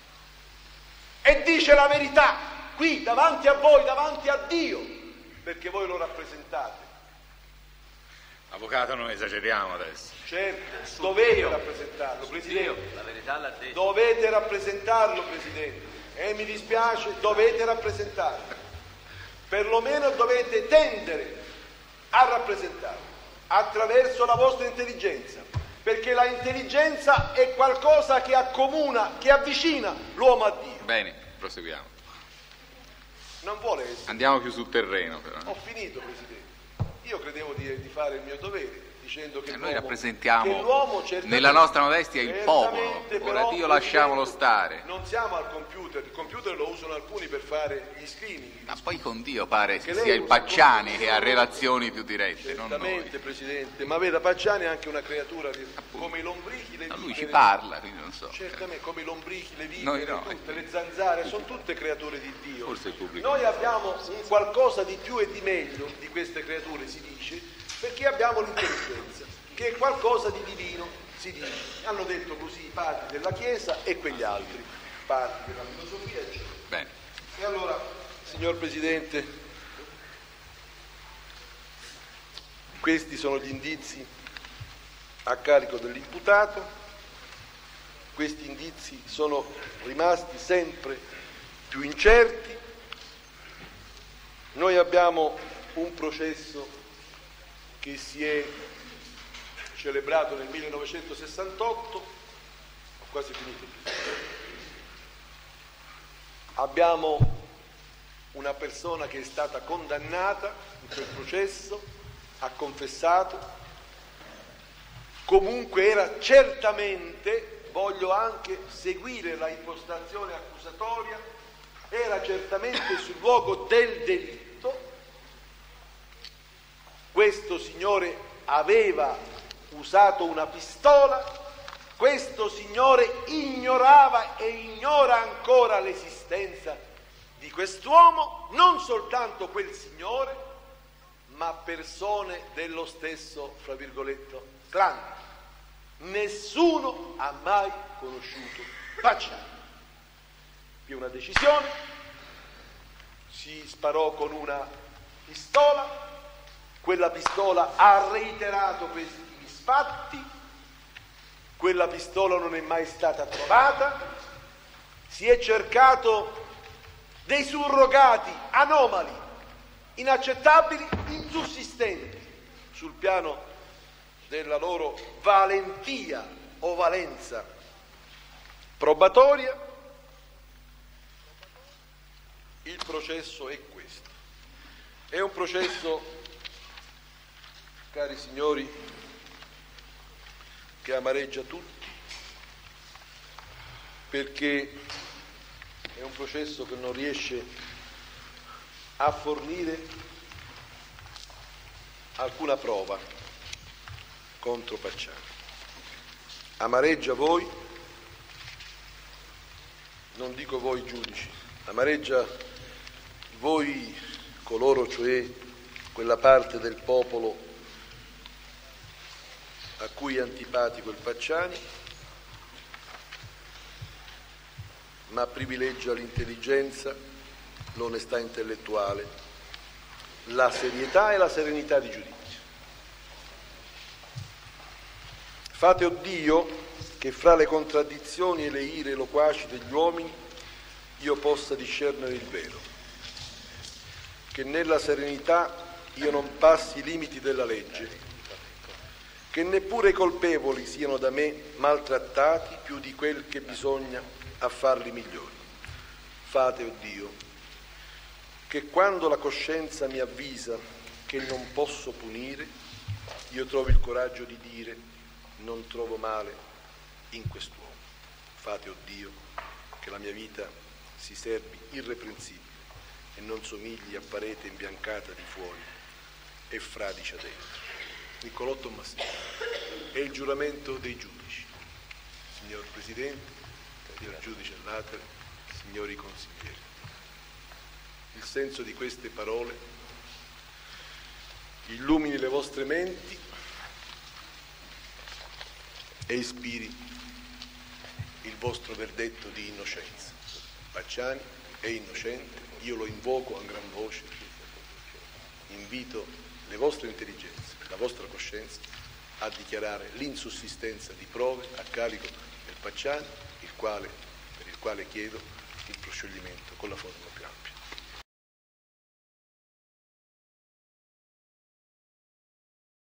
e dice la verità qui davanti a voi, davanti a Dio, perché voi lo rappresentate. Avvocato, non esageriamo adesso. Certo, dovete rappresentarlo, Presidente. La verità l'ha detto. Dovete rappresentarlo, Presidente. E mi dispiace, dovete rappresentarlo. Perlomeno dovete tendere a rappresentarlo attraverso la vostra intelligenza, perché la intelligenza è qualcosa che accomuna, che avvicina l'uomo a Dio. Bene, proseguiamo. Non vuole essere. Andiamo più sul terreno, però. Ho finito, Presidente. Io credevo di, di fare il mio dovere, dicendo che E noi l'uomo, rappresentiamo che l'uomo certamente- nella nostra modestia il popolo. certamente, Ora però, Dio lasciamolo Presidente, stare. Non siamo al computer, il computer lo usano alcuni per fare gli screening. Ma poi con Dio pare Che che lei sia il usa il Pacciani computer. che ha relazioni più dirette, non Certamente, noi. Presidente, ma veda, Pacciani è anche una creatura di- come i lombrichi, le No, lui vipere. ci parla, quindi non so. Certamente, come i lombrichi, le Noi vipere, no. tutte le zanzare, sono tutte creature di Dio. Forse il pubblico. Noi abbiamo un qualcosa di più e di meglio di queste creature, si dice, perché abbiamo l'intelligenza, che è qualcosa di divino, si dice. Hanno detto così i padri della Chiesa e quegli altri padri della filosofia, eccetera. Bene. E allora, signor Presidente, questi sono gli indizi a carico dell'imputato. Questi indizi sono rimasti sempre più incerti. Noi abbiamo un processo che si è celebrato nel millenovecentosessantotto, ho quasi finito. Abbiamo una persona che è stata condannata in quel processo, ha confessato, comunque era certamente, voglio anche seguire la impostazione accusatoria, era certamente sul luogo del delitto. Questo signore aveva usato una pistola, questo signore ignorava e ignora ancora l'esistenza di quest'uomo, non soltanto quel signore, ma persone dello stesso, fra virgolette, clan. Nessuno ha mai conosciuto Pacciani. Qui una decisione, si sparò con una pistola, quella pistola ha reiterato questi misfatti, quella pistola non è mai stata trovata, si è cercato dei surrogati anomali, inaccettabili, insussistenti sul piano della loro valentia o valenza probatoria. Il processo è questo. È un processo, cari signori, che amareggia tutti, perché è un processo che non riesce a fornire alcuna prova contro Pacciani. Amareggia voi, non dico voi giudici, amareggia voi coloro, cioè quella parte del popolo a cui è antipatico il Pacciani, ma privilegia l'intelligenza, l'onestà intellettuale, la serietà e la serenità di giudizio. Fate, o Dio, che fra le contraddizioni e le ire loquaci degli uomini io possa discernere il vero, che nella serenità io non passi i limiti della legge, che neppure i colpevoli siano da me maltrattati più di quel che bisogna a farli migliori. Fate, o Dio, che quando la coscienza mi avvisa che non posso punire, io trovi il coraggio di dire non trovo male in quest'uomo. Fate, o Dio, che la mia vita si serbi irreprensibile e non somigli a parete imbiancata di fuori e fradicia dentro. Niccolò Tommasini. È il giuramento dei giudici. Signor Presidente, signor Giudice Latere, signori consiglieri. Il senso di queste parole illumini le vostre menti e ispiri il vostro verdetto di innocenza. Pacciani è innocente, io lo invoco a gran voce, invito le vostre intelligenze, la vostra coscienza a dichiarare l'insussistenza di prove a carico del Pacciani, il quale, per il quale chiedo il proscioglimento con la forma più ampia.